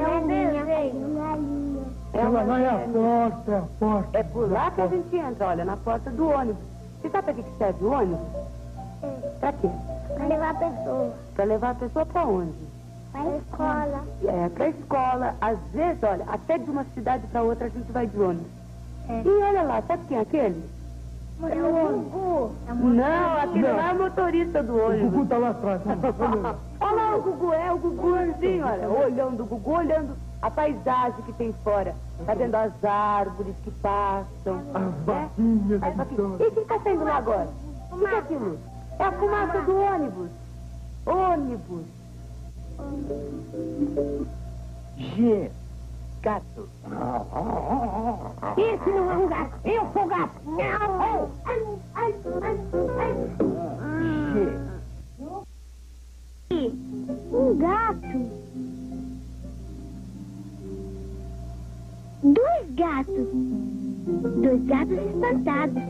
Ela lá é a porta, é a porta. É por lá que a gente entra, olha, na porta do ônibus. Você sabe pra que serve o ônibus? Pra quê? Pra levar a pessoa. Pra levar a pessoa pra onde? Pra escola. É, pra escola. Às vezes, olha, até de uma cidade pra outra a gente vai de ônibus. E olha lá, sabe quem é aquele? É o Gugu. Não, aquele lá é o motorista do ônibus. O Gugu tá lá atrás. Olha lá o Gugu, é o Guguzinho, olha. Olhando o Gugu, olhando a paisagem que tem fora. Tá vendo as árvores que passam. As vaquinhas. E o que tá saindo lá agora? O que é aquilo? É a fumaça do ônibus. Ônibus. G. Gato. Esse não é um gato. Eu sou gato. G. Um gato. 2 gatos. 2 gatos espantados.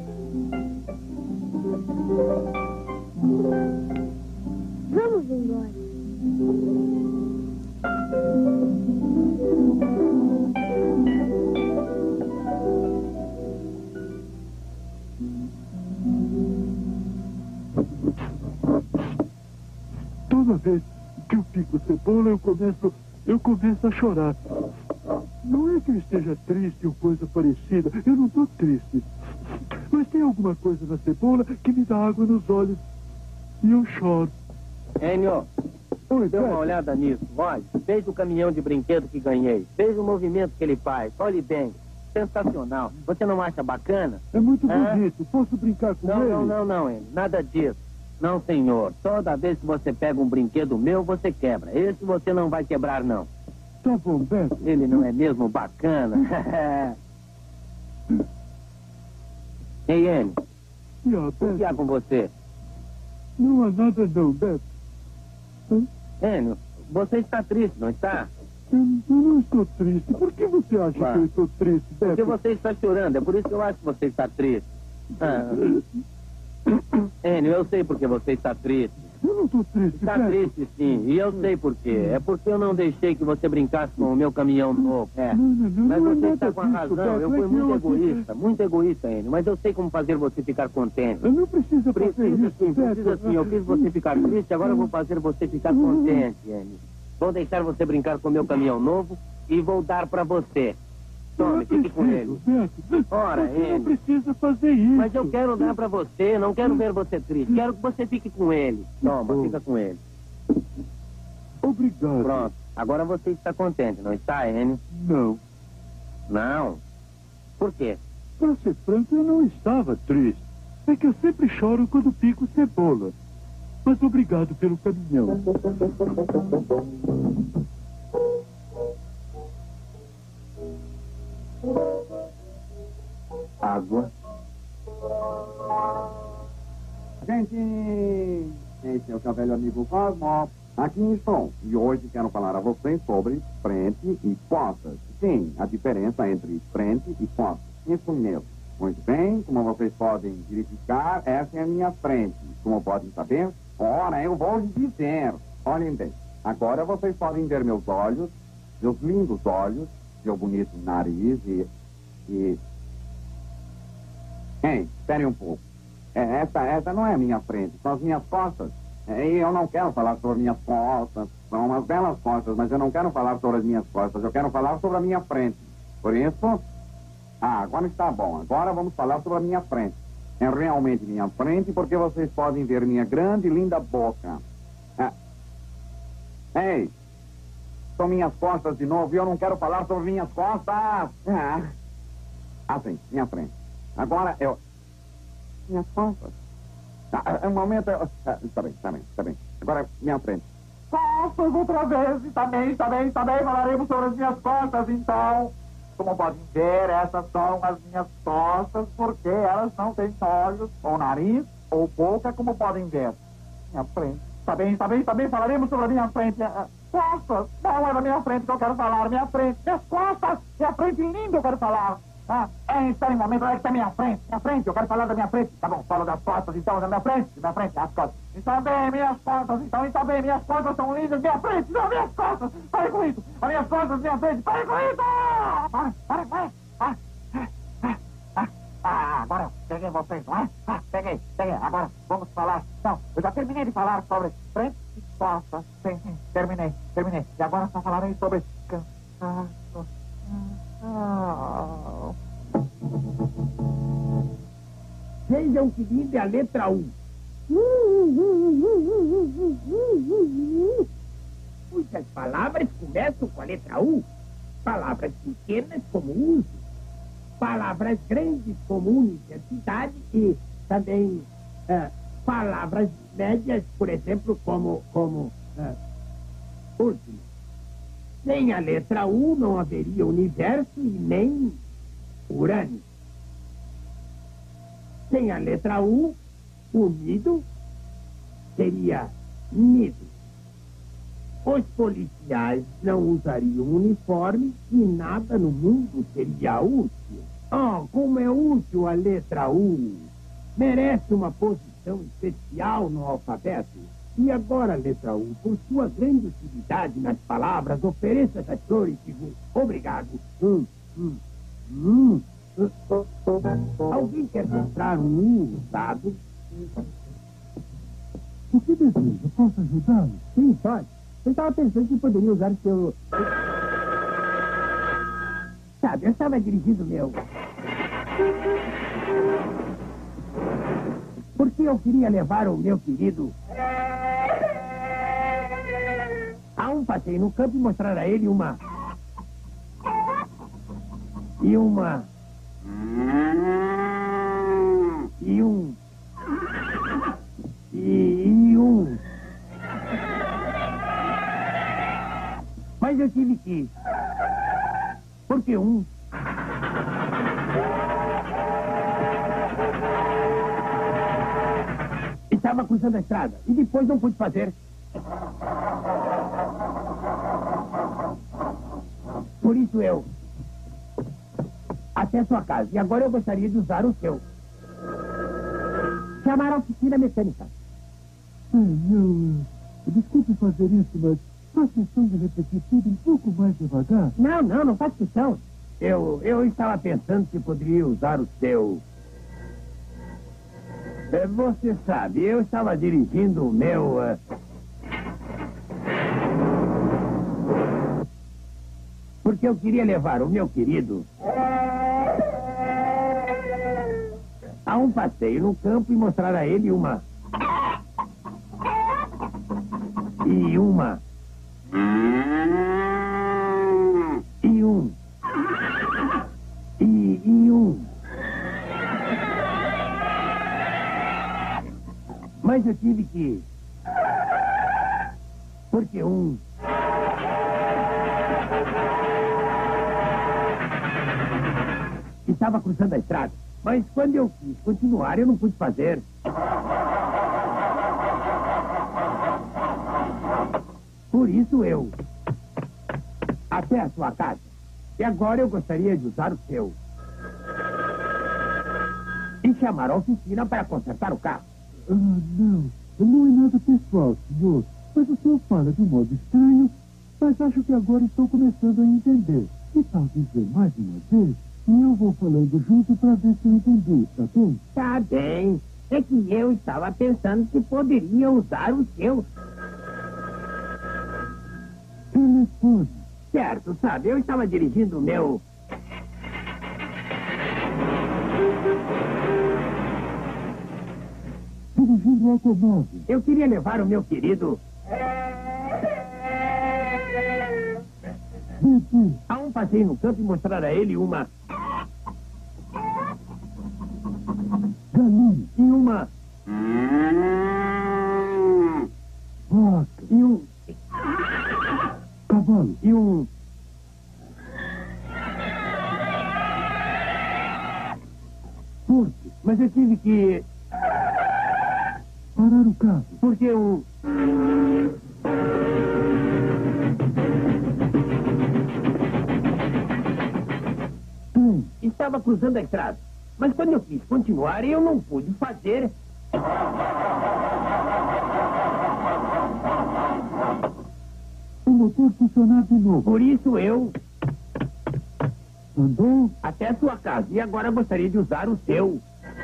Vamos embora. Toda vez que eu pico cebola, eu começo a chorar. Não é que eu esteja triste ou coisa parecida. Eu não estou triste. Mas tem alguma coisa na cebola que me dá água nos olhos. E eu choro. Enio, dê uma olhada nisso. Olha, veja o caminhão de brinquedo que ganhei. Veja o movimento que ele faz. Olhe bem. Sensacional. Você não acha bacana? É muito bonito. Posso brincar com ele? Não, Enio. Nada disso. Não, senhor. Toda vez que você pega um brinquedo meu, você quebra. Esse você não vai quebrar, não. Tá bom, Beto. Ele não é mesmo bacana? Ei, Enio. Beto? O que há com você? Não há nada não, Beto. Enio, você está triste, não está? Eu não estou triste. Por que você acha que eu estou triste, Beto? Porque você está chorando, é por isso que eu acho que você está triste. Enio, eu sei porque você está triste. Eu não estou triste, Está Beto. triste, sim, e eu sei por quê. É porque eu não deixei que você brincasse com o meu caminhão novo. Mas você está com a razão, eu fui muito egoísta, Enio. Mas eu sei como fazer você ficar contente. Eu não preciso fazer Precisa isso, sim, Beto. precisa sim. Eu fiz você ficar triste, agora eu vou fazer você ficar contente, Enio. Vou deixar você brincar com o meu caminhão novo e vou dar pra você. Tome, fique com ele. Ora, Você não Enio. precisa fazer isso. Mas eu quero dar pra você, não quero ver você triste. Quero que você fique com ele. Toma, fica com ele. Obrigado. Pronto. Agora você está contente, não está, Enio? Não. Não? Por quê? Para ser franco, eu não estava triste. É que eu sempre choro quando pico cebola. Mas obrigado pelo caminhão. Água. Gente, esse é o seu velho amigo Cosmo. Aqui estou. E hoje quero falar a vocês sobre frente e costas. Sim, a diferença entre frente e costas. Isso mesmo. Muito bem, como vocês podem verificar, essa é a minha frente. Como podem saber? Ora, eu vou lhes dizer. Olhem bem. Agora vocês podem ver meus olhos, meus lindos olhos, meu bonito nariz e... Ei, esperem um pouco. Essa não é a minha frente, são as minhas costas. E eu não quero falar sobre minhas costas. São umas belas costas, mas eu não quero falar sobre as minhas costas. Eu quero falar sobre a minha frente. Por isso... agora está bom. Agora vamos falar sobre a minha frente. É realmente minha frente, porque vocês podem ver minha grande e linda boca. Ei! São minhas costas de novo e eu não quero falar sobre minhas costas. Assim, minha frente. Agora eu... Minhas costas. Um momento eu... Está bem. Agora, minha frente. Costas outra vez. Está bem. Falaremos sobre as minhas costas, então. Como podem ver, essas são as minhas costas, porque elas não têm olhos, ou nariz, ou boca, como podem ver. Minha frente. Está bem. Falaremos sobre a minha frente. Costas. Não é da minha frente que eu quero falar. Minha frente. Minhas costas. Minha frente linda eu quero falar. Espera um momento, onde é que está minha frente? Minha frente, eu quero falar da minha frente. Tá bom, falo das costas, então, da minha frente, as costas. Está bem, minhas costas, está bem, minhas costas são lindas, minha frente, não, minhas costas, pare com isso. As minhas costas, minha frente, pare com isso. Pare. Agora, peguei vocês, não é? Peguei. Agora, vamos falar. Não, eu já terminei de falar sobre frente e costas. Sim, terminei. E agora só falarei sobre cansaço. Vejam que linda é a letra U. Muitas palavras começam com a letra U. Palavras pequenas como uso. Palavras grandes como universidade e também palavras médias, por exemplo, como último. Sem a letra U não haveria universo e nem Urânio. Sem a letra U, unido seria nido. Os policiais não usariam uniforme e nada no mundo seria útil. Como é útil a letra U! Merece uma posição especial no alfabeto. E agora, letra U, por sua grande utilidade nas palavras, ofereça essas flores, segundo. Obrigado. Alguém quer comprar um U usado? O que deseja? Posso ajudá-lo? Sim, pode. Eu estava pensando que poderia usar seu... Sabe, eu estava dirigindo o meu... Porque eu queria levar o meu querido a um passeio no campo e mostrar a ele uma... Mas eu tive que ir. Porque Estava cruzando a estrada e depois não pude fazer. Por isso eu... até sua casa. E agora eu gostaria de usar o seu. Chamar a oficina mecânica. Desculpe fazer isso, mas faz questão de repetir tudo um pouco mais devagar. Não faz questão. Eu estava pensando que poderia usar o seu. Você sabe, eu estava dirigindo o meu... porque eu queria levar o meu querido a um passeio no campo e mostrar a ele uma... e uma... e um... e um... Mas eu tive que... porque um... estava cruzando a estrada. Mas quando eu quis continuar, eu não pude fazer. Por isso eu... até a sua casa. E agora eu gostaria de usar o seu. E chamar a oficina para consertar o carro. Não é nada pessoal, senhor. Mas o senhor fala de um modo estranho, mas acho que agora estou começando a entender. Que tal dizer mais uma vez? E eu vou falando junto para ver se eu entendi, tá bem? Tá bem. É que eu estava pensando que poderia usar o seu telefone. Certo, sabe, eu estava dirigindo o meu... dirigindo o automóvel. Eu queria levar o meu querido... a um passeio no campo e mostrar a ele uma... galinha. E uma... vaca. E um... cavalo. E um... porco. Mas eu tive que... parar o carro. Porque o... estava cruzando a estrada. Mas quando eu quis continuar, eu não pude fazer. O motor funcionar de novo. Por isso eu... andou até a sua casa. E agora gostaria de usar o seu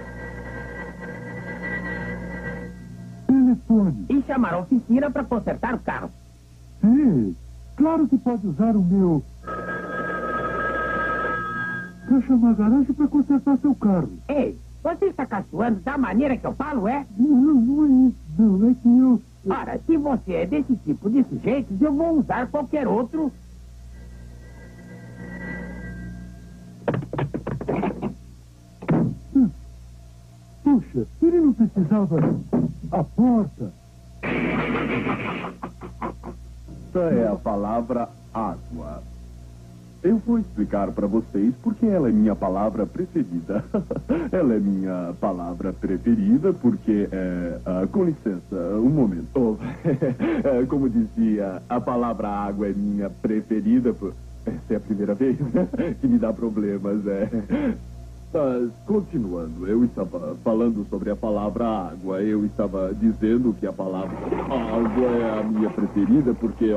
telefone. E chamar a oficina para consertar o carro. Claro que pode usar o meu... para chamar a garagem para consertar seu carro. Ei, você está caçoando da maneira que eu falo, é? Não é isso. Não, é que eu... Ora, se você é desse tipo de sujeitos, eu vou usar qualquer outro... Puxa, ele não precisava... a porta. Essa é a palavra água. Eu vou explicar para vocês porque ela é minha palavra preferida. Ela é minha palavra preferida porque com licença, um momento. Como dizia, a palavra água é minha preferida. Essa é a primeira vez que me dá problemas, Mas, continuando, eu estava falando sobre a palavra água. Eu estava dizendo que a palavra água é a minha preferida porque...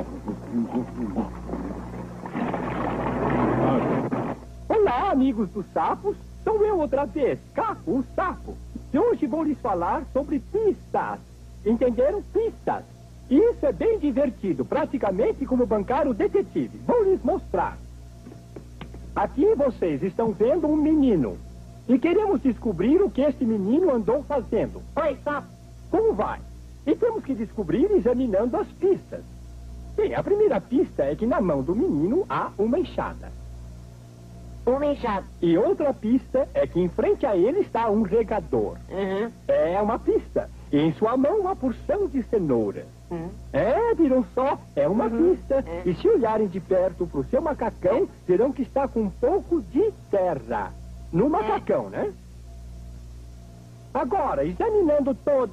Olá, amigos dos sapos. Sou eu outra vez, Caco, o sapo. E hoje vou lhes falar sobre pistas. Entenderam? Pistas. Isso é bem divertido, praticamente como bancar o detetive. Vou lhes mostrar. Aqui vocês estão vendo um menino. E queremos descobrir o que este menino andou fazendo. Oi, sapo. Como vai? E temos que descobrir examinando as pistas. Bem, a primeira pista é que na mão do menino há uma enxada. Uma enxada. E outra pista é que em frente a ele está um regador. É uma pista. E em sua mão uma porção de cenoura. Viram só? É uma pista. E se olharem de perto para o seu macacão, verão que está com um pouco de terra. No macacão, né? Agora, examinando todas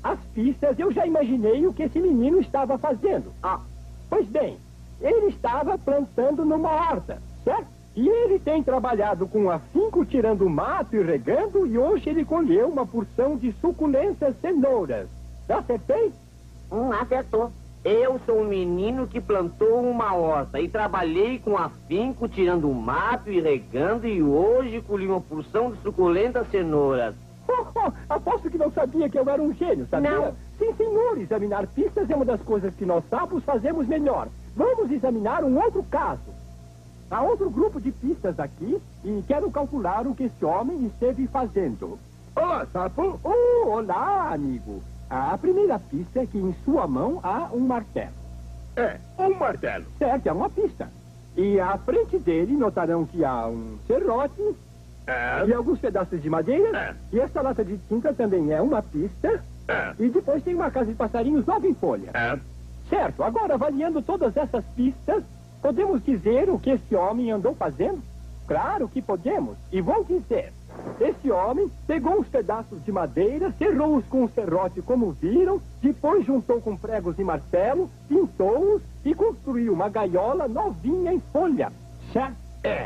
as pistas, eu já imaginei o que esse menino estava fazendo. Pois bem, ele estava plantando numa horta, certo? E ele tem trabalhado com afinco, tirando mato e regando, e hoje ele colheu uma porção de suculentas cenouras. Acertei? Acertou. Eu sou um menino que plantou uma horta e trabalhei com afinco, tirando mato e regando, e hoje colhi uma porção de suculentas cenouras. Aposto que não sabia que eu era um gênio, sabia? Não. Sim, senhor, examinar pistas é uma das coisas que nós sapos fazemos melhor. Vamos examinar um outro caso. Há outro grupo de pistas aqui e quero calcular o que esse homem esteve fazendo. Olá, sapo. Olá, amigo. A primeira pista é que em sua mão há um martelo. Um martelo. Certo, é uma pista. E à frente dele notarão que há um serrote e alguns pedaços de madeira. E essa lata de tinta também é uma pista. E depois tem uma casa de passarinhos nova em folha. Certo, agora avaliando todas essas pistas, podemos dizer o que esse homem andou fazendo? Claro que podemos. E vou dizer. Esse homem pegou os pedaços de madeira, serrou-os com um serrote como viram, depois juntou com pregos e martelo, pintou-os e construiu uma gaiola novinha em folha. Certo?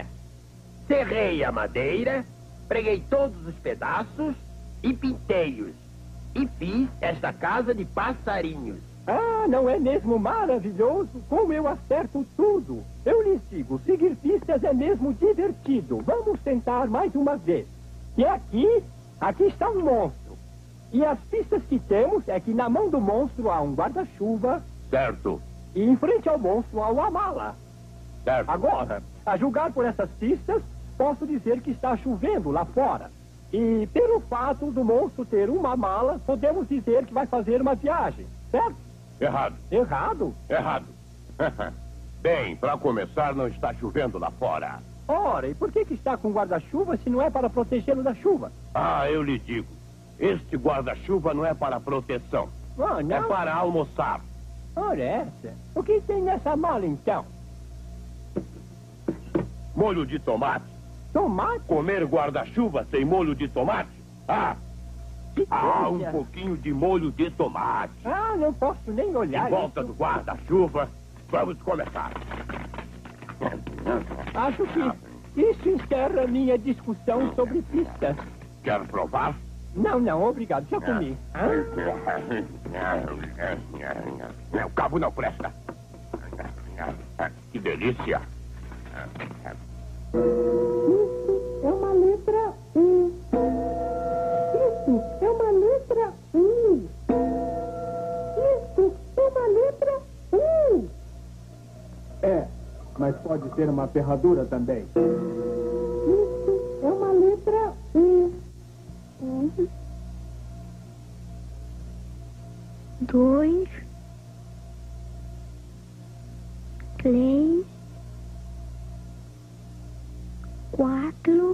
Serrei a madeira, preguei todos os pedaços e pintei-os. E fiz esta casa de passarinhos. Não é mesmo maravilhoso? Como eu acerto tudo. Eu lhes digo, seguir pistas é mesmo divertido. Vamos tentar mais uma vez. E aqui está um monstro. E as pistas que temos é que na mão do monstro há um guarda-chuva. Certo. E em frente ao monstro há uma mala. Certo. Agora, a julgar por essas pistas, posso dizer que está chovendo lá fora. E pelo fato do monstro ter uma mala, podemos dizer que vai fazer uma viagem, certo? Errado. Errado? Errado. Bem, para começar, não está chovendo lá fora. Ora, e por que está com guarda-chuva se não é para protegê-lo da chuva? Eu lhe digo. Este guarda-chuva não é para proteção. Não? É para almoçar. Ora, essa? O que tem nessa mala, então? Molho de tomate. Tomate? Comer guarda-chuva sem molho de tomate? Um pouquinho de molho de tomate. Não posso nem olhar. Em volta do guarda-chuva, vamos começar. Acho que isso encerra minha discussão sobre pistas. Quer provar? Não, obrigado, já comi. O cabo não presta. Que delícia. Isso é uma letra U. Isso é uma letra U. Isso é uma letra U. Mas pode ser uma ferradura também. Isso é uma letra U. 2, 3, 4,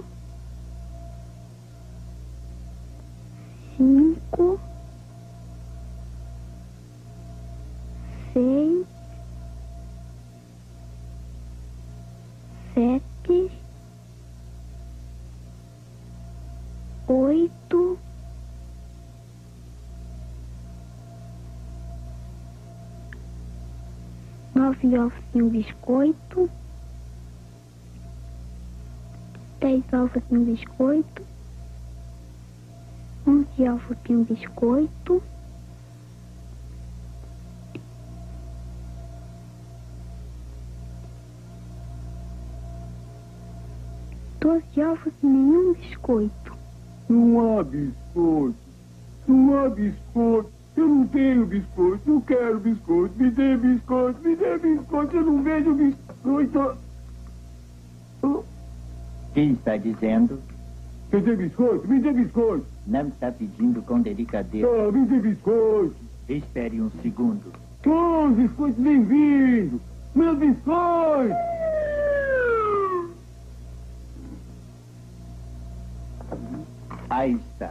5, 6, 7, 8, 9 ovos e um biscoito, 10 ovos e um biscoito, 11 ovos e um biscoito, 12 ovos e nenhum biscoito. Não há biscoito. Não há biscoito. Eu não tenho biscoito. Eu quero biscoito. Me dê biscoito. Me dê biscoito. Eu não vejo biscoito. O que está dizendo? Me dê biscoito. Me dê biscoito. Não está pedindo com delicadeza. Me dê biscoito. Espere um segundo. Os biscoitos vem vindo. Meus biscoitos. Aí está.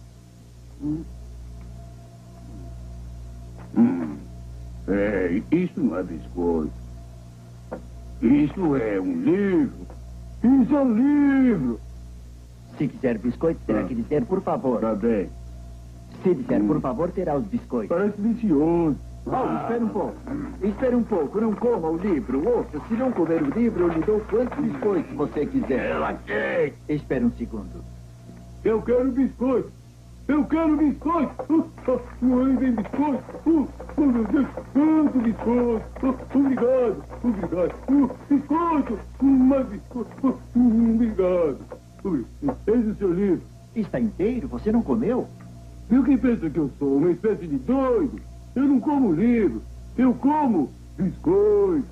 Isso não é biscoito. Isso é um livro. Isso é um livro. Se quiser biscoito, terá que dizer por favor. Tá bem. Se disser, por favor, terá os biscoitos. Parece delicioso. Espere um pouco. Espere um pouco. Não coma o livro. Ouça, se não comer o livro, eu lhe dou quantos biscoitos você quiser. Espere um segundo. Eu quero biscoito. Eu quero biscoito. Mãe, vem biscoito. Oh, meu Deus. Quanto biscoito. Obrigado. Obrigado. Biscoito. Mais biscoito. Obrigado. Esse é o seu livro. Está inteiro? Você não comeu? E o que pensa que eu sou? Uma espécie de doido? Eu não como livro. Eu como biscoito.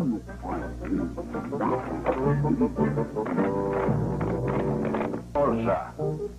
Forja.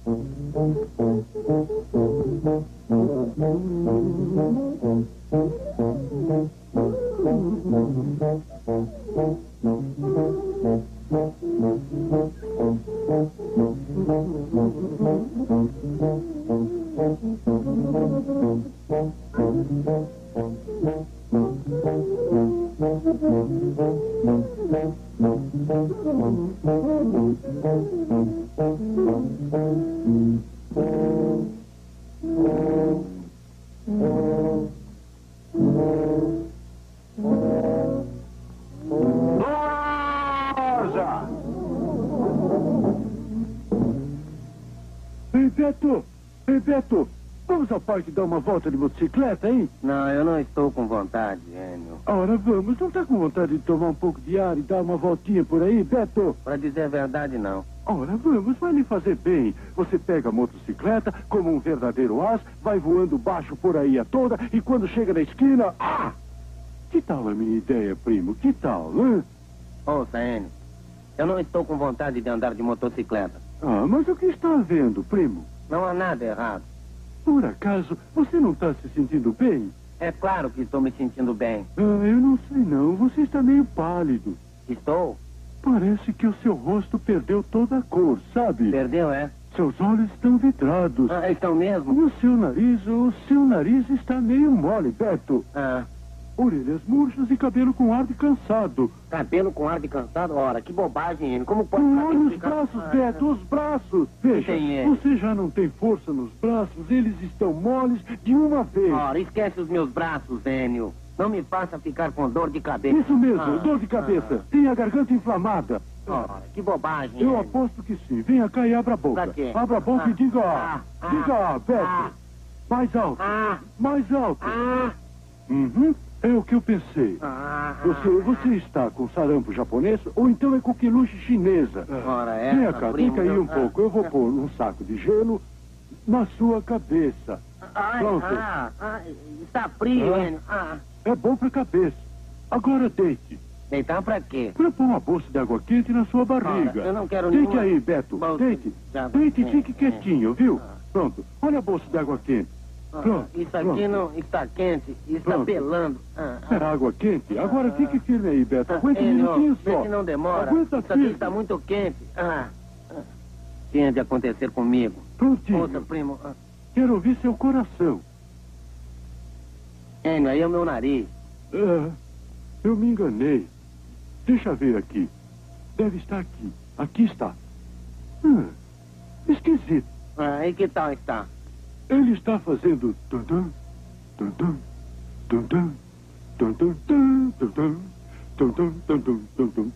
Ei, Beto, vamos ao parque dar uma volta de motocicleta, hein? Não, eu não estou com vontade, Enio. Ora, vamos. Não está com vontade de tomar um pouco de ar e dar uma voltinha por aí, Beto? Para dizer a verdade, não. Ora, vamos, vai lhe fazer bem. Você pega a motocicleta como um verdadeiro as, vai voando baixo por aí a toda e quando chega na esquina... Ah! Que tal a minha ideia, primo? Que tal, hein? Ouça, Enio, eu não estou com vontade de andar de motocicleta. Ah, mas o que está havendo, primo? Não há nada errado. Por acaso, você não está se sentindo bem? É claro que estou me sentindo bem. Ah, eu não sei não. Você está meio pálido. Estou? Parece que o seu rosto perdeu toda a cor, sabe? Perdeu, é? Seus olhos estão vidrados. Ah, estão mesmo? E o seu nariz está meio mole, Beto. Ah. Orelhas murchas e cabelo com ar de cansado. Cabelo com ar de cansado? Ora, que bobagem, Enio. Como pode... Olha os braços, Beto, os braços. Veja, você já não tem força nos braços, eles estão moles de uma vez. Ora, esquece os meus braços, Enio. Não me faça ficar com dor de cabeça. Isso mesmo, dor de cabeça. Tem a garganta inflamada. Ora, que bobagem, Eu Enio. aposto que sim. Venha cá e abra a boca. Pra quê? Abra a boca e diga diga Beto. Mais alto. Mais alto. Uhum. É o que eu pensei. Você está com sarampo japonês ou então é coqueluche chinesa? Ora, é. Venha cá, fica aí um pouco. Eu vou pôr um saco de gelo na sua cabeça. Pronto. Está frio, Enio. É bom pra cabeça. Agora deite. Deitar pra quê? Pra pôr uma bolsa de água quente na sua barriga. Ora, eu não quero Deite nenhuma... aí, Beto. Deite. Deite e fique quietinho, viu? Pronto. Olha a bolsa de água quente. Pronto. Isso aqui não está quente, está pelando. É água quente? Agora fique firme aí, Beto. Aguenta um minutinho só. Vê se não demora. Aguenta Isso firme. aqui está muito quente. Tinha de acontecer comigo. Prontinho. Ouça, primo. Quero ouvir seu coração. Enio, aí é o meu nariz. Eu me enganei. Deixa ver aqui. Deve estar aqui. Aqui está. Esquisito. E que tal está? Ele está fazendo tum-tum, tum-tum, tum-tum, tum-tum, tum-tum, tum-tum, tum-tum, tum-tum,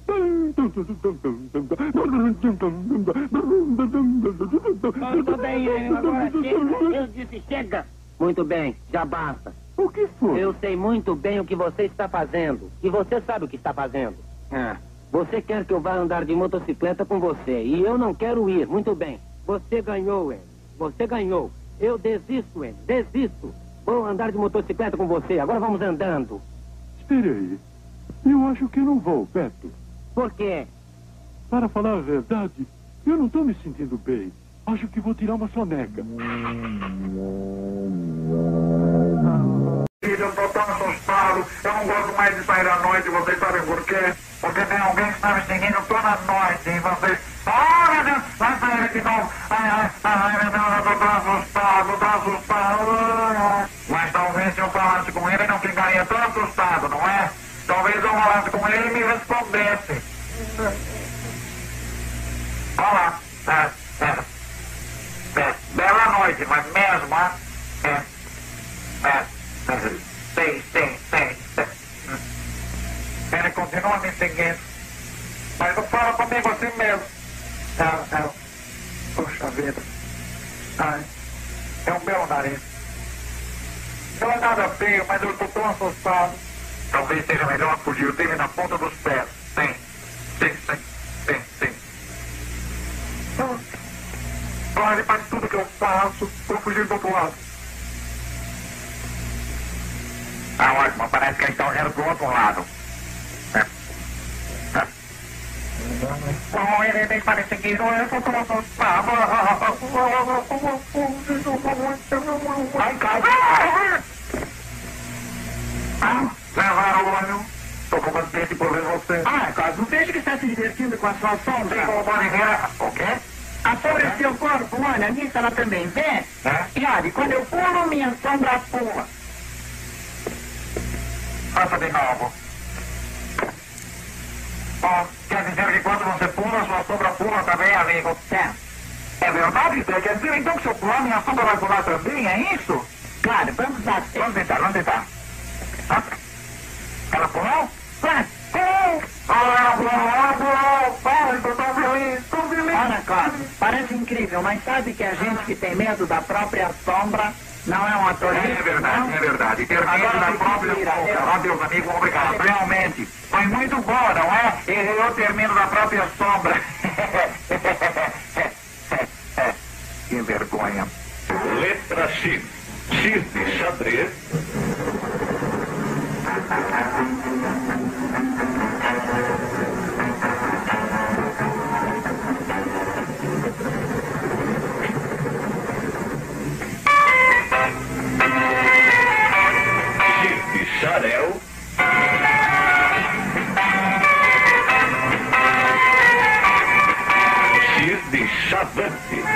Muito bem, Enio, agora chega. Eu disse chega. Muito bem, já basta. O que foi? Eu sei muito bem o que você está fazendo. E você sabe o que está fazendo. Você quer que eu vá andar de motocicleta com você. E eu não quero ir. Muito bem. Você ganhou, Enio. Você ganhou. Eu desisto, Enio. Desisto. Vou andar de motocicleta com você. Agora vamos andando. Espere aí. Eu acho que não vou, Beto. Por quê? Para falar a verdade, eu não estou me sentindo bem. Acho que vou tirar uma soneca. Eu tô tão assustado, eu não gosto mais de sair à noite, vocês sabem por quê? Porque tem alguém que está me seguindo toda noite e vocês... Oh, meu Deus, vai sair de novo. Ai, meu Deus, eu tô tão assustado. Mas talvez se eu falasse com ele, não ficaria tão assustado, não é? Talvez eu falasse com ele e me respondesse. Olá. Bela noite, mas mesmo, Sim. Ele continua me seguindo. Mas não fala comigo assim mesmo. Puxa vida. Ai, é um belo nariz. Não é nada feio, mas eu estou tão assustado. Talvez seja melhor fugir dele na ponta dos pés. Sim. Agora ele faz tudo que eu faço por fugir do outro lado. Ótimo, parece que eles estão indo pro outro lado. Ele nem parece que não é, eu tô assustado. Vai, cara. Levaram o olho. Tô com bastante por ver você. Carlos, não vejo que está se divertindo com a sua sombra. O quê? A sombra é seu corpo, olha, a minha ela também vê. E olha, quando eu pulo, minha sombra pula. Faça de novo. Quer dizer que quando você pula, sua sombra pula também, amigo? É verdade? Quer dizer então que se eu pular, minha sombra vai pular também, é isso? Claro, vamos lá. Vamos tentar. Ela pulou? Claro. Ela pulou. Estou tão feliz. Olha, Carlos, parece incrível, mas sabe que a gente que tem medo da própria sombra não é um ator. É verdade. Ter medo da própria sombra. Deus, amigo, obrigado. Realmente, foi muito boa, não é? Eu ter medo da própria sombra. Que vergonha. Letra X. X de xadrez. X de xarel. X de chavante.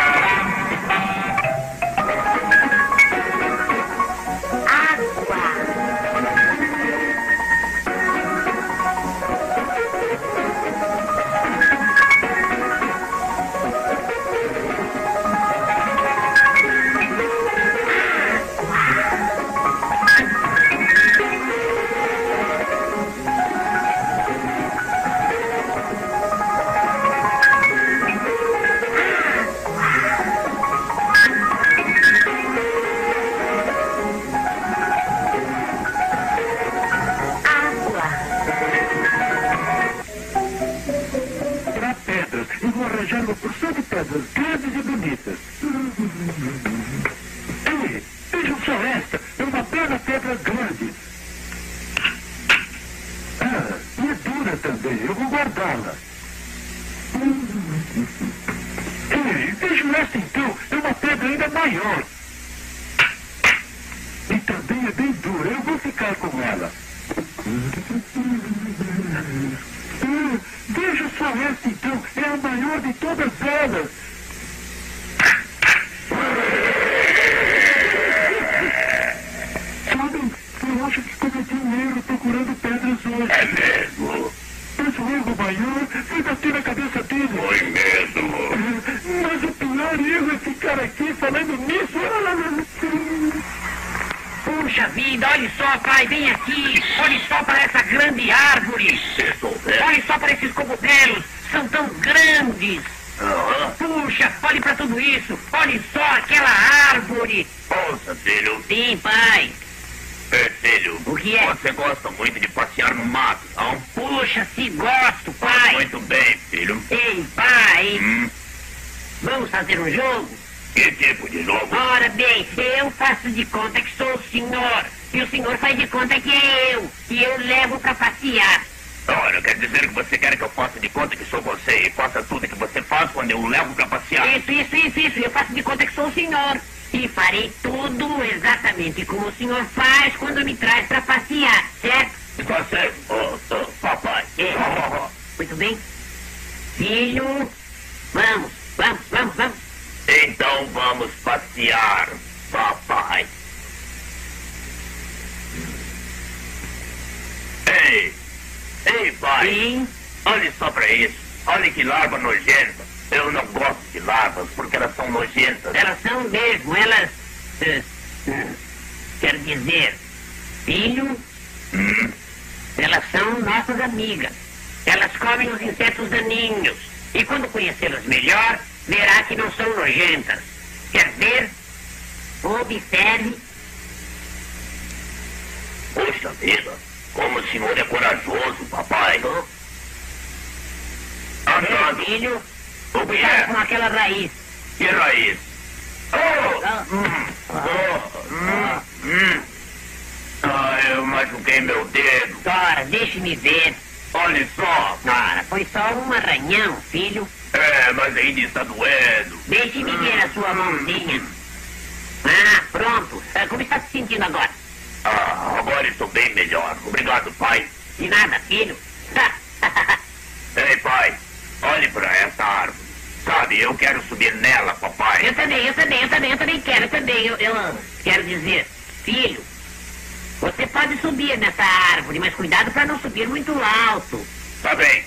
Uma porção de pedras grandes e bonitas. Ei, vejam só esta. É uma bela pedra grande. E é dura também. Eu vou guardá-la. Ei, vejam esta então. É uma pedra ainda maior. E também é bem dura. Eu vou ficar com ela. Veja só esta então, é a maior de todas elas. Sabem, eu acho que cometi um erro procurando pedras hoje. É mesmo? Mas o erro maior foi bater na cabeça dele. Foi mesmo? Mas o pior erro é ficar aqui falando nisso. Puxa vida, olha só, pai, vem aqui. Olha só para essa grande árvore. Olha só para esses cogumelos. São tão grandes. Puxa, olhe para tudo isso. Olha só aquela árvore. Ouça, filho. Sim, pai. Filho. O que é? Você gosta muito de passear no mato, não? Puxa, se gosto, pai. Muito bem, filho. Ei, pai. Vamos fazer um jogo? Que tipo de jogo? Ora bem, eu faço de conta que sou o senhor. E o senhor faz de conta que é eu. E eu levo pra passear. Olha, quer dizer que você quer que eu faça de conta que sou você e faça tudo que você faz quando eu o levo pra passear? Isso. Eu faço de conta que sou o senhor. E farei tudo exatamente como o senhor faz quando me traz pra passear, certo? Está certo, papai. Muito bem. Filho, vamos. Então vamos passear, papai. Ei, pai. Sim? Olhe só pra isso. Olha que larva nojenta. Eu não gosto de larvas porque elas são nojentas. Elas são mesmo, elas... Quero dizer, filho, elas são nossas amigas. Elas comem os insetos daninhos. E quando conhecê-las melhor, verá que não são nojentas. Quer ver? Observe. Poxa vida, como o senhor é corajoso, papai. Meu filho, cuidado com aquela raiz. Que raiz? Eu machuquei meu dedo. Ora, deixe-me ver. Olha só. Ora, foi só um arranhão, filho. Mas ainda está doendo. Deixe-me ver a sua mãozinha. Pronto. Como está se sentindo agora? Agora estou bem melhor. Obrigado, pai. De nada, filho. Ei, pai. Olhe para essa árvore. Sabe, eu quero subir nela, papai. Eu também quero. Eu quero dizer, filho, você pode subir nessa árvore, mas cuidado para não subir muito alto. Tá bem.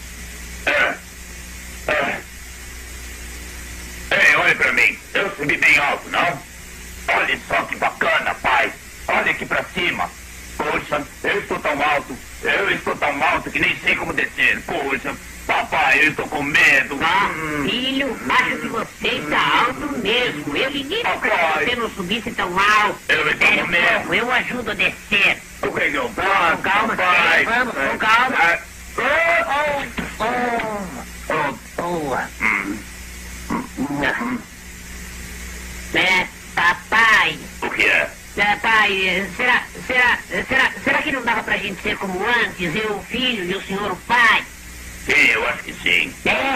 Ei, olhe para mim. Eu subi bem alto, não? Olha só que bacana, pai. Olha aqui para cima. Poxa, eu estou tão alto que nem sei como descer. Poxa, papai, eu estou com medo. Filho, acho que você está alto mesmo. Eu lhe disse para que você não subisse tão alto. Eu estou com medo. Eu ajudo a descer. O que eu faço? Com calma, papai. Vamos, com calma. Boa. Papai. O que é? Pai, será que não dava pra gente ser como antes? Eu, o filho, e o senhor, o pai? Sim, eu acho que sim.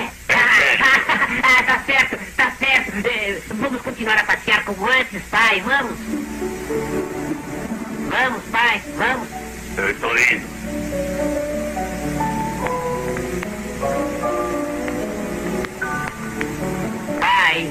Tá certo. Vamos continuar a passear como antes, pai, vamos? Vamos, pai, vamos. Eu estou indo. Pai.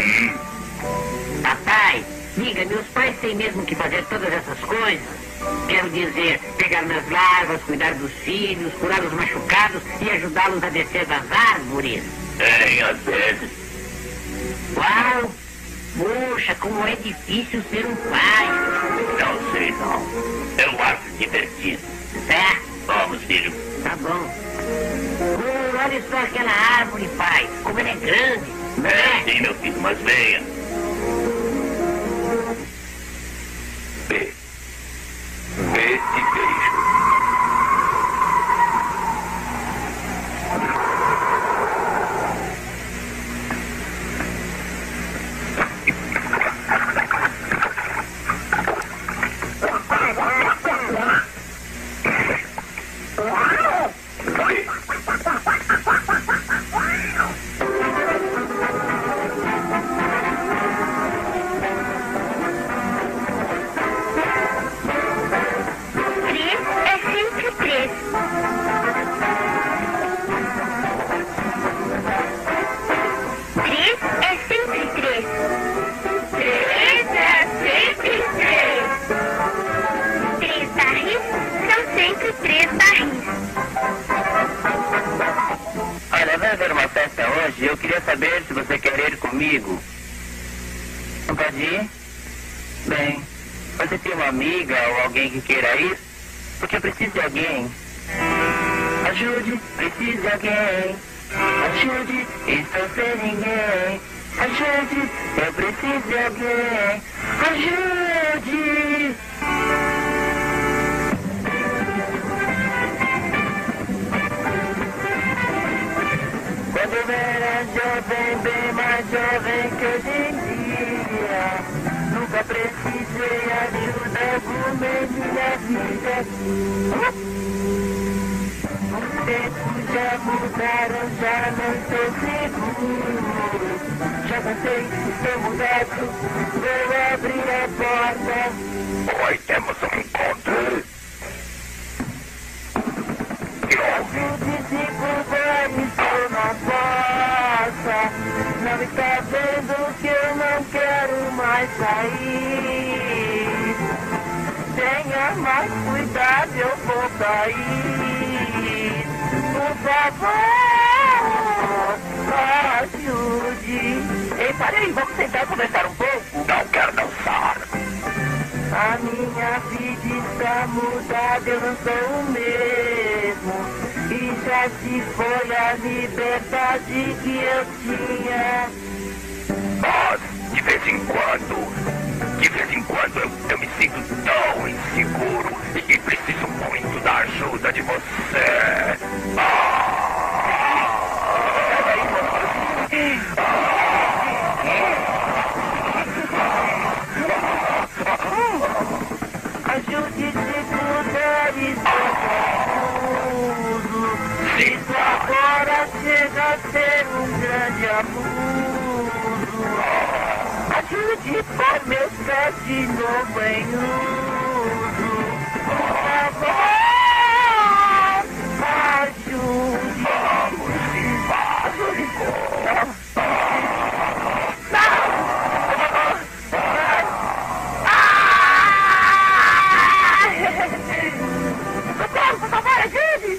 Papai. Diga, meus pais têm mesmo que fazer todas essas coisas? Quero dizer, pegar nas larvas, cuidar dos filhos, curar os machucados e ajudá-los a descer das árvores. Às vezes. Uau! Puxa, como é difícil ser um pai. Não sei, não. Eu acho divertido. Vamos, filho. Tá bom. Olha só aquela árvore, pai. Como ela é grande. Sim, meu filho, mas venha. Vê e deixa. Eu queria saber se você quer ir comigo. Não pode ir? Bem, você tem uma amiga ou alguém que queira ir? Porque eu preciso de alguém. Ajude, preciso de alguém. Ajude, estou sem ninguém. Ajude, eu preciso de alguém. Ajude! Quando eu era jovem, bem mais jovem que hoje em dia, nunca precisei ajuda alguma em minha vida. Os tempos já mudaram, já não estou seguro. Já cansei de ser mudado, vou abrir a porta. Oi, temos um encontro. Ajude-se por favor, estou na porta. Não está vendo que eu não quero mais sair. Tenha mais cuidado, eu vou sair. Por favor, ajude. Ei, parei, vamos tentar conversar um pouco? Não quero dançar. A minha vida está mudada, eu não sou o mesmo. E já se foi a liberdade que eu tinha. Mas, de vez em quando eu me sinto tão inseguro e preciso muito da ajuda de você. Ajude se puder, tudo. Isso agora chega a ser um grande amor. Ajude por meu pé de novo em uso. Por favor, ajude. Por favor, ajude.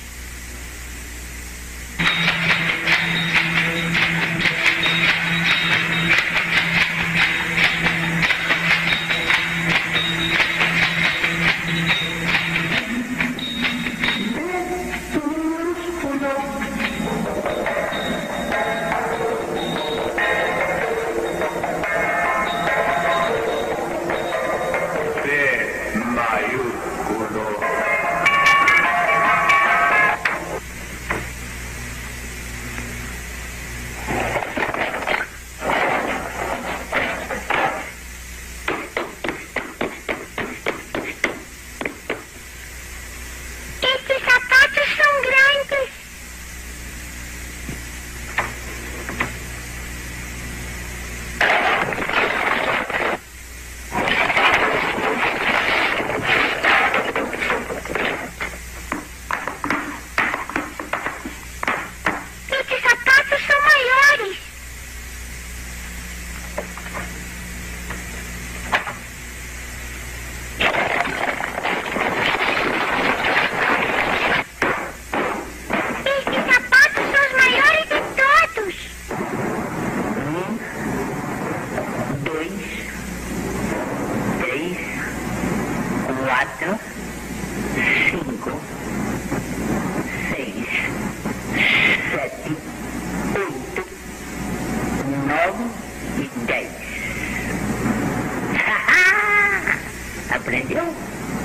Aprendeu?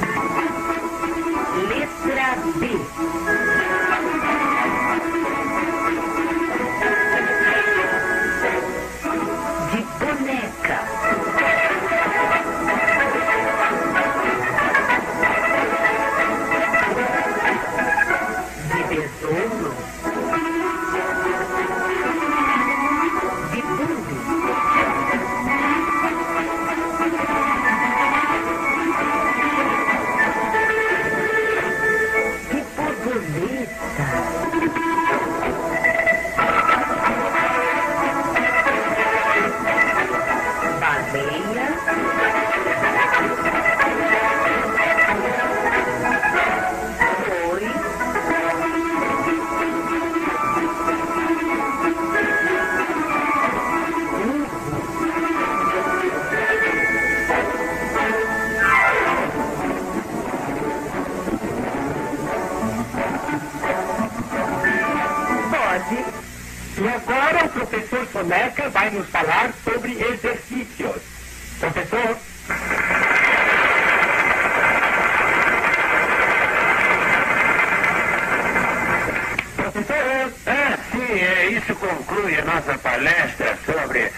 Letra B. De boneca. De besouro. De bumbo. E agora o professor Soneca vai nos falar sobre exercícios. Professor? Professor? Sim, isso conclui a nossa palestra sobre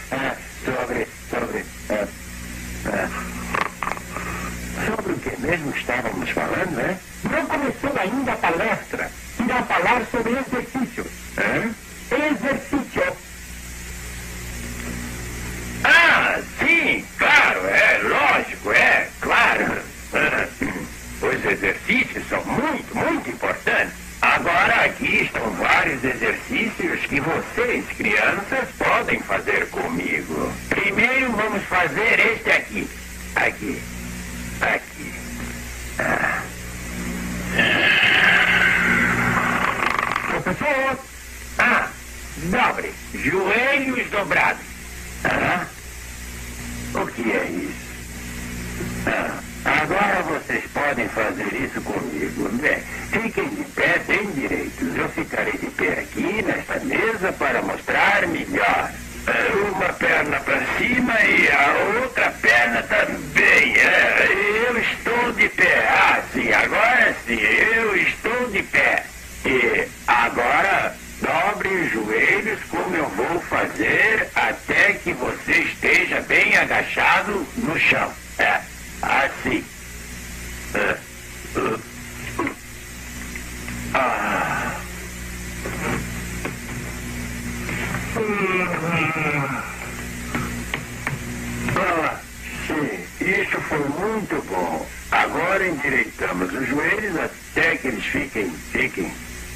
o que mesmo estávamos falando, né? Não começou ainda a palestra. Irá falar sobre exercícios. Exercício. Sim, claro, lógico, claro. Os exercícios são muito, muito importantes. Agora aqui estão vários exercícios que vocês, crianças, podem fazer comigo. Primeiro vamos fazer este aqui. Aqui. Professor? Dobre. Joelhos dobrados. O que é isso? Agora vocês podem fazer isso comigo. Bem, fiquem de pé bem direitos. Eu ficarei de pé aqui nesta mesa para mostrar melhor. Uma perna para cima e a outra perna também. Eu estou de pé. Ah, sim, agora sim, eu estou de pé. E agora dobre os joelhos como eu vou fazer até que você esteja bem agachado no chão. Assim. Sim, isso foi muito bom. Agora endireitamos os joelhos até que eles fiquem. Fiquem.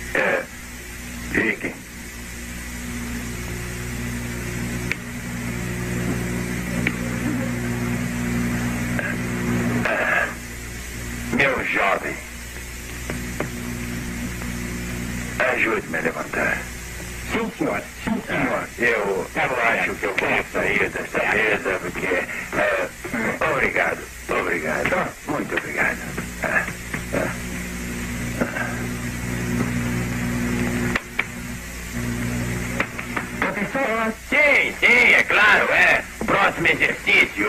Meu jovem, ajude-me a levantar. Sim, senhor. Sim, senhor. Eu acho que eu vou sair desta mesa porque... obrigado. Muito obrigado. Professor? Sim, é claro, O próximo exercício,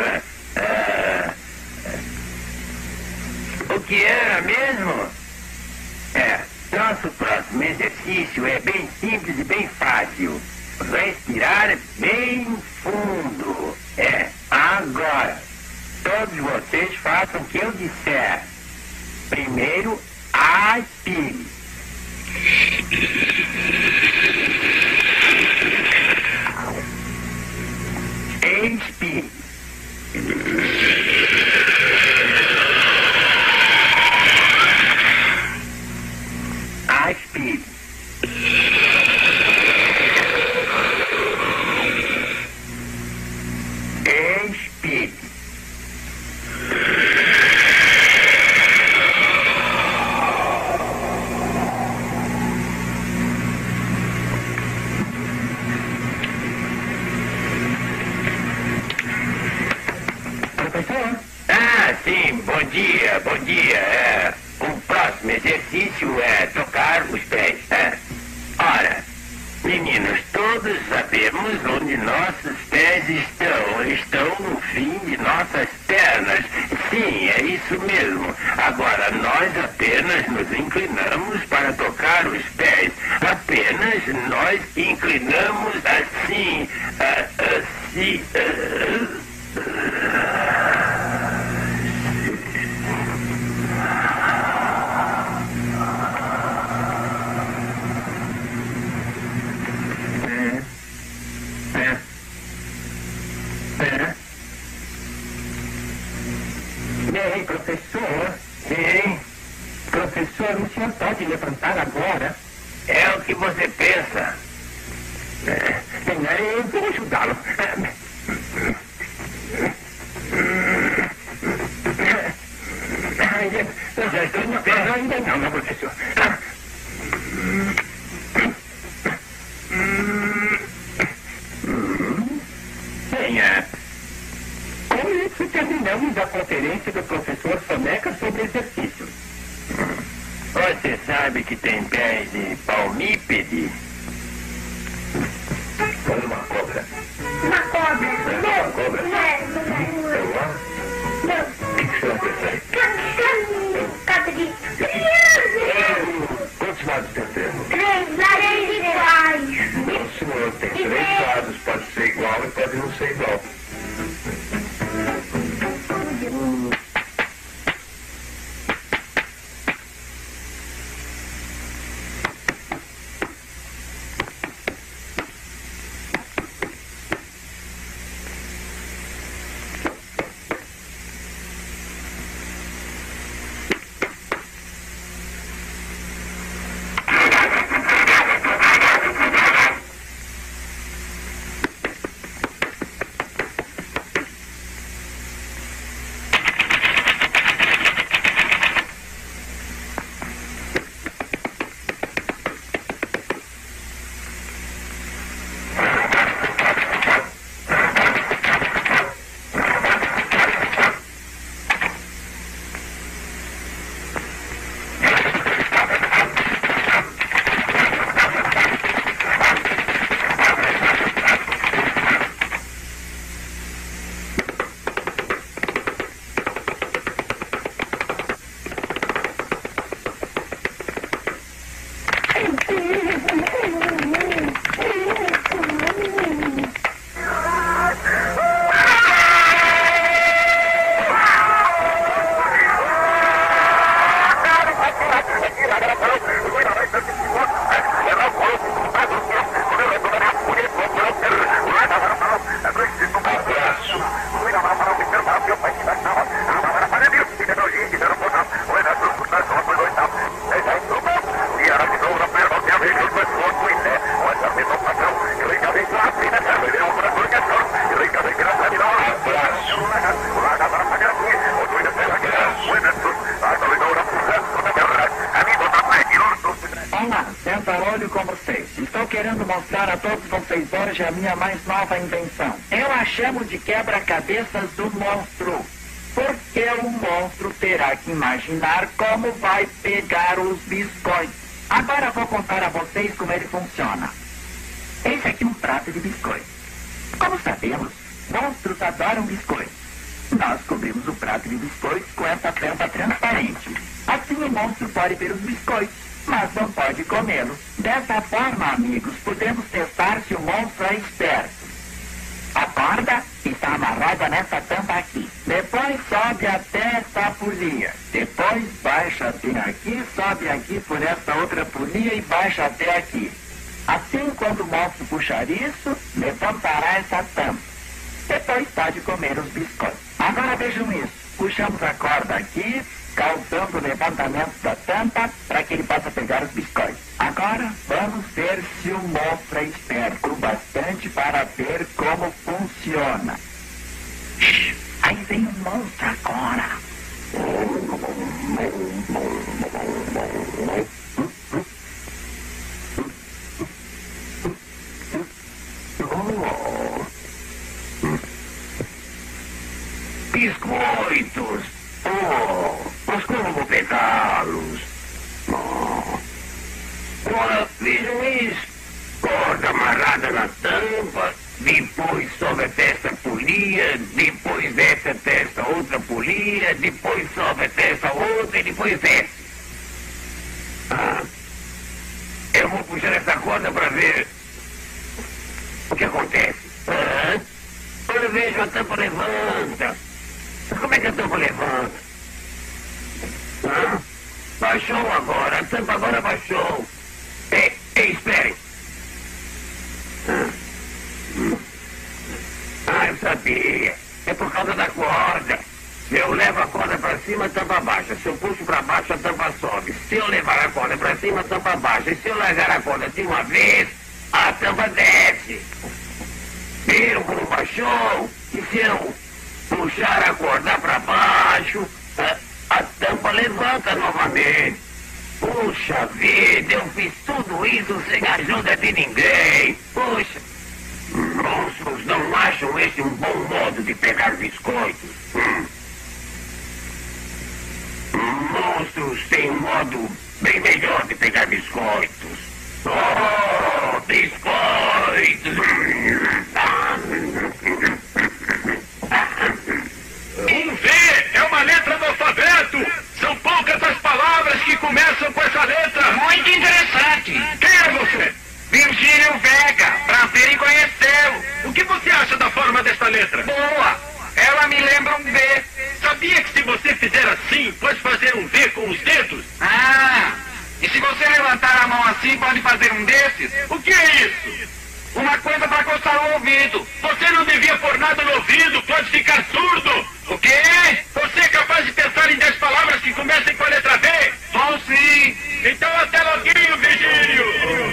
O que era mesmo? Nosso próximo exercício é bem simples e bem fácil. Respirar bem fundo. Agora, todos vocês façam o que eu disser. Primeiro, aspire. Expire. Aspire. Expire. Professor? Sim, bom dia. O próximo exercício é tocar os pés. Ora, meninos, todos sabemos onde nossos pés estão. Estão no fim de nossas pernas. Sim, é isso mesmo. Agora, nós apenas nos inclinamos para tocar os pés. Apenas nós inclinamos assim. Bem, professor. Sim. Professor, o senhor pode levantar agora? É o que você pensa. Eu vou ajudá-lo. Eu já estou de pé. Ainda não, professor. Venha. Com isso, terminamos a conferência do professor Soneca sobre exercícios. Você sabe que tem pés de palmípede? Como uma cobra. Uma cobra. Uma cobra? Não. O que o senhor prefere? Cabrito. Quantos lados tem o termo? 3 lados iguais. Não, senhor, tem 3 lados. Pode ser igual e pode não ser igual. mostrar a todos vocês hoje a minha mais nova invenção. Eu a chamo de quebra-cabeças do monstro. Porque o monstro terá que imaginar como vai pegar os biscoitos. Agora vou contar a vocês como ele funciona. Esse aqui é um prato de biscoitos. Como sabemos, monstros adoram biscoitos. Nós cobrimos o prato de biscoitos com essa tampa transparente. Assim o monstro pode ver os biscoitos, mas não pode comê-los. Dessa forma, amigos, podemos testar se o monstro é esperto. A corda está amarrada nessa tampa aqui. Depois sobe até essa polia. Depois baixa até aqui, sobe aqui por essa outra polia e baixa até aqui. Assim, quando o monstro puxar isso, levantará essa tampa. Depois pode comer os biscoitos. Agora vejam isso. Puxamos a corda aqui, causando o levantamento da tampa para que ele possa pegar os biscoitos. Agora vamos ver se o monstro é esperto o bastante para ver como funciona. Aí vem o monstro agora. Biscoitos! Oh, mas como vou pegá-los? Oh. Ora, vejam isso. Corda amarrada na tampa, depois sobe até essa polia, depois desce até essa outra polia, depois sobe até essa outra e depois desce. Ah, eu vou puxar essa corda para ver o que acontece. Ah, quando eu vejo a tampa levanta. Como é que a tampa levanta? Ah, baixou agora, a tampa agora baixou. Ei, esperem. Eu sabia. É por causa da corda. Se eu levo a corda para cima, a tampa baixa. Se eu puxo para baixo, a tampa sobe. Se eu levar a corda para cima, a tampa baixa. E se eu largar a corda de uma vez, a tampa desce. Viram como baixou? E se eu puxar a corda para baixo, a tampa levanta novamente. Puxa vida, eu fiz tudo isso sem a ajuda de ninguém. Puxa, monstros não acham esse um bom modo de pegar biscoitos? Monstros têm um modo bem melhor de pegar biscoitos. Oh, biscoitos! Um V é uma letra do alfabeto. São poucas as palavras que começam com essa letra. Muito interessante. Quem é você? Virgílio Vega, prazer em conhecê-lo. O que você acha da forma desta letra? Boa, ela me lembra um V. Sabia que se você fizer assim, pode fazer um V com os dedos? Ah, e se você levantar a mão assim, pode fazer um desses? O que é isso? Uma coisa para coçar o ouvido. Você não devia pôr nada no ouvido, pode ficar surdo. O quê? Você é capaz de pensar em 10 palavras que comecem com a letra V? Sou sim. Então até loguinho, Virgílio.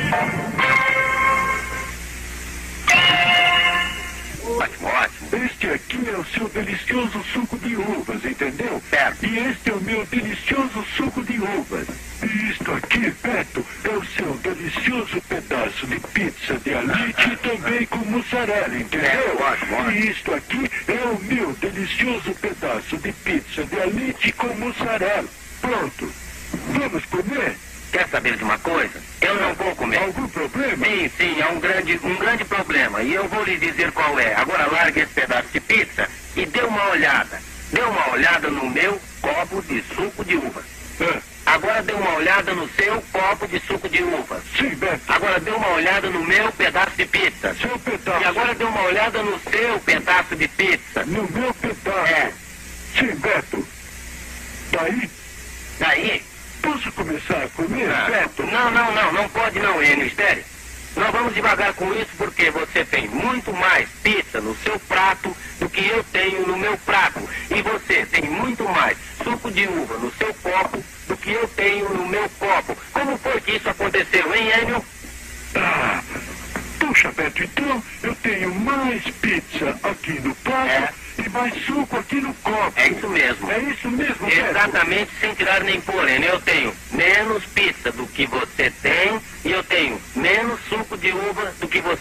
Ótimo. Este aqui é o seu delicioso suco de uvas, entendeu? Certo. E este é o meu delicioso suco de uvas. E isto aqui, Beto, é o seu delicioso pedaço de pizza de alite e também com mussarela, entendeu? Ótimo. E isto aqui é o meu delicioso pedaço de pizza de alite com mussarela. Pronto. Vamos comer? Quer saber de uma coisa? Eu não vou comer. Algum problema? Sim, é um grande problema. E eu vou lhe dizer qual é. Agora largue esse pedaço de pizza e dê uma olhada. Dê uma olhada no meu copo de suco de uvas. Agora dê uma olhada no seu copo de suco de uvas. Sim, Beto. Agora dê uma olhada no meu pedaço de pizza. Seu pedaço. E agora dê uma olhada no seu pedaço de pizza. No meu pedaço? É. Sim, Beto. Daí? Daí? Posso começar a comer, Beto? Não pode não, Enio, espere. Nós vamos devagar com isso porque você tem muito mais pizza no seu prato do que eu tenho no meu prato. E você tem muito mais suco de uva no seu copo do que eu tenho no meu copo. Como foi que isso aconteceu, hein, Enio? Puxa, Beto, então eu tenho mais pizza aqui no prato e mais suco aqui no copo. É isso mesmo. É isso mesmo, Beto? Exatamente, sem tirar nem pôr, Enio. Eu tenho menos pizza do que você tem e eu tenho menos suco de uva do que você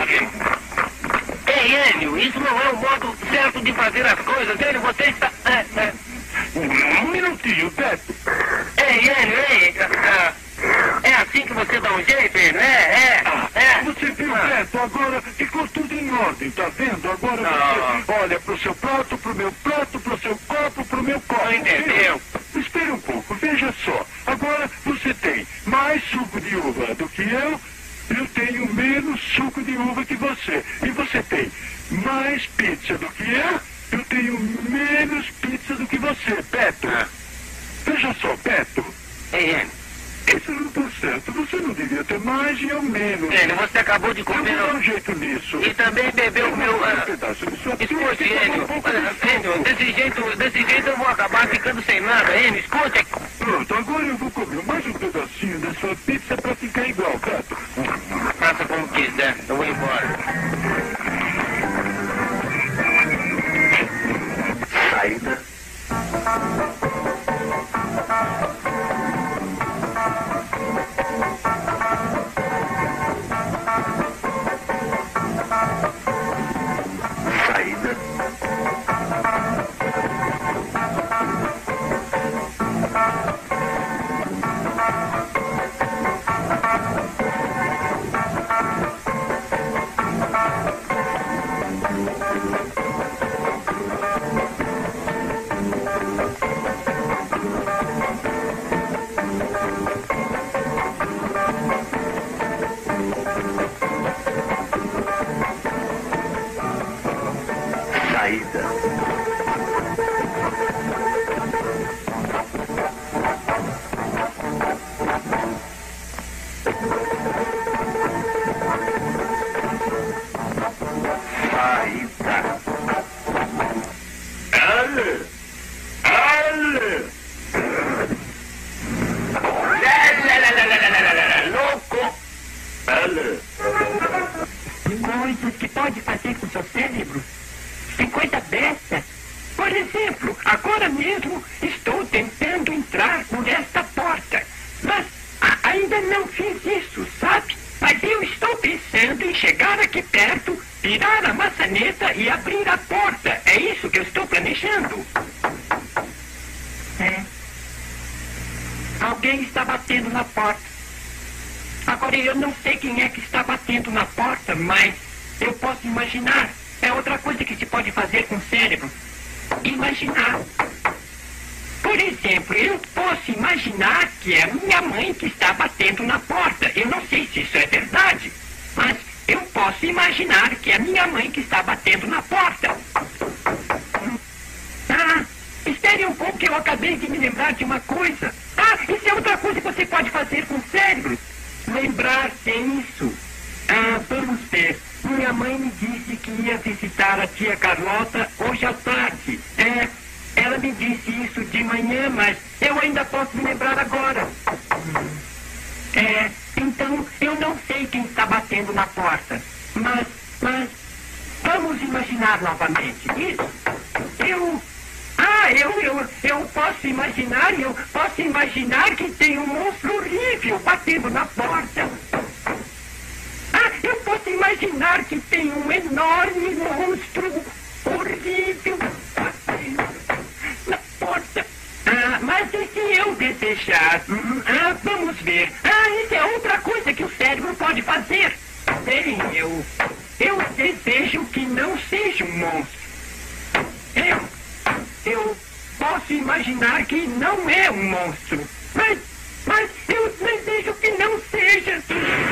Ei, Enio, isso não é o modo certo de fazer as coisas. Enio, você está... Um minutinho, Beto. Ei, Enio, é assim que você dá um jeito, Enio? Você viu, Beto? Agora ficou tudo em ordem, tá vendo? Agora você olha pro seu prato, pro meu prato, pro seu copo, pro meu copo. Não entendeu? Espere um pouco, veja só. Agora você tem mais suco de uva do que eu tenho menos suco de uva que você. E você tem mais pizza do que eu tenho menos pizza do que você, Beto. Veja só, Beto. Ei, Enio. Isso não está certo. Você não devia ter mais e eu menos. Enio, você acabou de comer... Eu vou dar um jeito nisso. E também bebeu o meu... Escute, Enio. Enio, desse jeito eu vou acabar ficando sem nada. Enio, escute. Pronto, agora eu vou comer mais um pedacinho da sua pizza para ficar igual, Beto. Faça como quiser. Eu vou embora. Saída. Coisas que pode fazer com seu cérebro. 50 bestas. Por exemplo, agora mesmo estou tentando entrar por esta porta. Mas ainda não fiz isso, sabe? Mas eu estou pensando em chegar aqui perto, virar a maçaneta e abrir a porta. É isso que eu estou planejando. Alguém está batendo na porta. Agora eu não sei quem é que está batendo na porta, mas eu posso imaginar. É outra coisa que se pode fazer com o cérebro. Imaginar. Por exemplo, eu posso imaginar que é a minha mãe que está batendo na porta. Eu não sei se isso é verdade, mas eu posso imaginar que é a minha mãe que está batendo na porta. Espere um pouco que eu acabei de me lembrar de uma coisa. Isso é outra coisa que você pode fazer com o cérebro. Lembrar-se isso. Vamos ver. Minha mãe me disse que ia visitar a tia Carlota hoje à tarde. Ela me disse isso de manhã, mas eu ainda posso me lembrar agora. Então, eu não sei quem está batendo na porta. Mas vamos imaginar novamente. Isso. Eu posso imaginar que tem um monstro horrível batendo na porta. Eu posso imaginar que tem um enorme monstro horrível batendo na porta. Mas e se eu desejar? Vamos ver. Isso é outra coisa que o cérebro pode fazer. Bem, eu desejo que não seja um monstro. Eu posso imaginar que não é um monstro. Mas eu desejo que não seja.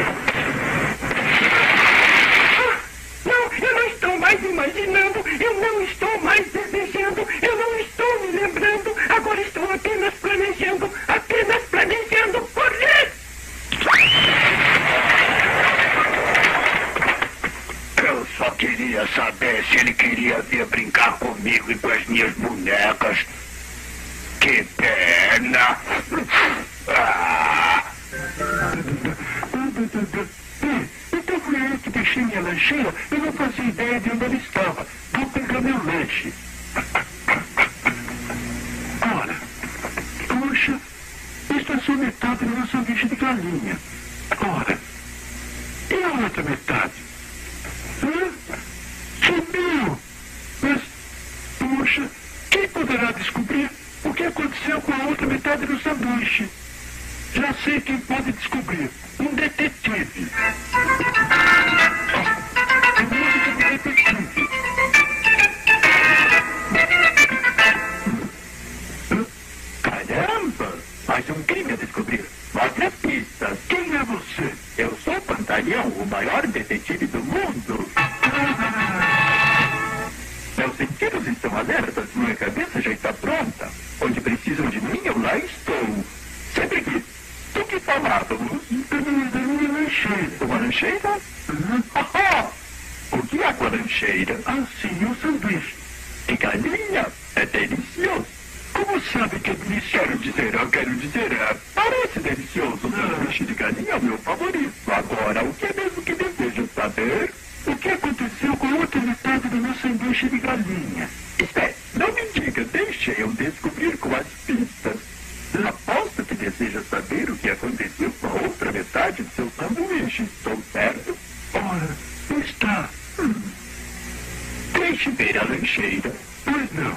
Não, eu não estou mais imaginando. Eu não estou mais desejando. Eu não estou me lembrando. Agora estou apenas planejando. Correr! Eu só queria saber se ele queria vir brincar comigo e com as minhas bonecas. Que pena! Então fui eu que deixei minha lancheira e não fazia ideia de onde ele estava. Vou pegar meu lanche. Ora, puxa, isto é só metade do meu sanduíche de galinha. Ora, e a outra metade? poderá descobrir o que aconteceu com a outra metade do sanduíche. Já sei quem pode descobrir. Um detetive. A música do detetive. Caramba! Mais um crime a descobrir. Mostre as pistas. Quem é você? Eu sou o Pantaleão, o maior detetive do mundo. Meus sentidos estão alertas, minha cabeça já está pronta. Onde precisam de mim, eu lá estou. Sempre quis. Do que falávamos? Da minha lancheira. Uma lancheira? O que é com a lancheira? Ah, sim, o sanduíche. De galinha? É delicioso. Como sabe que é delicioso? Quero dizer, parece delicioso. O sanduíche de galinha é o meu favorito. Agora, o que é mesmo que deseja saber? O que aconteceu com a outra metade do meu sanduíche de galinha? Espere, não me diga, deixe eu descobrir com as pistas. Aposto que deseja saber o que aconteceu com a outra metade do seu sanduíche. Estou certo? Ora, está. Deixe ver a lancheira. Pois não.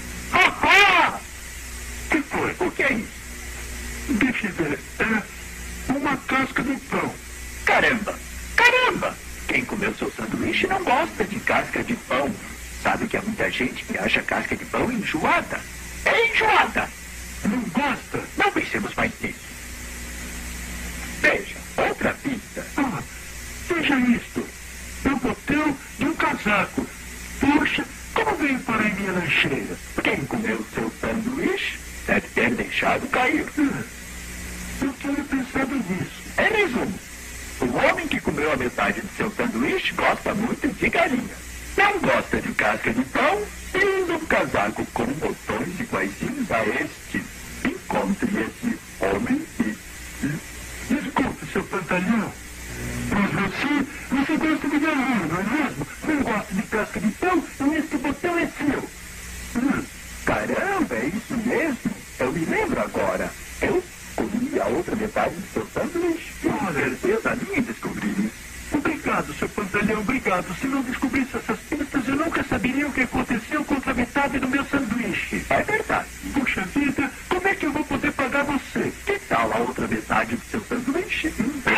Que foi? O que é isso? Deixe ver. É uma casca de pão. Caramba! Quem comeu seu sanduíche não gosta de casca de pão. Sabe que há muita gente que acha casca de pão enjoada. É enjoada! Não gosta? Não pensemos mais nisso. Veja, outra pista. Veja isto. É o botão de um casaco. Puxa, como veio parar em minha lancheira? Quem comeu seu sanduíche deve ter deixado cair. Eu tinha pensado nisso. Em resumo, o homem que comeu a metade do seu sanduíche gosta muito de galinha. Não gosta de casca de pão e usa um casaco com botões iguaizinhos a este. Encontre esse homem e... Desculpe, seu Pantaleão. Mas você gosta de galinha, não é mesmo? Não gosta de casca de pão e este botão é seu. Caramba, é isso mesmo? Eu me lembro agora. Eu comi a outra metade do seu sanduíche. Com certeza minha descobrir isso. Obrigado, seu Pantaleão, obrigado. Se não descobrisse essas pistas, eu nunca saberia o que aconteceu com outra metade do meu sanduíche. É verdade. Puxa vida, como é que eu vou poder pagar você? Que tal a outra metade do seu sanduíche?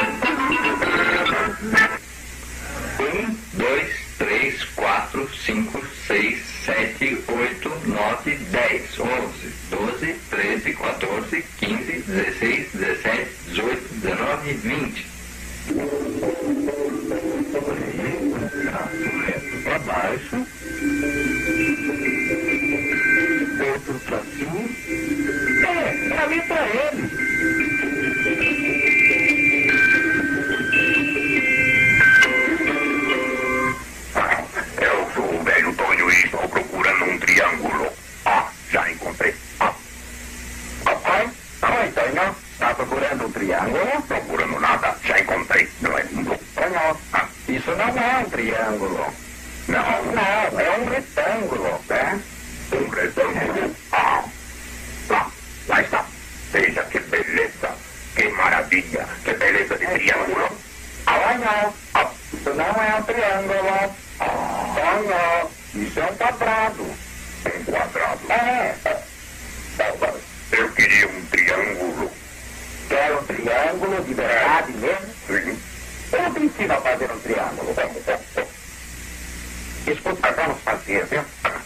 1, 2, 3, 4, 5, 6, 7, 8, 9, 10, 11, 12, 13, 14, 15, 16, 17, 18, 19, 20. Reto para baixo. Outro para cima. É a letra L. Eu sou o velho Tonho e estou procurando um triângulo. Já encontrei. Oi, Tonho. Está procurando um triângulo? Procurando nada. Já encontrei. Não é um Tonho, isso não é um triângulo. Não, é um retângulo, né? Um retângulo? Lá está. Veja que beleza. Que maravilha. Que beleza de triângulo. Tonho, isso não é um triângulo. Tonho, isso é um quadrado. Um quadrado? É. Eu queria um triângulo. Quer um triângulo de verdade mesmo? Sim. Eu te ensino a fazer um triângulo. Escuta, vamos fazer, viu?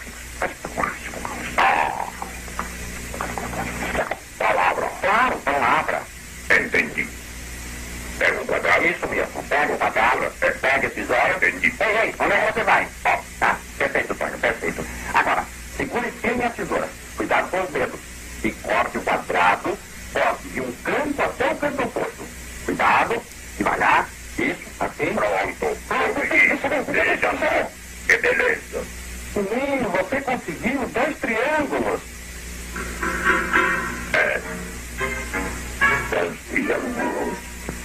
Palavra. Claro, palavra. Entendi. Pega um quadrado. Isso mesmo. Pega o quadrado. Pega esse zóio. Entendi. Ei, onde é que você vai? Tá, perfeito, Tonho, perfeito. Agora, segure firme a tesoura. Cuidado com os dedos. E corte o quadrado. Corte de um canto até o canto oposto. Cuidado, devagar. Isso, assim. Pronto. Veja só. Que beleza. Menino, você conseguiu 2 triângulos. É. 2 triângulos.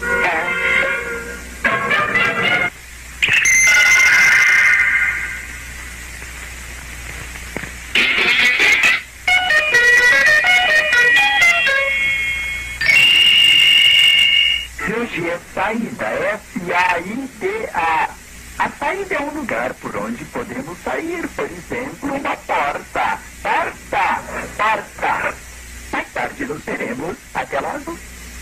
Hoje é saída, S-A-I-D-A. A saída é um lugar por onde podemos sair, por exemplo, uma porta. Porta! importa. Mais tarde nos veremos. Até logo.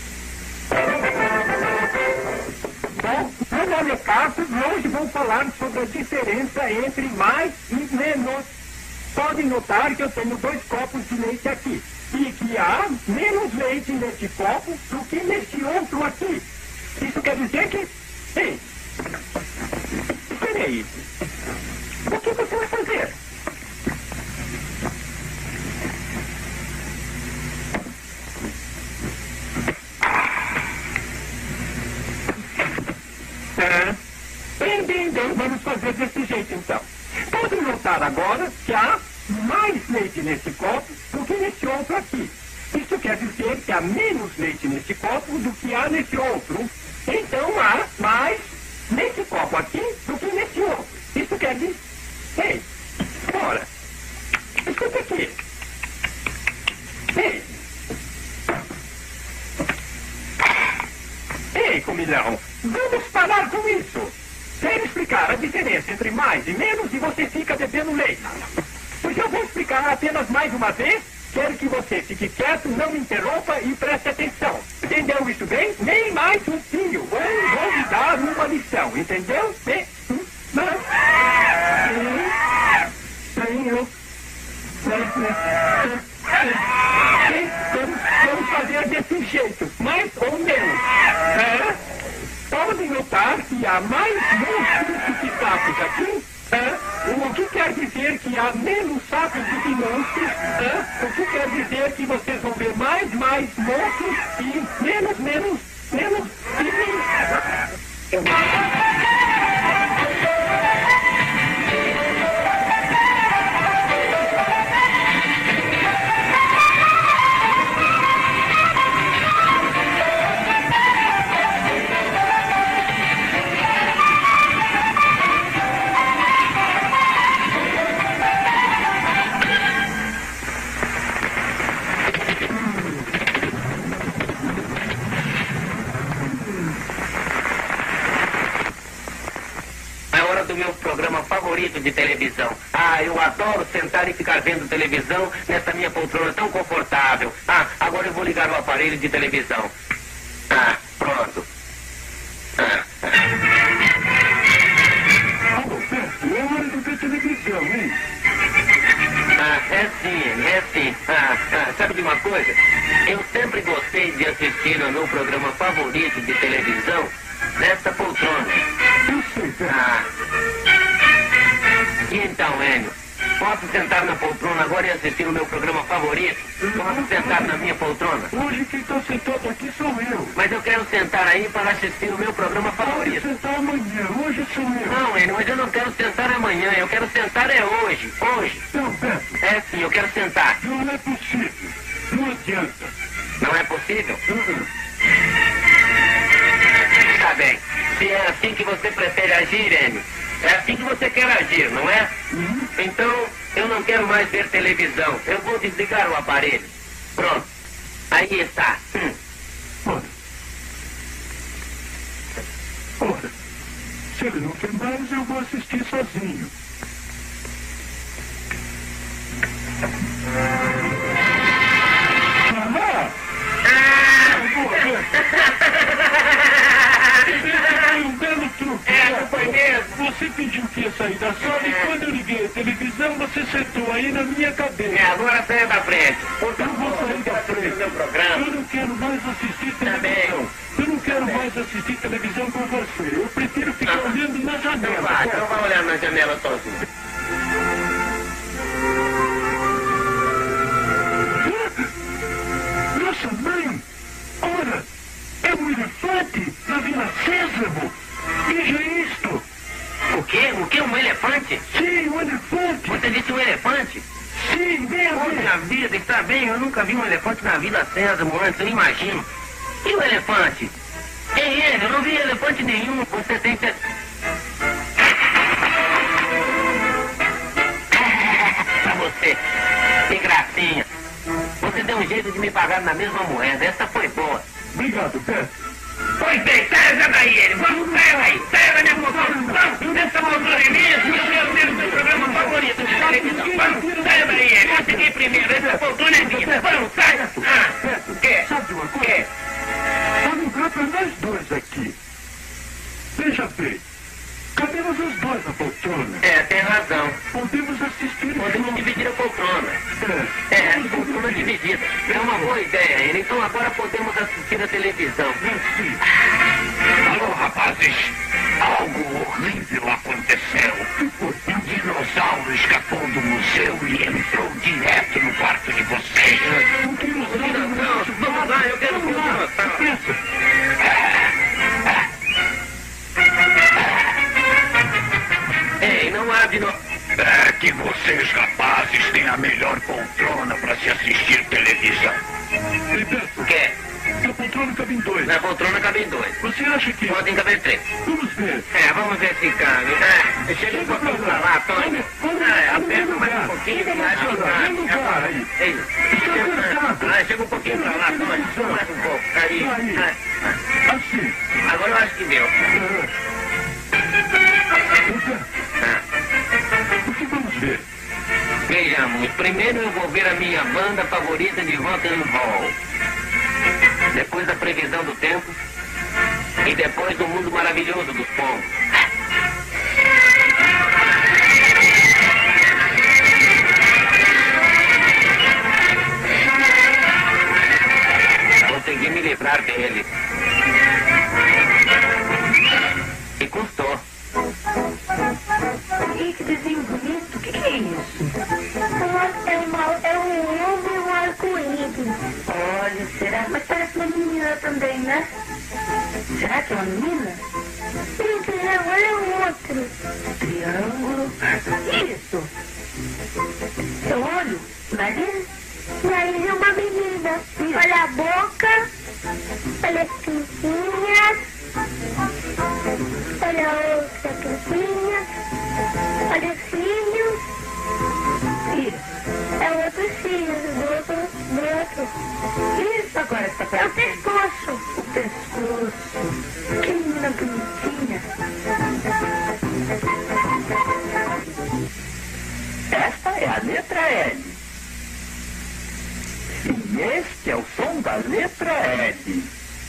Bom, meu nome é Carlos e hoje vou falar sobre a diferença entre mais e menos. Podem notar que eu tenho 2 copos de leite aqui. E que há menos leite neste copo do que neste outro aqui. Isso quer dizer que... Ei, espere aí. O que você vai fazer? Bem, vamos fazer desse jeito então. Podem notar agora que há mais leite nesse copo do que nesse outro aqui. Isso quer dizer que há menos leite nesse copo do que há nesse outro. Então há mais nesse copo aqui do que nesse outro. Isso quer dizer... Ei, ora, escuta aqui. Ei, comilhão, vamos parar com isso. Quero explicar a diferença entre mais e menos e você fica bebendo leite. Pois eu vou explicar apenas mais uma vez. Quero que você fique quieto, não me interrompa e preste atenção. Entendeu isso bem? Nem mais um fio. Vou lhe dar uma lição, entendeu? Vamos fazer desse jeito, mais ou menos. Podem notar que há mais monstros que sapos aqui? O que quer dizer que há menos sapos do que monstros? O que quer dizer que vocês vão ver mais monstros e menos meu programa favorito de televisão. Eu adoro sentar e ficar vendo televisão nessa minha poltrona tão confortável. Agora eu vou ligar o aparelho de televisão. Pronto. É hora de ver televisão, hein? É sim. Sabe de uma coisa? Eu sempre gostei de assistir ao meu programa favorito de televisão nessa poltrona. Eu sei, E então, Enio, posso sentar na poltrona agora e assistir o meu programa favorito? Posso sentar na minha poltrona? Hoje quem está sentado aqui sou eu. Mas eu quero sentar aí para assistir o meu programa favorito. Pode sentar amanhã, hoje sou eu. Não, Enio, mas eu não quero sentar amanhã, eu quero sentar hoje. Não, Beto. É sim, eu quero sentar. Não é possível. Não adianta. Não é possível? Tá bem. Se é assim que você prefere agir, Enio, é assim que você quer agir, não é? Então, eu não quero mais ver televisão. Eu vou desligar o aparelho. Pronto. Aí está. Ora, se ele não quer mais, eu vou assistir sozinho. Um belo truque. Foi mesmo. Você pediu que ia sair da sala e quando eu liguei a televisão, você sentou aí na minha cadeira. Agora saia da frente. Eu vou sair da frente. Meu programa. Eu não quero mais assistir televisão. Eu não quero mais assistir televisão com você. Eu prefiro ficar olhando na janela. Então vai olhar na janela sozinho. Nossa mãe! Ora, é um elefante na Vila Sésamo. Veja isto. O quê? O quê? Um elefante? Sim, um elefante. Você disse um elefante? Sim, venha ver. Poxa vida, está bem, eu nunca vi um elefante na Vila Sésamo antes, eu imagino. E o elefante? Ei, ele, eu não vi elefante nenhum. Você tem certeza? Pra você, que gracinha. Você deu um jeito de me pagar na mesma moeda, essa foi boa. Obrigado, Beto. Pois bem, saia daí, ele. Vamos, saia daí. Saia da minha poltrona. Vamos, essa poltrona é minha. Eu quero ter o meu programa favorito de televisão. Vamos, saia daí, ele. Eu cheguei primeiro. Essa poltrona é minha. Vamos, saia. O quê? Sabe uma coisa? Há lugar para nós dois aqui. Veja bem. Cabemos os dois na poltrona. Tem razão. Podemos assistir. Podemos dividir a poltrona. Poltrona dividida. É uma boa ideia, ele. Então agora podemos assistir a televisão. Alô, rapazes. Algo horrível aconteceu. Um dinossauro escapou do museu e entrou direto no quarto de vocês. Um dinossauro? Vamos lá, eu quero um dinossauro. Ei, não há dinossauro. É que vocês, rapazes, têm a melhor poltrona para se assistir televisão. Bebeto, O quê? na poltrona cabem dois. Na poltrona cabem dois. Você acha que... Podem caber 3. Vamos ver. Vamos ver se cabe. Chega um pouquinho pra lá, Tony. Aperta mais um pouquinho que acho que cabe. Chega um pouquinho pra lá, Tony. Mais um pouco. Aí. Assim. Agora eu acho que deu. O que vamos ver? Vejamos. Primeiro eu vou ver a minha banda favorita de rock and roll. Depois a previsão do tempo. E depois o mundo maravilhoso dos pombos. Consegui me livrar dele. E custou. Que desenho bonito. O que é isso? É um homem e um arco-íris. Olha, será? Mas parece uma menina também, né? Será que é uma menina? Sim, triângulo é um outro. Triângulo? Isso. Eu olho. Nariz? Nariz é uma menina. Olha a boca. Olha as pintinhas. Olha a outra pintinha. Olha os cílios. Isso. É o outro cílio do outro. Isso agora está perto. É o pescoço. O pescoço. Que menina bonitinha. Esta é a letra L. E este é o som da letra L.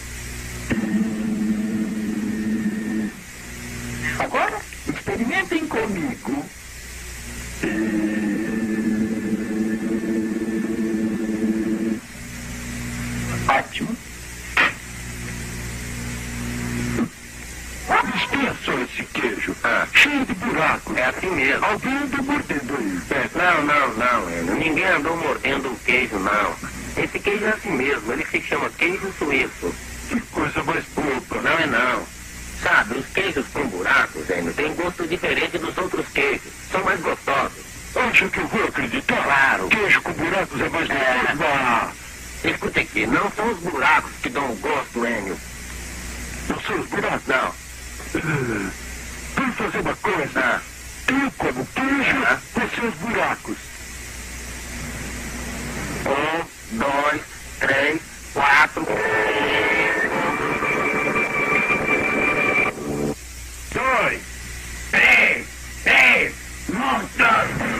Agora, experimentem comigo. Ótimo. Dispensa esse queijo. Cheio de buracos. É assim mesmo. Alguém andou mordendo aí. Não, Enio. Ninguém andou mordendo o queijo, não. Esse queijo é assim mesmo. Ele se chama queijo suíço. Que coisa mais boba. Não é não. Sabe, os queijos com buracos, Enio, têm gosto diferente dos outros queijos. São mais gostosos. Acha que eu vou acreditar? Claro. Queijo com buracos é mais gostoso. Escute aqui, não são os buracos que dão gosto, Enio. Não são os buracos? Não. Vamos fazer uma coisa. Eu como queijo, você os buracos. 1, 2, 3, 4. 2, 3, monstros!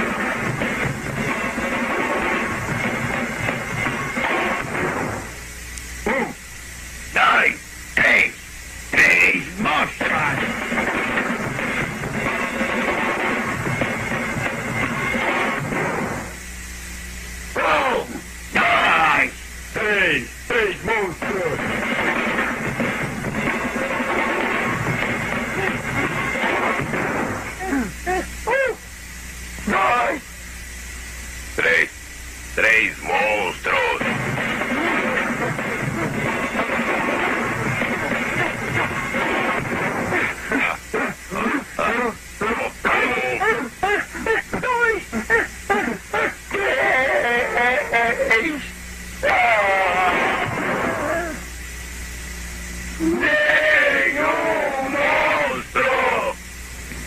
Três monstros! Três monstros!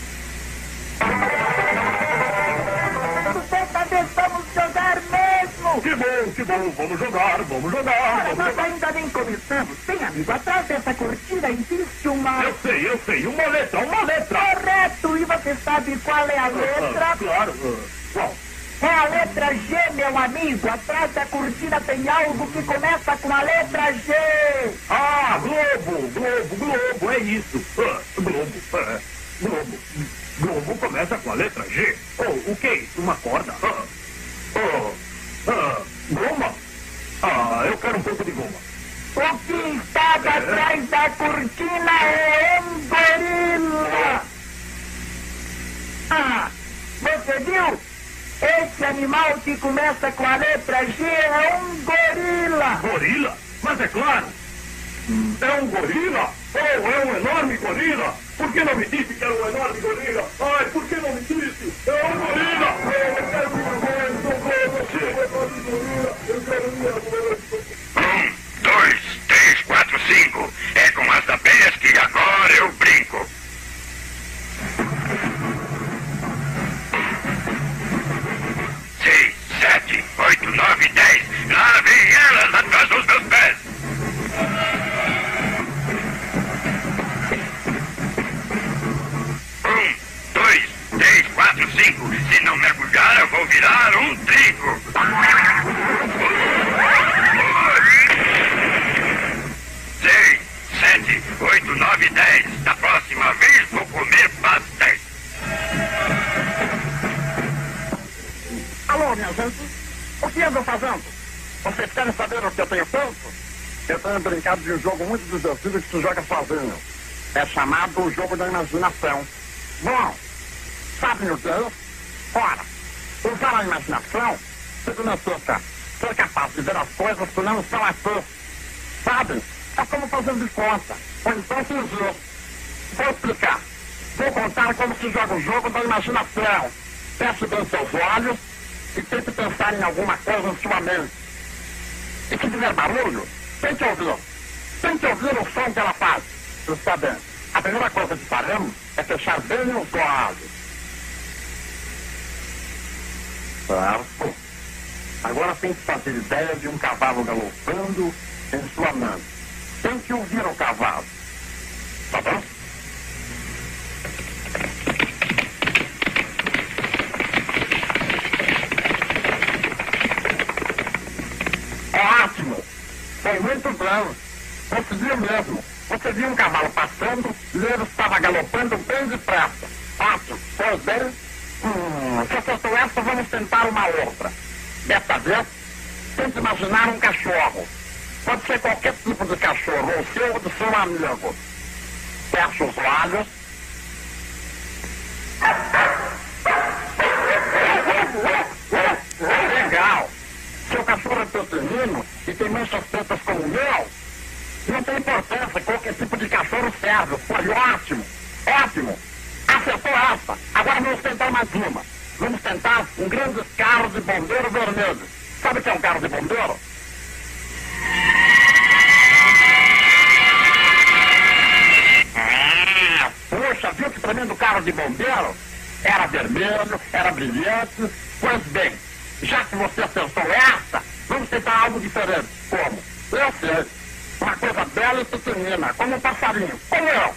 Dessa vez vamos jogar mesmo! Que bom. Vamos jogar. Ora, nós ainda nem começamos. Bem, amigo, atrás dessa cortina existe uma... Eu sei. Uma letra. Correto. E você sabe qual é a letra? Claro. Qual? É a letra G, meu amigo. Atrás da cortina tem algo que começa com a letra G. Ah, globo. É isso. Globo. Globo começa com a letra G. O que é isso? Uma corda? Goma? Eu quero um pouco de goma. O que estava atrás da cortina é um gorila. Você viu? Esse animal que começa com a letra G é um gorila. Gorila? Mas é claro. É um gorila? É um enorme gorila? Por que não me disse que era um enorme gorila? Por que não me disse? É um gorila! Eu quero minha mãe, 1, 2, 3, 4, 5. É com as abelhas que agora eu brinco. 6, 7, 8, 9, 10. Lá vem elas atrás dos meus pés. 1, 2, 3, 4, 5. Se não mergulhar, eu vou virar um trigo. 6, 7, 8, 9, 10. Da próxima vez vou comer pastéis. Alô, minha gente. O que ando fazendo? Vocês querem saber o que eu tenho feito? Eu tenho brincado de um jogo muito divertido que se joga sozinho. É chamado o jogo da imaginação. Bom, sabem o que é isso? Ora, usar a imaginação significa ser capaz de ver as coisas que não estão assim. Sabe? É como fazer de conta. Ou então fingir. Vou explicar. Vou contar como se joga o jogo da imaginação. Feche bem seus olhos e tente pensar em alguma coisa em sua mente. E se fizer barulho, tente ouvir. Tente ouvir o som que ela faz. Está bem. A primeira coisa que faremos é fechar bem os olhos. Certo. Agora tente fazer ideia de um cavalo galopando em sua mente. Tente ouvir o cavalo. Tá bom? Ótimo! Foi muito bom. Conseguiu mesmo. Você viu um cavalo passando e ele estava galopando bem depressa. Ótimo. Pois bem, se acertou essa, vamos tentar uma outra. Dessa vez, tente imaginar um cachorro. Pode ser qualquer tipo de cachorro, ou seu ou do seu amigo. Feche os olhos. Legal! Seu cachorro é pequenino e tem manchas pretas como o meu. Não tem importância qualquer tipo de cachorro serve. Foi ótimo! Ótimo! Acertou essa! Agora vamos tentar mais uma. Vamos tentar um grande carro de bombeiro vermelho. Sabe o que é um carro de bombeiro? Puxa, viu que tremendo carro de bombeiro? Era vermelho, era brilhante. Pois bem, já que você acertou essa, vamos tentar algo diferente. Como? Eu sei. Uma coisa bela e pequenina, como um passarinho, como eu.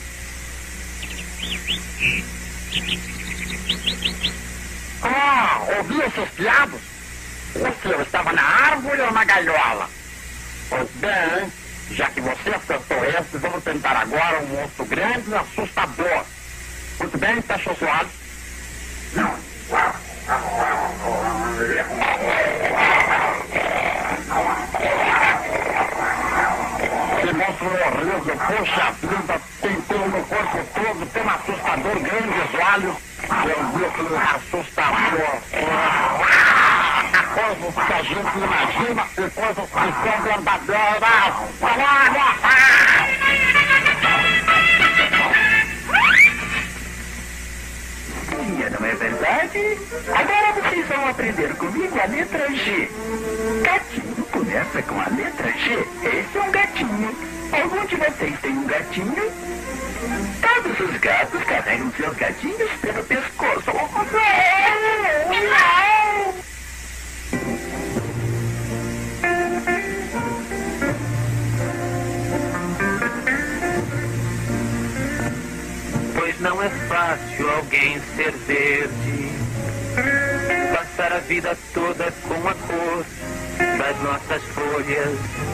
Ouviu esses piados? O seu estava na árvore ou na gaiola? Pois bem, já que você acertou esse, vamos tentar agora um monstro grande e assustador. Muito bem, fecha os olhos. Que monstro horrível, poxa vida, tem pelo no corpo todo, tem um assustador, grandes olhos. Meu Deus, que assustador. Coisas que a gente imagina e coisas que são verdadeiras. Não é verdade? Agora vocês vão aprender comigo a letra G. Gatinho começa com a letra G. Esse é um gatinho. Algum de vocês tem um gatinho? Todos os gatos carregam seus gatinhos pelo pescoço. fácil alguém ser verde, passar a vida toda com a cor das nossas folhas.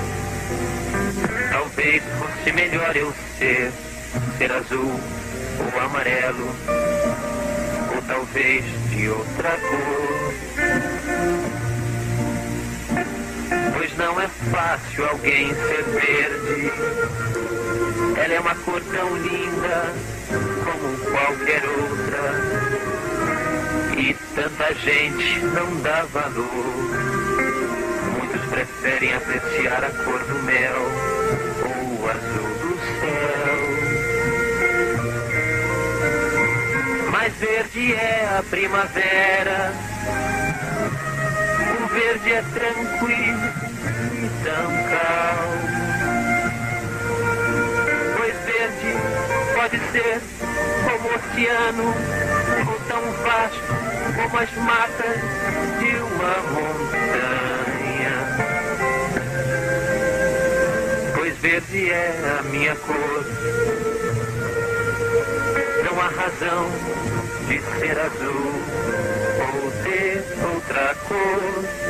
Talvez fosse melhor eu ser azul ou amarelo, ou talvez de outra cor. Pois não é fácil alguém ser verde. Ela é uma cor tão linda como qualquer outra, e tanta gente não dá valor. Muitos preferem apreciar a cor do mel ou o azul do céu. Mas verde é a primavera, o verde é tranquilo e tão calmo. Pois verde pode ser como o oceano, ou tão vasto como as matas de uma montanha. Pois verde é a minha cor. Não há razão de ser azul ou ter outra cor,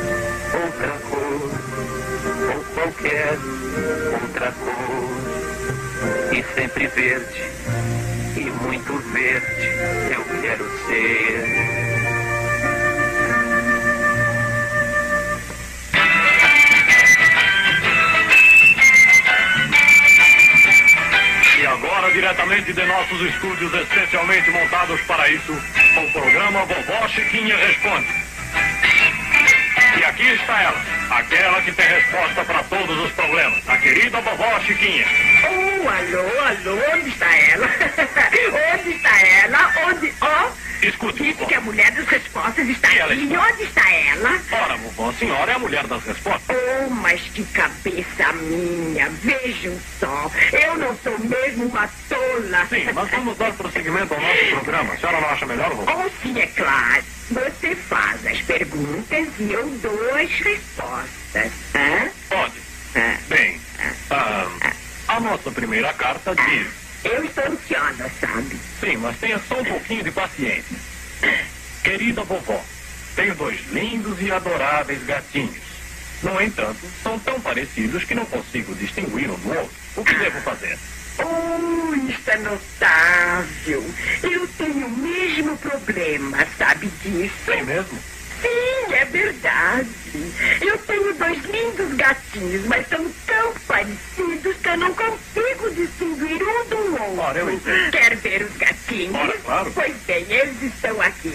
ou qualquer outra cor. E sempre verde, e muito verde eu quero ser. E agora, diretamente de nossos estúdios especialmente montados para isso, o programa Vovó Chiquinha Responde. E aqui está ela, aquela que tem resposta para todos os problemas, a querida Vovó Chiquinha. Oh, alô, onde está ela? Onde está ela? Onde? Oh, escute, disse vovó. que a mulher das respostas está E aqui. ela Onde está ela? Ora, vovó, a senhora é a mulher das respostas. Oh, mas que cabeça minha. Vejam só, eu não sou mesmo uma tola. Sim, mas vamos dar prosseguimento ao nosso programa. A senhora não acha melhor, vovó? Oh, sim, é claro. Você faz as perguntas e eu dou as respostas. Hã? Pode. Bem, a nossa primeira carta diz... Eu estou ansiosa, sabe? Sim, mas tenha só um pouquinho de paciência. Querida vovó, tenho 2 lindos e adoráveis gatinhos. No entanto, são tão parecidos que não consigo distinguir um do outro. O que devo fazer? Oh, isso é notável. Eu tenho o mesmo problema, sabe disso? Tem mesmo? Sim, é verdade. Eu tenho 2 lindos gatinhos, mas são tão parecidos que eu não consigo distinguir um do outro. Ora, eu entendo. Quer ver os gatinhos? Ora, claro. Pois bem, eles estão aqui.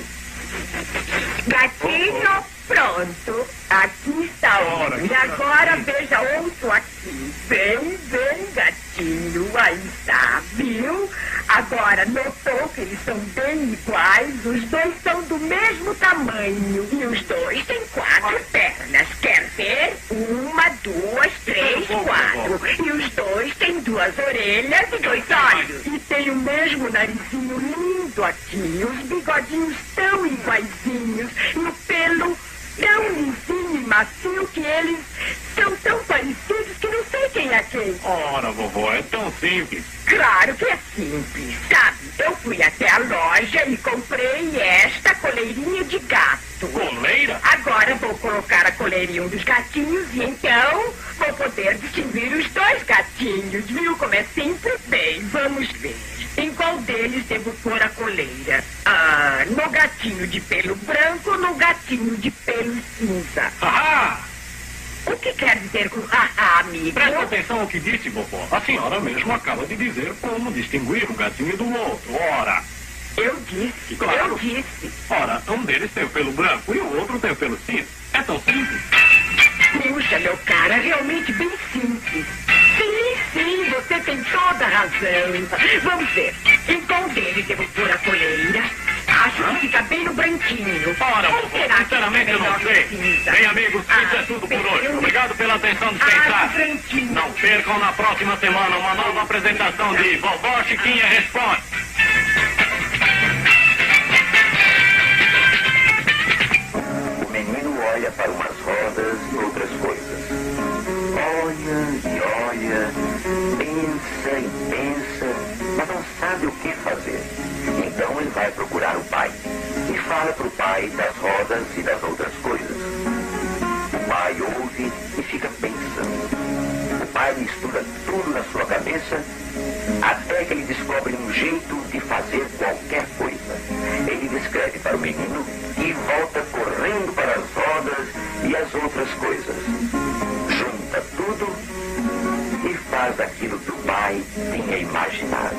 Gatinho, pronto. Aqui está Ora, um. E agora veja outro aqui. Vem, gatinho. Aí está, viu? Agora, notou que eles são bem iguais? Os 2 são do mesmo tamanho. E os 2 têm 4 pernas. Quer ver? 1, 2, 3, 4. E os 2 têm 2 orelhas e 2 olhos. E tem o mesmo narizinho lindo aqui. Os bigodinhos tão iguaizinhos. E o pelo tão lisinho e macio que eles são tão parecidos que não sei quem é quem. Ora, vovó, é tão simples. Claro que é simples, sabe? Eu fui até a loja e comprei esta coleirinha de gato. Coleira? Agora vou colocar a coleirinha dos gatinhos e então vou poder distinguir os 2 gatinhos. Viu como é simples? Bem, vamos ver. Em qual deles devo pôr a coleira? No gatinho de pelo branco ou no gatinho de pelo cinza? Ah! O que quer dizer com amigo? Presta atenção ao que disse, vovó. A senhora mesmo acaba de dizer como distinguir um gatinho do outro. Ora! Eu disse, claro. Eu disse. Ora, um deles tem o pelo branco e o outro tem o pelo cinza. É tão simples. Puxa, meu cara, realmente bem simples. Sim, você tem toda a razão. Vamos ver. Em qual deles devo pôr a coleira? Acho que fica bem no branquinho. Ora, Ou vovó, será que sinceramente eu fica não melhor sei. no cinza? Bem, amigos, isso é tudo por hoje. Obrigado pela atenção dispensada. Não percam na próxima semana uma nova apresentação de Vovó Chiquinha Responde. O menino olha para umas rodas e outras coisas. Olha e olha, pensa e pensa, mas não sabe o que fazer. Então ele ouve e fica pensando. O pai mistura tudo na sua cabeça até que ele descobre um jeito de fazer qualquer coisa. Ele descreve para o menino e volta correndo para as rodas e as outras coisas. Junta tudo e faz aquilo que o pai tinha imaginado.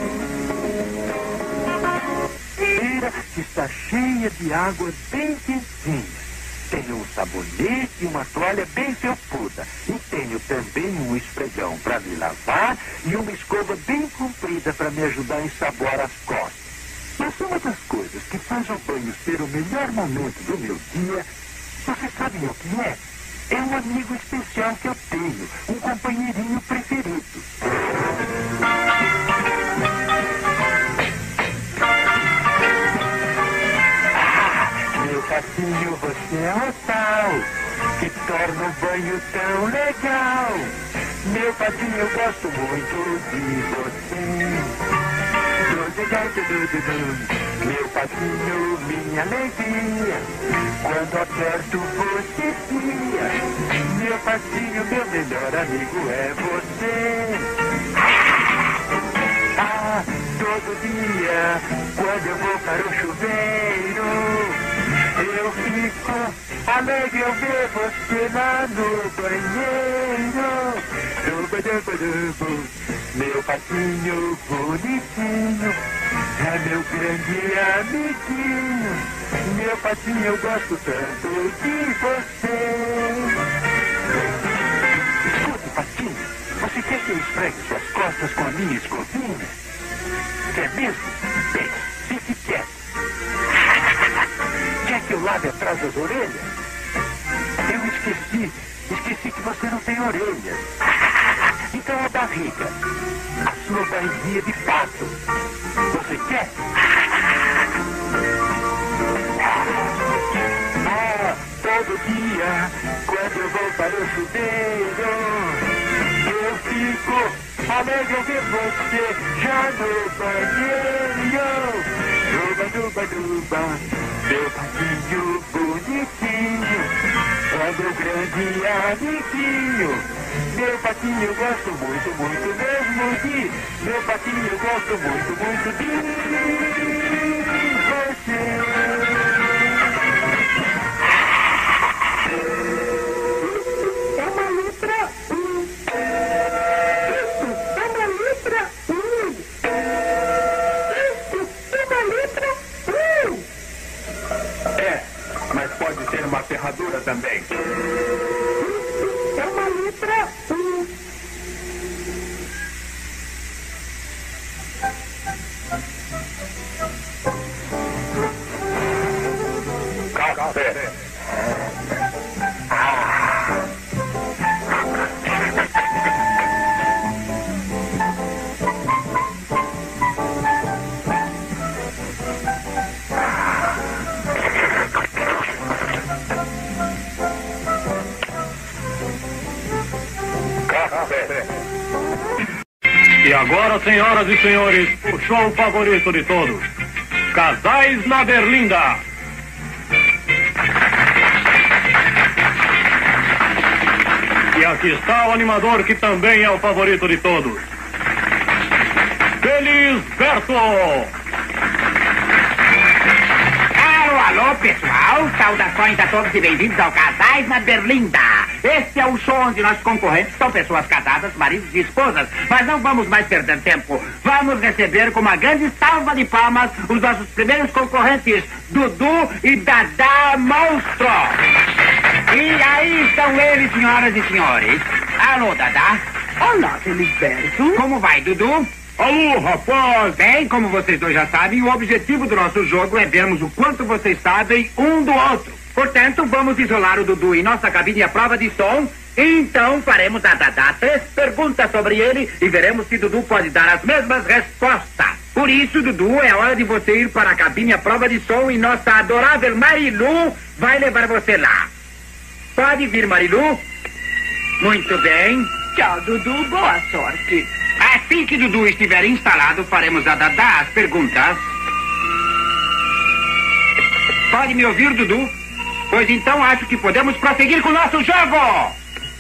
Feira que está cheia de água bem quentinha. Tenho um sabonete e uma toalha bem felpuda. E tenho também um esfregão para me lavar e uma escova bem comprida para me ajudar a ensaboar as costas. Mas uma das coisas que faz o banho ser o melhor momento do meu dia, vocês sabem o que é? É um amigo especial que eu tenho, um companheirinho preferido. Meu patinho, você é o tal que torna o banho tão legal. Meu patinho, eu gosto muito de você. Meu patinho, minha alegria, quando aperto você pia. Meu patinho, meu melhor amigo é você. Ah, todo dia, quando eu vou para o chuveiro, eu fico alegre ao ver você lá no banheiro. Meu patinho bonitinho é meu grande amiguinho. Meu patinho, eu gosto tanto de você. Escute, patinho, você quer que eu esfregue suas costas com a minha escovinha? Quer mesmo? Bem, fique quieto. Quer que eu lave atrás das orelhas? Eu esqueci que você não tem orelhas. Então a barriga, a sua barriguinha de pato. Você quer? Ah, todo dia, quando eu vou para o chuveiro, eu fico alegre ao ver você já no banheiro. Duba, duba, duba, meu patinho bonitinho, é meu grande amiguinho. Meu patinho, eu gosto muito, muito mesmo de. Meu patinho, eu gosto muito, muito de você. É uma letra U. Isso é uma letra U. Isso é uma letra U. É, mas pode ser uma ferradura também. É uma letra U. Café. E agora, senhoras e senhores, o show favorito de todos. Casais na Berlinda. E aqui está o animador que também é o favorito de todos. Felisberto. Alô, pessoal, saudações a todos e bem-vindos ao Casais na Berlinda. Este é o show onde nossos concorrentes são pessoas casadas, maridos e esposas. Mas não vamos mais perder tempo. Vamos receber com uma grande salva de palmas os nossos primeiros concorrentes, Dudu e Dadá Monstro. E aí estão eles, senhoras e senhores. Alô, Dadá. Olá, Felisberto. Como vai, Dudu? Alô, rapaz! Bem, como vocês dois já sabem, o objetivo do nosso jogo é vermos o quanto vocês sabem um do outro. Portanto, vamos isolar o Dudu em nossa cabine à prova de som. Então, faremos a Dadá 3 perguntas sobre ele e veremos se Dudu pode dar as mesmas respostas. Por isso, Dudu, é hora de você ir para a cabine à prova de som e nossa adorável Marilu vai levar você lá. Pode vir, Marilu? Muito bem. Tchau, Dudu. Boa sorte. Assim que Dudu estiver instalado, faremos a Dadá as perguntas. Pode me ouvir, Dudu? Pois então acho que podemos prosseguir com o nosso jogo.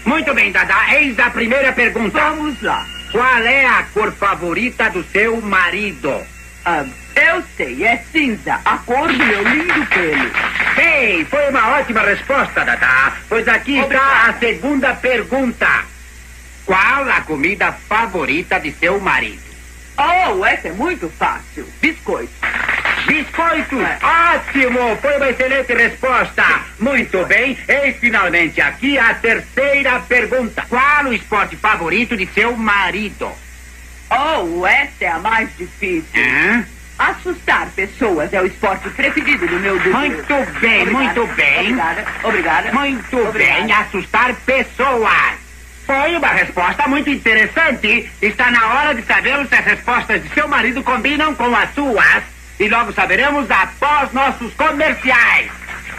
Muito bem, Dadá. Eis a primeira pergunta. Vamos lá. Qual é a cor favorita do seu marido? Eu sei, é cinza, a cor do meu lindo pelo. Ei, foi uma ótima resposta, Dadá. Pois aqui está a segunda pergunta. Qual a comida favorita de seu marido? Oh, essa é muito fácil. Biscoito. Biscoito! Ótimo! Foi uma excelente resposta. Muito bem. E finalmente aqui a terceira pergunta. Qual o esporte favorito de seu marido? Oh, essa é a mais difícil. Assustar pessoas é o esporte preferido do meu Dudu. Muito bem, muito bem. Obrigada. Muito bem, assustar pessoas. Foi uma resposta muito interessante. Está na hora de sabermos se as respostas de seu marido combinam com as suas. E logo saberemos após nossos comerciais.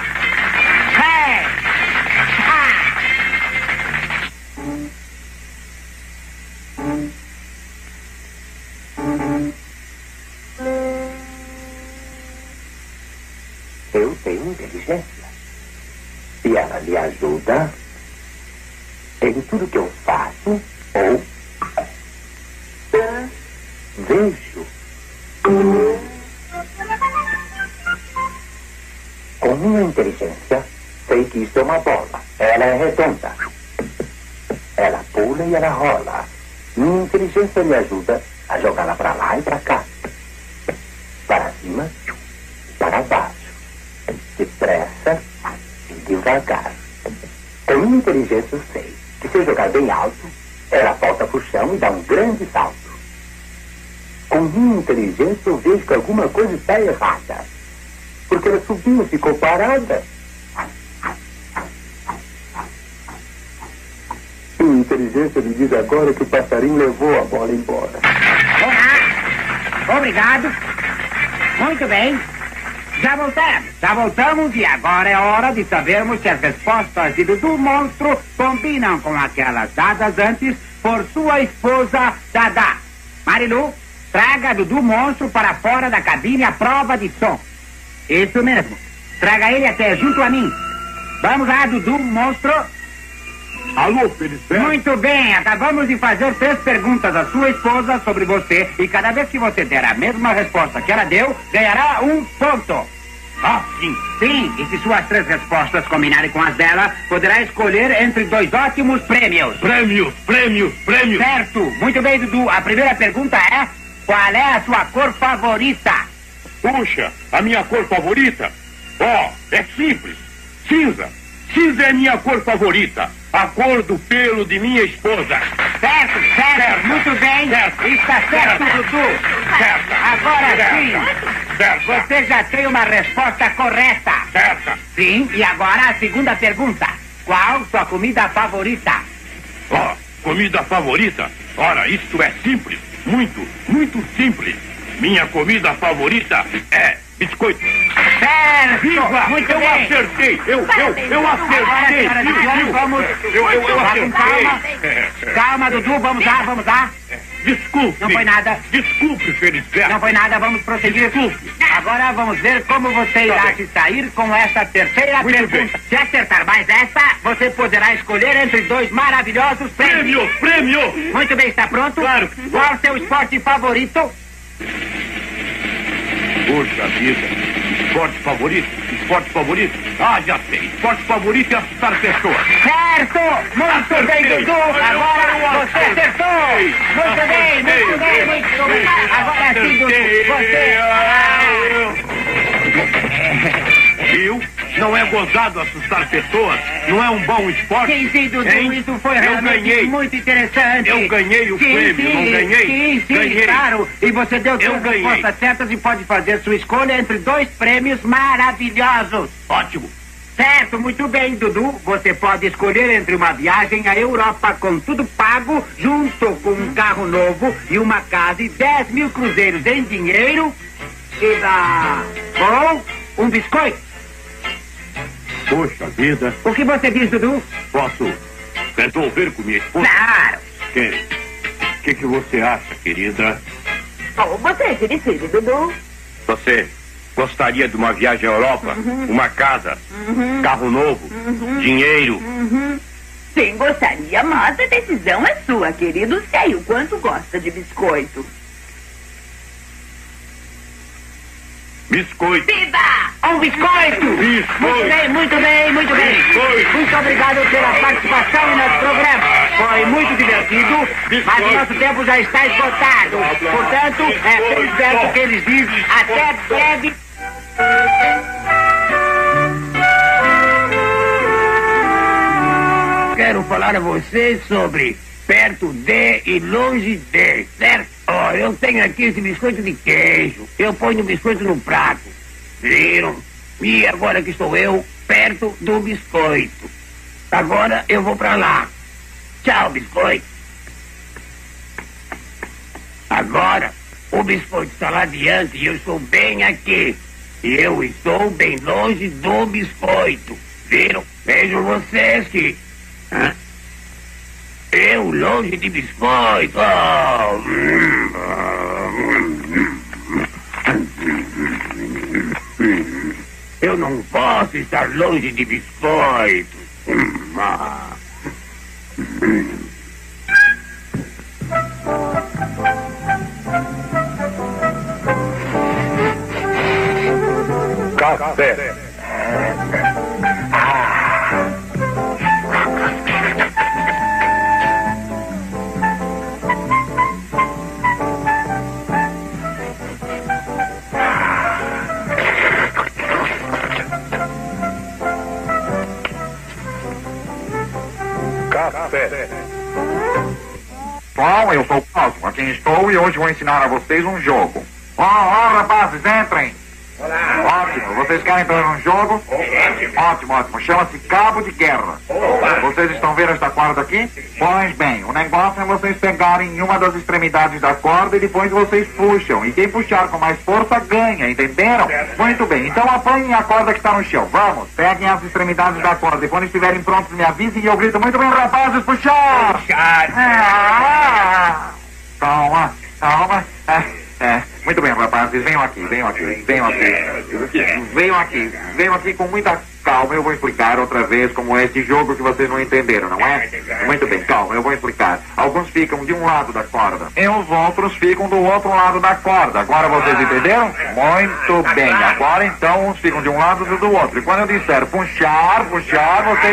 Eu tenho inteligência. E ela me ajuda em tudo que eu faço ou vejo. Com minha inteligência, sei que isso é uma bola. Ela é redonda. Ela pula e ela rola. Minha inteligência me ajuda a jogá-la para lá e para cá. Para cima e para baixo. Depressa e devagar. Com minha inteligência eu sei que se eu jogar bem alto, ela volta pro chão e dá um grande salto. Com minha inteligência eu vejo que alguma coisa está errada. Porque ela subiu e ficou parada. Minha inteligência me diz agora que o passarinho levou a bola embora. Olá. Obrigado. Muito bem. Já voltamos e agora é hora de sabermos se as respostas de Dudu Monstro combinam com aquelas dadas antes por sua esposa, Dadá. Marilu, traga Dudu Monstro para fora da cabine à prova de som. Isso mesmo. Traga ele até junto a mim. Vamos lá, Dudu Monstro. Alô, Felicete. Muito bem, acabamos de fazer 3 perguntas à sua esposa sobre você e cada vez que você der a mesma resposta que ela deu, ganhará 1 ponto. Ah, sim. Sim, e se suas 3 respostas combinarem com as dela, poderá escolher entre 2 ótimos prêmios. Prêmios. Certo. Muito bem, Dudu. A primeira pergunta é: qual é a sua cor favorita? Puxa, a minha cor favorita? É simples. Cinza. Cinza é minha cor favorita. A cor do pelo de minha esposa. Certo. Muito bem. Está certo, Dudu. Certo. Agora sim. Certo. Você já tem uma resposta correta. Certo. Sim, e agora a segunda pergunta. Qual sua comida favorita? Comida favorita? Ora, isto é simples. Muito simples. Minha comida favorita é biscoito. Certo! Viva! Muito eu bem. Acertei! Eu acertei! Vamos. Calma, Dudu, vamos lá. Desculpe. Não foi nada. Desculpe, Felicete. Não foi nada, vamos prosseguir. Desculpe. Agora vamos ver como você irá se sair com essa terceira Muito pergunta. bem. Se acertar mais essa, você poderá escolher entre 2 maravilhosos prêmios. Prêmio! Muito bem, está pronto? Claro. Qual o seu esporte favorito? Puxa vida. Esporte favorito? Ah, já sei. Esporte favorito é assustar pessoas. Certo! Muito bem, Dudu! Agora você acertou! Muito bem! Agora sim, Dudu, Viu? Não é gozado assustar pessoas? Não é um bom esporte? Sim, Dudu, hein? isso foi realmente muito interessante. Eu ganhei o prêmio, não ganhei? Sim, ganhei. Claro. E você deu 3 respostas certas e pode fazer sua escolha entre 2 prêmios maravilhosos. Ótimo. Certo, muito bem, Dudu. Você pode escolher entre uma viagem à Europa com tudo pago, junto com um carro novo e uma casa e 10 mil cruzeiros em dinheiro ou um biscoito. Poxa vida. O que você diz, Dudu? Posso resolver com minha esposa? Claro. O que você acha, querida? Você que decide, Dudu. Você gostaria de uma viagem à Europa? Uma casa? Carro novo? Dinheiro? Sim, gostaria, mas a decisão é sua, querido. Sei o quanto gosta de biscoito. Biscoito. Vida! Um biscoito! Biscoito! Muito bem, muito bem, muito bem. Biscoito. Muito obrigado pela participação no nosso programa. Foi muito divertido, mas o nosso tempo já está esgotado. Portanto, eu espero que eles dizem até breve. Quero falar a vocês sobre perto de e longe de, certo? Ó, eu tenho aqui esse biscoito de queijo. Eu ponho o biscoito no prato. Viram? E agora que estou eu perto do biscoito. Agora eu vou pra lá. Tchau, biscoito. Agora o biscoito está lá adiante e eu estou bem aqui. E eu estou bem longe do biscoito. Viram? Vejam vocês que... Hã? Eu longe de biscoito. Eu não posso estar longe de biscoito. Café. Bom, eu sou o Cosmo, aqui estou e hoje vou ensinar a vocês um jogo. Ó, rapazes, entrem. Olá. Ótimo, vocês querem entrar num jogo? Ótimo, ótimo. Chama-se Cabo de Guerra. Vocês estão vendo esta corda aqui? Pois bem, o negócio é vocês pegarem uma das extremidades da corda e depois vocês puxam. E quem puxar com mais força ganha, entenderam? Muito bem, então apanhem a corda que está no chão. Vamos, peguem as extremidades da corda. E quando estiverem prontos, me avisem e eu grito: muito bem, rapazes, puxar! Calma, calma. Muito bem, rapazes, venham aqui. Venham aqui com muita calma. Eu vou explicar outra vez como é esse jogo que vocês não entenderam, não é? Muito bem, calma, eu vou explicar. Alguns ficam de um lado da corda e os outros ficam do outro lado da corda. Agora vocês entenderam? Muito bem, agora então uns ficam de um lado e do outro. E quando eu disser puxar, vocês...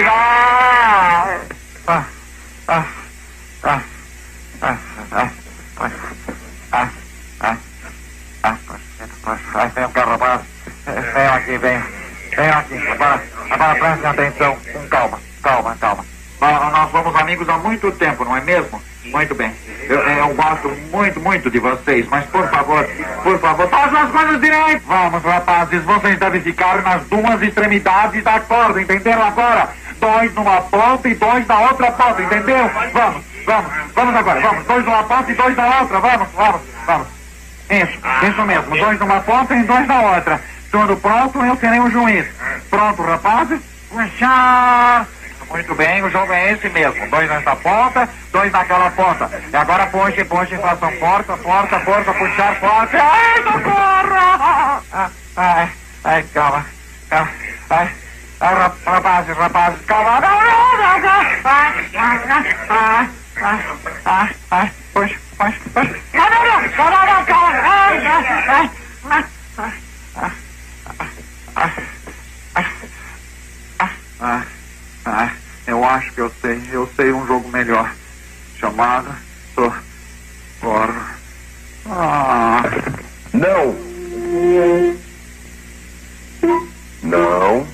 Venham cá, rapaz. Venham aqui. Agora prestem atenção. Com calma. Nós somos amigos há muito tempo, não é mesmo? Muito bem. Eu gosto muito de vocês, mas por favor, façam as coisas direito. Vamos, rapazes, vocês devem ficar nas duas extremidades da corda, entenderam agora? 2 numa ponta e 2 na outra ponta, entendeu? Vamos agora, vamos. 2 numa ponta e 2 na outra, vamos. Isso mesmo, 2 numa ponta e 2 na outra. Tudo pronto, eu serei o juiz. Pronto, rapazes? Puxar! Muito bem, o jogo é esse mesmo. 2 nessa ponta, 2 naquela ponta. E agora puxem, façam força, puxar forte. Ai, socorro! Ai, calma. Rapazes, calma. Puxa. Não, calma. Eu acho que eu sei um jogo melhor, chamado Não.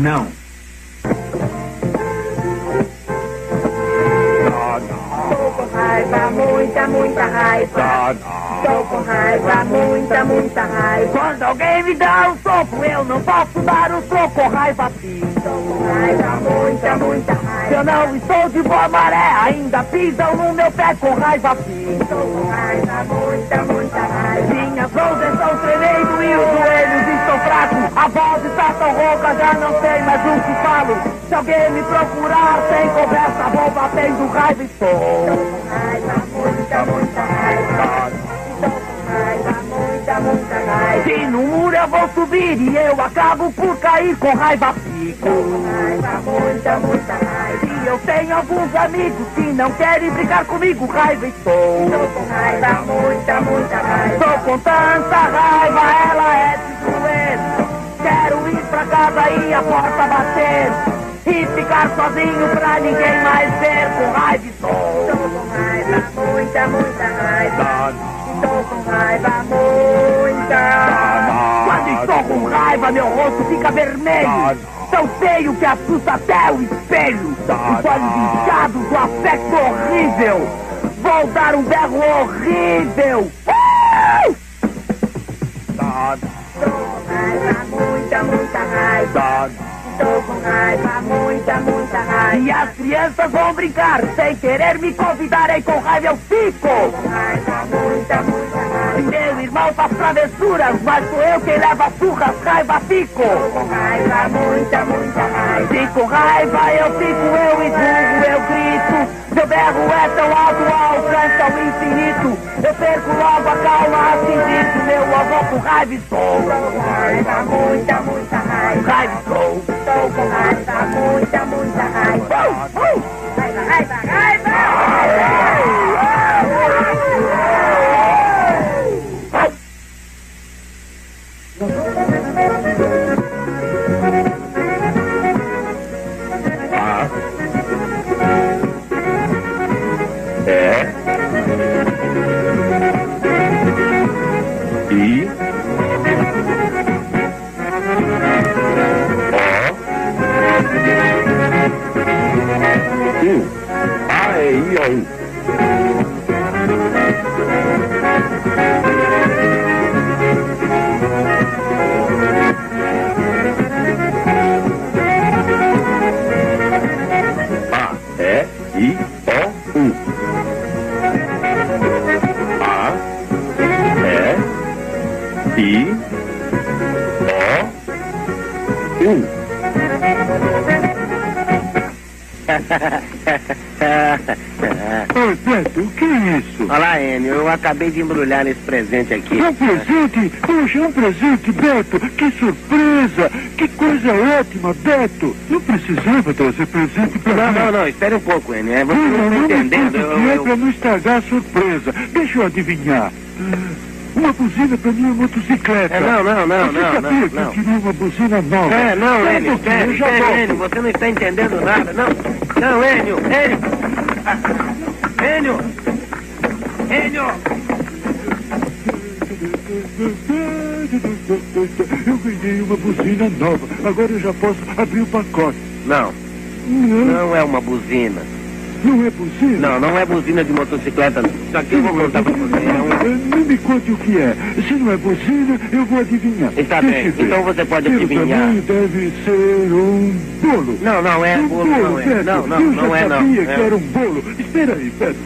Não. Tô com raiva, muita raiva. Tô com raiva, muita raiva. Quando alguém me dá um soco, eu não posso dar um soco, raiva fico. Tô com raiva, muita raiva. Se eu não estou de boa maré, ainda pisam no meu pé com raiva fico. Tô com raiva, muita raiva. Minhas mãos estão tremendo e os joelhos estão fracos. A voz está tão rouca, já não sei mais o que falo. Se alguém me procurar sem conversa, vou batendo raiva e estou. Tô com raiva, muita raiva. Tô com raiva, muita raiva. Se no muro eu vou subir e eu acabo por cair com raiva fico. Tô com raiva, muita raiva. Se eu tenho alguns amigos que não querem brigar comigo, raiva estou. Tô com raiva, muita raiva. Tô com tanta raiva, ela é de doer. Quero ir pra casa e a porta bater e ficar sozinho pra ninguém mais ver, com raiva estou. Tô com raiva, muita raiva. Tô com raiva, muita. Quando estou com raiva, meu rosto fica vermelho, tão feio que assusta até o espelho. Os olhos inchados, o aspecto horrível. Vou dar um berro horrível. Tô com raiva, muita raiva. Tô com raiva, muita raiva. E as crianças vão brincar, sem querer me convidarem, com raiva eu fico. Tô com raiva, muita raiva. Meu irmão faz travessuras, mas sou eu quem leva surras, raiva fico. Tô com raiva, muita raiva. Se com raiva eu fico, eu empurro, eu grito. Meu berro é tão alto, alcança o infinito. Eu perco logo a calma, assim disso. Meu avô com raiva estou. Tô com raiva, muita raiva. Raiva estou. Tô com raiva, muita raiva. Raiva. Oi, Beto, o que é isso? Olá, Enio, eu acabei de embrulhar esse presente aqui. Um presente? Poxa, um presente, Beto! Que surpresa! Que coisa ótima, Beto! Não precisava trazer presente pra mim. Não, espere um pouco, Enio. Você não está entendendo. É pra não estragar a surpresa. Deixa eu adivinhar. Uma buzina pra minha motocicleta. Não. Você sabia que eu queria uma buzina nova? Não, Enio, espere, Enio, você não está entendendo nada. Não, Enio. Eu ganhei uma buzina nova. Agora eu já posso abrir o pacote. Não é uma buzina. Não é buzina? Não é buzina de motocicleta. Isso aqui eu vou contar pra você. Não me conte o que é. Se não é buzina, eu vou adivinhar. Está bem, então você pode adivinhar. Também deve ser um bolo. Não é um bolo, não é. Beto. Não é, não. Eu já sabia que era um bolo. Espera aí, Beto.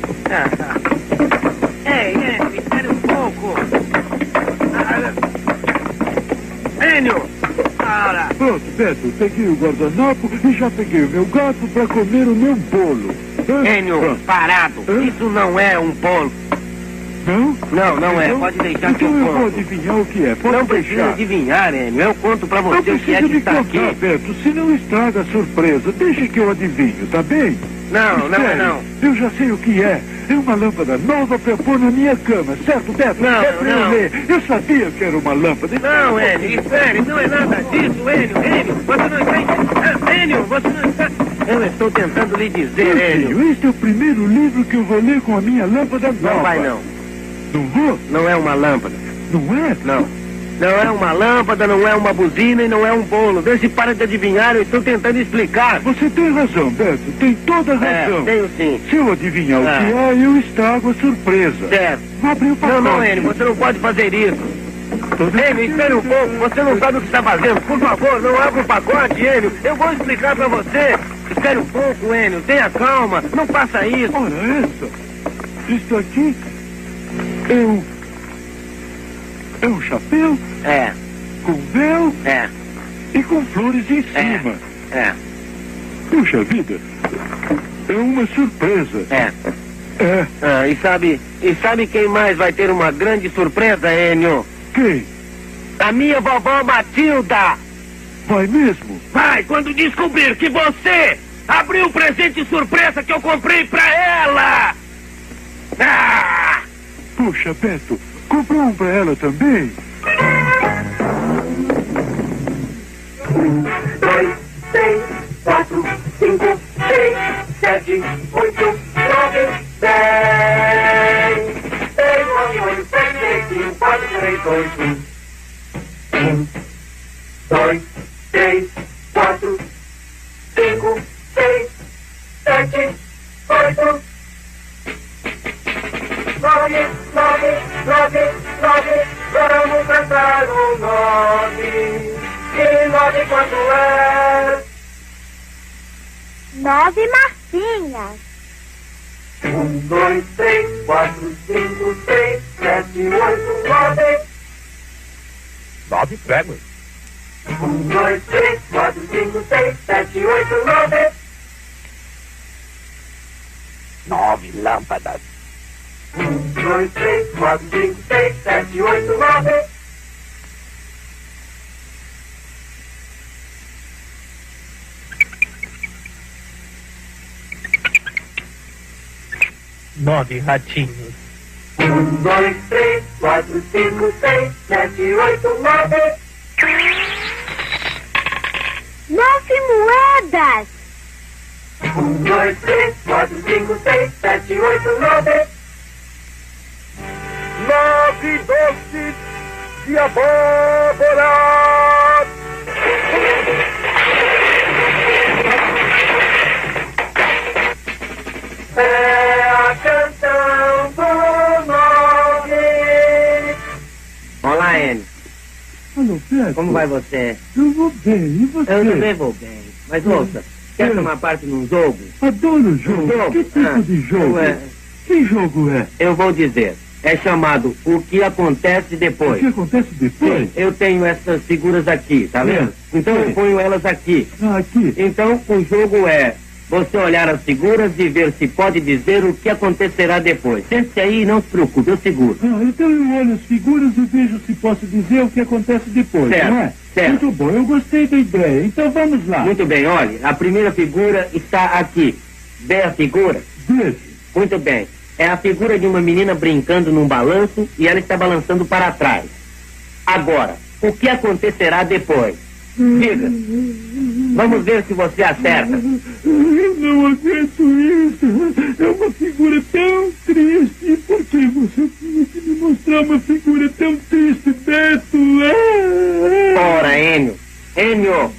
Ei, espere um pouco. Enio! Pronto, Beto, peguei o guardanapo e já peguei o meu gato pra comer o meu bolo. Enio, parado. Isso não é um bolo. Não? Não é. Pode deixar que eu conto. Então eu vou conto. adivinhar o que é. Pode não deixar. precisa adivinhar, Enio. Eu conto pra você o que é que está aqui. Beto, se não estraga a surpresa, deixa que eu adivinho, tá bem? Não. Eu já sei o que é. É uma lâmpada nova pra pôr na minha cama, certo, Beto? Não. Eu ler. Eu sabia que era uma lâmpada. Não, Enio, espere. Não é nada disso, Enio. Você não está entendendo. Enio, você não está... Eu estou tentando lhe dizer, Enio. Este é o primeiro livro que eu vou ler com a minha lâmpada nova. Não vai, não. Não vou? Não é uma lâmpada. Não é? Não. Não é uma lâmpada, não é uma buzina e não é um bolo. Vê se para de adivinhar, eu estou tentando explicar. Você tem razão, Beto, tem toda a razão. Tenho sim. Se eu adivinhar o que é, eu estrago a surpresa. Certo. Vou abrir o pacote. Não, Enio, você não pode fazer isso. Enio, espere um pouco, você não sabe o que está fazendo. Por favor, não abra o pacote, Enio. Eu vou explicar para você. Espere um pouco, Enio, tenha calma. Não faça isso. Ora, isso aqui é um chapéu? Com véu? E com flores em cima. Puxa vida, é uma surpresa. E sabe quem mais vai ter uma grande surpresa, Enio? Quem? A minha vovó Matilda. Vai mesmo? Vai, quando descobrir que você abriu o presente surpresa que eu comprei pra ela. Puxa, Beto, comprou um pra ela também? 1, 2, 3, 4, 5, 6, 7, 8, 9, 10. 6, 9, 8, 7, 6, 5, 4, 3, 2, 1. 1, 2, 3, 4, 5, 6, 7, 8. 9, 9, 9, 9. Vamos cantar o 9. E 9 quanto é? 9 massinhas. 1, 2, 3, 4, 5, 6, 7, 8, 9. 9 préguas. 1, 2, 3, 4, 5, 6, 7, 8, 9. 9 lâmpadas. 1, 2, 3, 4, 5, 6, 7, 8, 9. 9 ratinhos. 1, 2, 3, 4, 5, 6, 7, 8, 9. 9 moedas. 1, 2, 3, 4, 5, 6, 7, 8, 9. 9 doces de abóbora. É a canção do 9. Olá, Enio. Alô, Beto. Como vai você? Eu vou bem, e você? Eu também vou bem. Mas ouça, quer tomar parte num jogo? Adoro jogo. Que tipo de jogo? Que jogo é? Eu vou dizer. É chamado O que Acontece Depois. O que acontece depois? Sim, eu tenho essas figuras aqui, tá vendo? Então eu ponho elas aqui. Aqui. Então o jogo é você olhar as figuras e ver se pode dizer o que acontecerá depois. Sente aí e não se preocupe, eu seguro. Então eu olho as figuras e vejo se posso dizer o que acontece depois, certo, não é? Certo. Muito bom, eu gostei da ideia. Então vamos lá. Muito bem, olhe, a primeira figura está aqui. Vê a figura? Vejo. Muito bem. É a figura de uma menina brincando num balanço e ela está balançando para trás. Agora, o que acontecerá depois? Diga. Vamos ver se você acerta. Eu não aguento isso. É uma figura tão triste. Por que você tinha que me mostrar uma figura tão triste, Beto? Ora, Enio. Enio,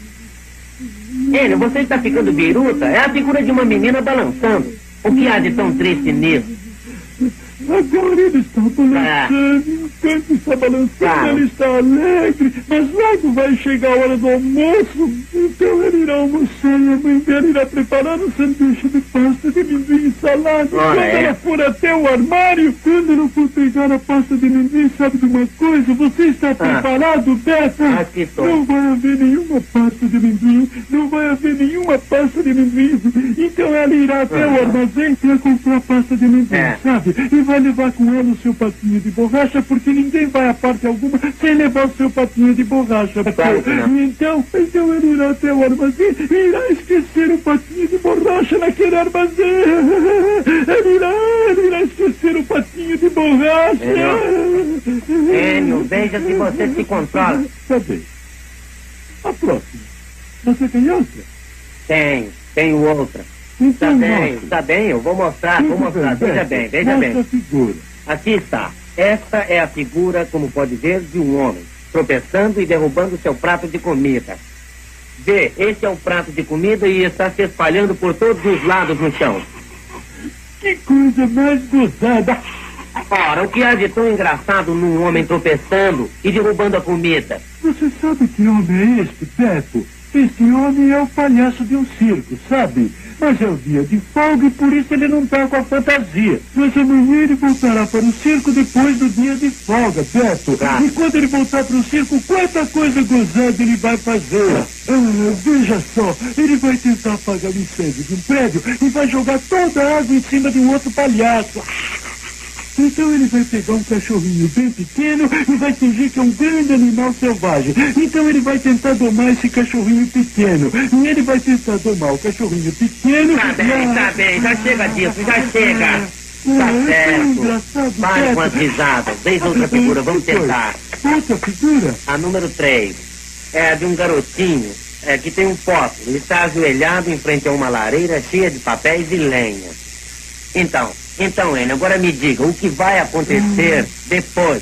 você está ficando biruta? É a figura de uma menina balançando. O que há de tão triste nisso? Agora ele está balançando, enquanto está balançando, ele está alegre, mas logo vai chegar a hora do almoço, então ele irá almoçar e a mãe dela irá preparar um sanduíche de pasta de amendoim e salada. Quando ela for até o armário, quando ela for pegar a pasta de amendoim, sabe de uma coisa? Você está preparado, Beto? Não vai haver nenhuma pasta de amendoim, não vai haver nenhuma pasta de amendoim. Então ela irá até o armazém para comprar pasta de amendoim, sabe? E vai levar com ela o seu patinho de borracha, porque ninguém vai a parte alguma sem levar o seu patinho de borracha. Então ele irá até o armazém e irá esquecer o patinho de borracha naquele armazém. Ele irá esquecer o patinho de borracha. Enio, veja se você se controla. Tá bem. A próxima. Você tem outra? Tenho outra. Então, tá bem, eu vou mostrar. Veja bem. Figura. Aqui está. Esta é a figura, como pode ver, de um homem. tropeçando e derrubando seu prato de comida. B, esse é o prato de comida e está se espalhando por todos os lados no chão. Que coisa mais gozada! Ora, o que há de tão engraçado num homem tropeçando e derrubando a comida? Você sabe que homem é este, Beppo? Este homem é o palhaço de um circo, sabe? Mas é o dia de folga e por isso ele não tá com a fantasia. Mas amanhã ele voltará para o circo depois do dia de folga, Beppo. Tá. E quando ele voltar para o circo, quanta coisa gozada ele vai fazer. Veja só, ele vai tentar apagar o incêndio de um prédio e vai jogar toda a água em cima de um outro palhaço. Então ele vai pegar um cachorrinho bem pequeno e vai fingir que é um grande animal selvagem. Então ele vai tentar domar esse cachorrinho pequeno. E ele vai tentar domar o cachorrinho pequeno. Tá bem, já chega disso, já chega. Tá certo. Vai com as risadas. Deixa outra figura, vamos tentar. Outra figura? A número 3. É a de um garotinho que tem um pote. Ele está ajoelhado em frente a uma lareira cheia de papéis e lenha. Então, Enio, agora me diga, o que vai acontecer depois?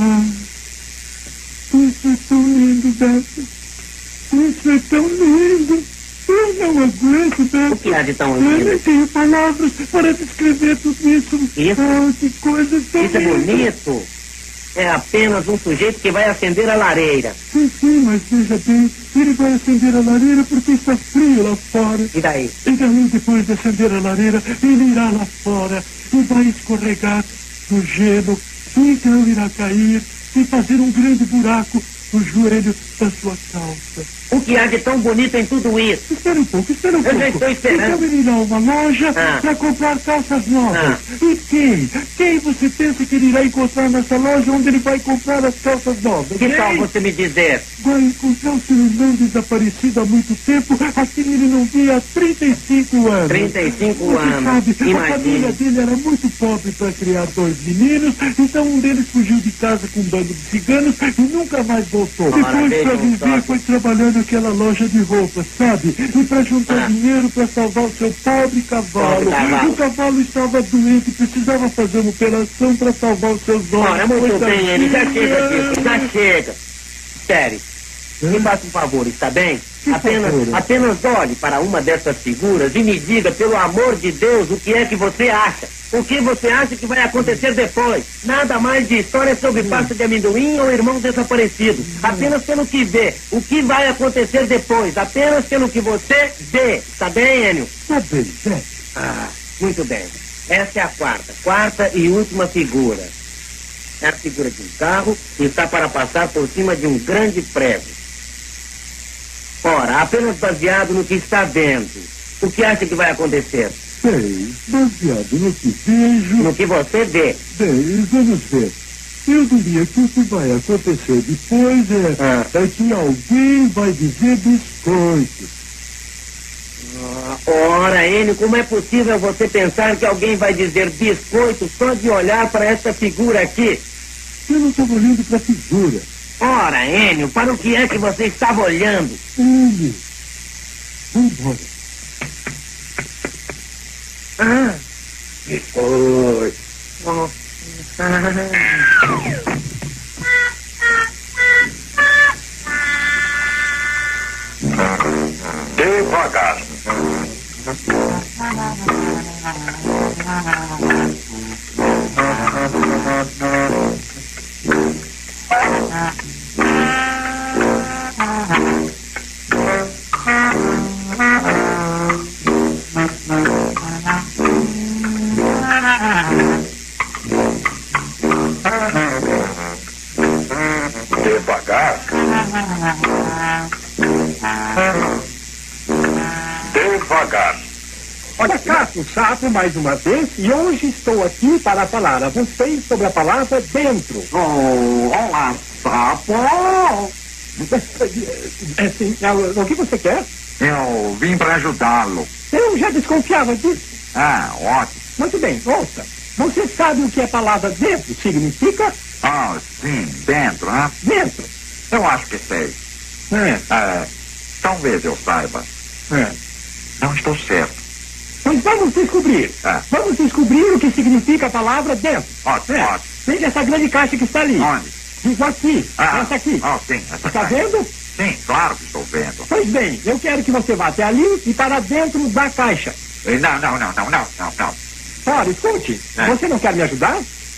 Isso é tão lindo, Beppo. Isso é tão lindo. Eu não aguento, Beppo. O que há de tão Eu lindo? nem tenho palavras para descrever tudo isso. Isso? Que coisa tão Isso é bonito. É apenas um sujeito que vai acender a lareira. Sim, mas veja bem, ele vai acender a lareira porque está frio lá fora. E daí? E daí, depois de acender a lareira, ele irá lá fora e vai escorregar no gelo. E então irá cair e fazer um grande buraco no joelho da sua calça. O que há de tão bonito em tudo isso? Espera um pouco. Eu já estou esperando. Então ele irá a uma loja para comprar calças novas. E quem você pensa que ele irá encontrar nessa loja onde ele vai comprar as calças novas? Que tal você me dizer? Vai encontrar o seu irmão desaparecido há muito tempo, a quem ele não via há 35 anos. 35 anos. Sabe, a família dele era muito pobre para criar 2 meninos, então um deles fugiu de casa com um bando de ciganos e nunca mais voltou. Depois, para viver, foi trabalhando naquela loja de roupas, sabe? E para juntar dinheiro para salvar o seu pobre cavalo. O cavalo estava doente e precisava fazer uma operação para salvar os seus olhos. Ora, muito bem, ele já chega disso, já chega. Sério, me faça um favor, está bem? Apenas olhe para uma dessas figuras e me diga, pelo amor de Deus, o que é que você acha. O que você acha que vai acontecer depois? Nada mais de história sobre pasta de amendoim ou irmão desaparecido. Apenas pelo que vê. O que vai acontecer depois? Apenas pelo que você vê. Tá bem, Enio? Tá bem, muito bem. Essa é a quarta e última figura. É a figura de um carro que está para passar por cima de um grande prédio. Ora, apenas baseado no que está vendo, o que acha que vai acontecer? Bem, baseado no que vejo... No que você vê. Bem, vamos ver. Eu diria que o que vai acontecer depois é que alguém vai dizer biscoito. Ora, Enio, como é possível você pensar que alguém vai dizer biscoito só de olhar para essa figura aqui? Eu não estava olhando para a figura. Ora, Enio, para o que é que você estava olhando? Enio, vamos embora. Biscoito. Devagar. Devagar. Devagar. Olha cá, o sapo mais uma vez, e hoje estou aqui para falar a vocês sobre a palavra dentro. Olá, sapo. Sim, o que você quer? Eu vim para ajudá-lo. Eu já desconfiava disso. Ótimo. Muito bem, ouça. Você sabe o que a palavra dentro significa? Sim, dentro, né? Dentro. Eu acho que sei. Talvez eu saiba. Não estou certo. Pois vamos descobrir. Vamos descobrir o que significa a palavra dentro. Ótimo. Veja essa grande caixa que está ali. Onde? Digo aqui, essa aqui. Sim, essa Está vendo? Sim, claro que estou vendo. Pois bem, eu quero que você vá até ali e para dentro da caixa. Não. Ora, escute, você não quer me ajudar?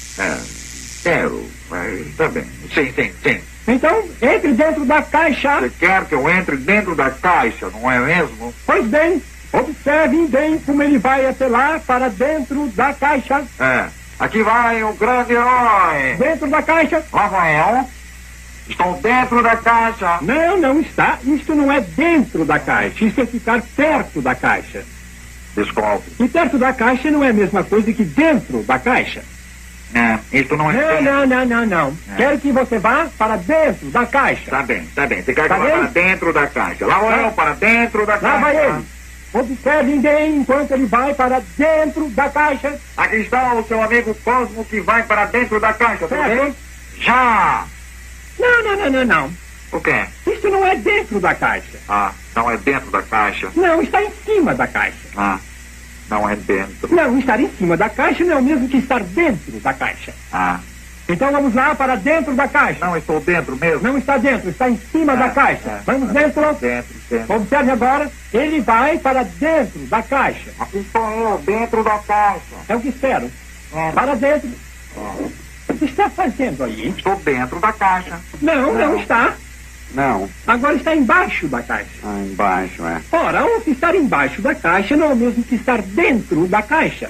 Quero, mas tá bem. Sim. Então, entre dentro da caixa. Você quer que eu entre dentro da caixa, não é mesmo? Pois bem, observem bem como ele vai até lá para dentro da caixa. Aqui vai o grande herói. Dentro da caixa. Lá vai eu. Estou dentro da caixa. Não está. Isto não é dentro da caixa. Isto é ficar perto da caixa. Desculpe. E perto da caixa não é a mesma coisa que dentro da caixa. Isto não é... Não. Quero que você vá para dentro da caixa. Tá bem. Você quer que eu vá para dentro da caixa. Lá vou eu para dentro da caixa. Lá vai ele. Observem bem enquanto ele vai para dentro da caixa. Aqui está o seu amigo Cosmo que vai para dentro da caixa, tudo bem? Já! Não. O quê? Isto não é dentro da caixa. Não é dentro da caixa? Não, está em cima da caixa. Não é dentro. Não, estar em cima da caixa não é o mesmo que estar dentro da caixa. Então vamos lá para dentro da caixa. Não, estou dentro mesmo. Não está dentro, está em cima da caixa. Vamos dentro. Dentro. Observe agora, ele vai para dentro da caixa. Aqui estou eu, dentro da caixa. É o que espero. Para dentro. O que está fazendo aí? Estou dentro da caixa. Não está. Não. Agora está embaixo da caixa. Embaixo, Ora, ao estar embaixo da caixa não é o mesmo que estar dentro da caixa.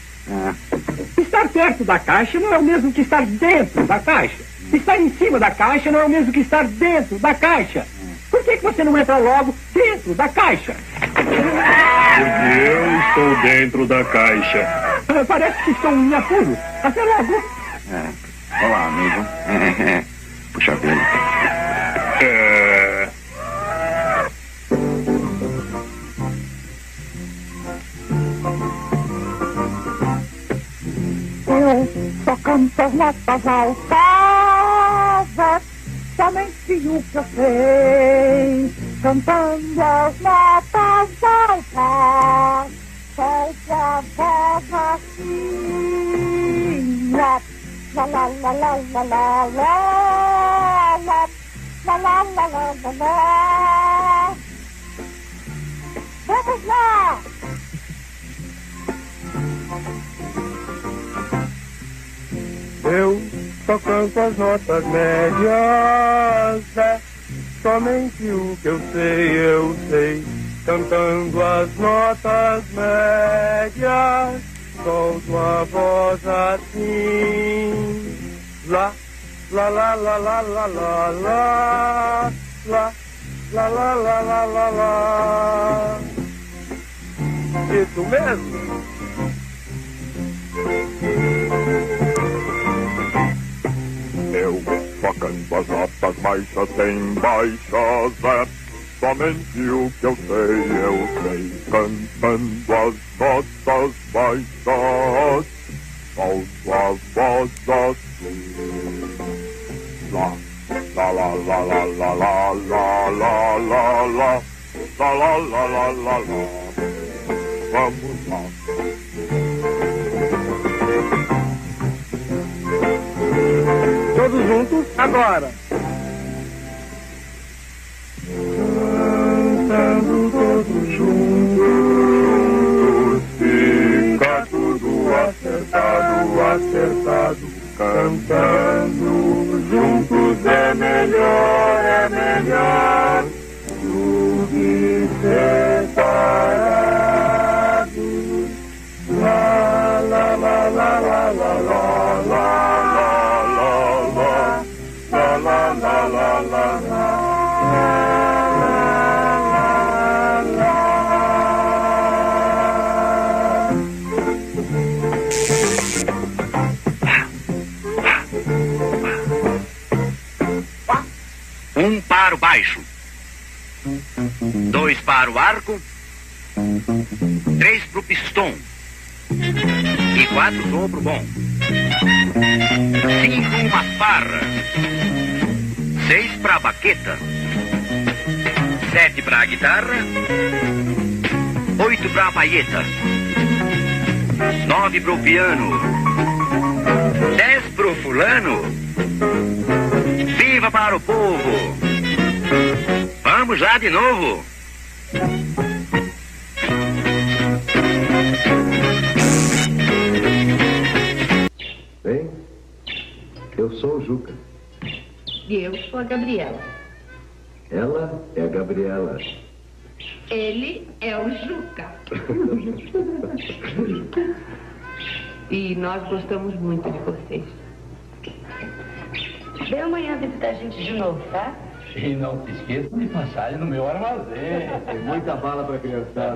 Estar perto da caixa não é o mesmo que estar dentro da caixa. Estar em cima da caixa não é o mesmo que estar dentro da caixa. Por que você não entra logo dentro da caixa? Porque eu estou dentro da caixa. Parece que estou em apuro. Até logo. Olá, amigo. Puxa vida. Eu só canto as notas altas, somente o que eu sei. Cantando as notas altas, solto a voz assim. La la la la la la la la la la la la la la. Vamos lá! Eu só canto as notas médias, somente o que eu sei. Cantando as notas médias, solto a voz assim. Lá, lá, lá, lá, lá, lá, lá, lá, lá, lá, lá, lá, lá, lá, lá. Isso mesmo? Eu só canto as notas baixas bem baixas, somente o que eu sei. Cantando as notas baixas, solto a voz assim. Lá, lá, lá, lá, lá, lá, lá, lá, lá, lá, lá, lá, lá, lá, lá, lá, lá. Vamos lá. Todos juntos, agora. Cantando todos juntos, fica tudo acertado. Cantando juntos é melhor do que separados. La la la la la la la la la la la la. Um para o baixo, 2 para o arco, 3 para o pistão e 4 sopro bom, 5 uma farra, 6 para a baqueta, 7 para a guitarra, 8 para a baeta, 9 para o piano, 10 para o fulano, programa para o povo. Vamos lá de novo. Bem, eu sou o Juca. E eu sou a Gabriela. Ela é a Gabriela. Ele é o Juca. E nós gostamos muito de vocês. Vem amanhã visitar a gente de novo, tá? E não se esqueça de passagem no meu armazém. Tem muita bala para criançada.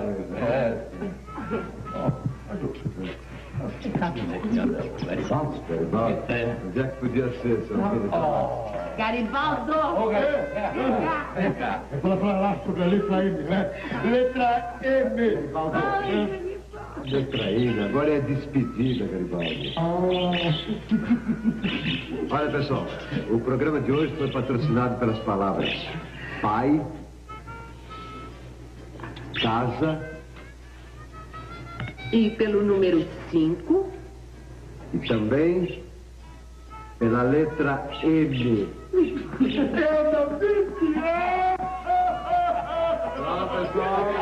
Garibaldo? Onde é que podia ser, seu filho? Garibaldo! Vem cá. Fala pra lá sobre a letra M, né? Letra M. Garibaldo. Letra M, agora é despedida, Garibaldo. Olha, pessoal, o programa de hoje foi patrocinado pelas palavras pai, casa E pelo número 5. e também pela letra M. Eu não disse! Fala, pessoal.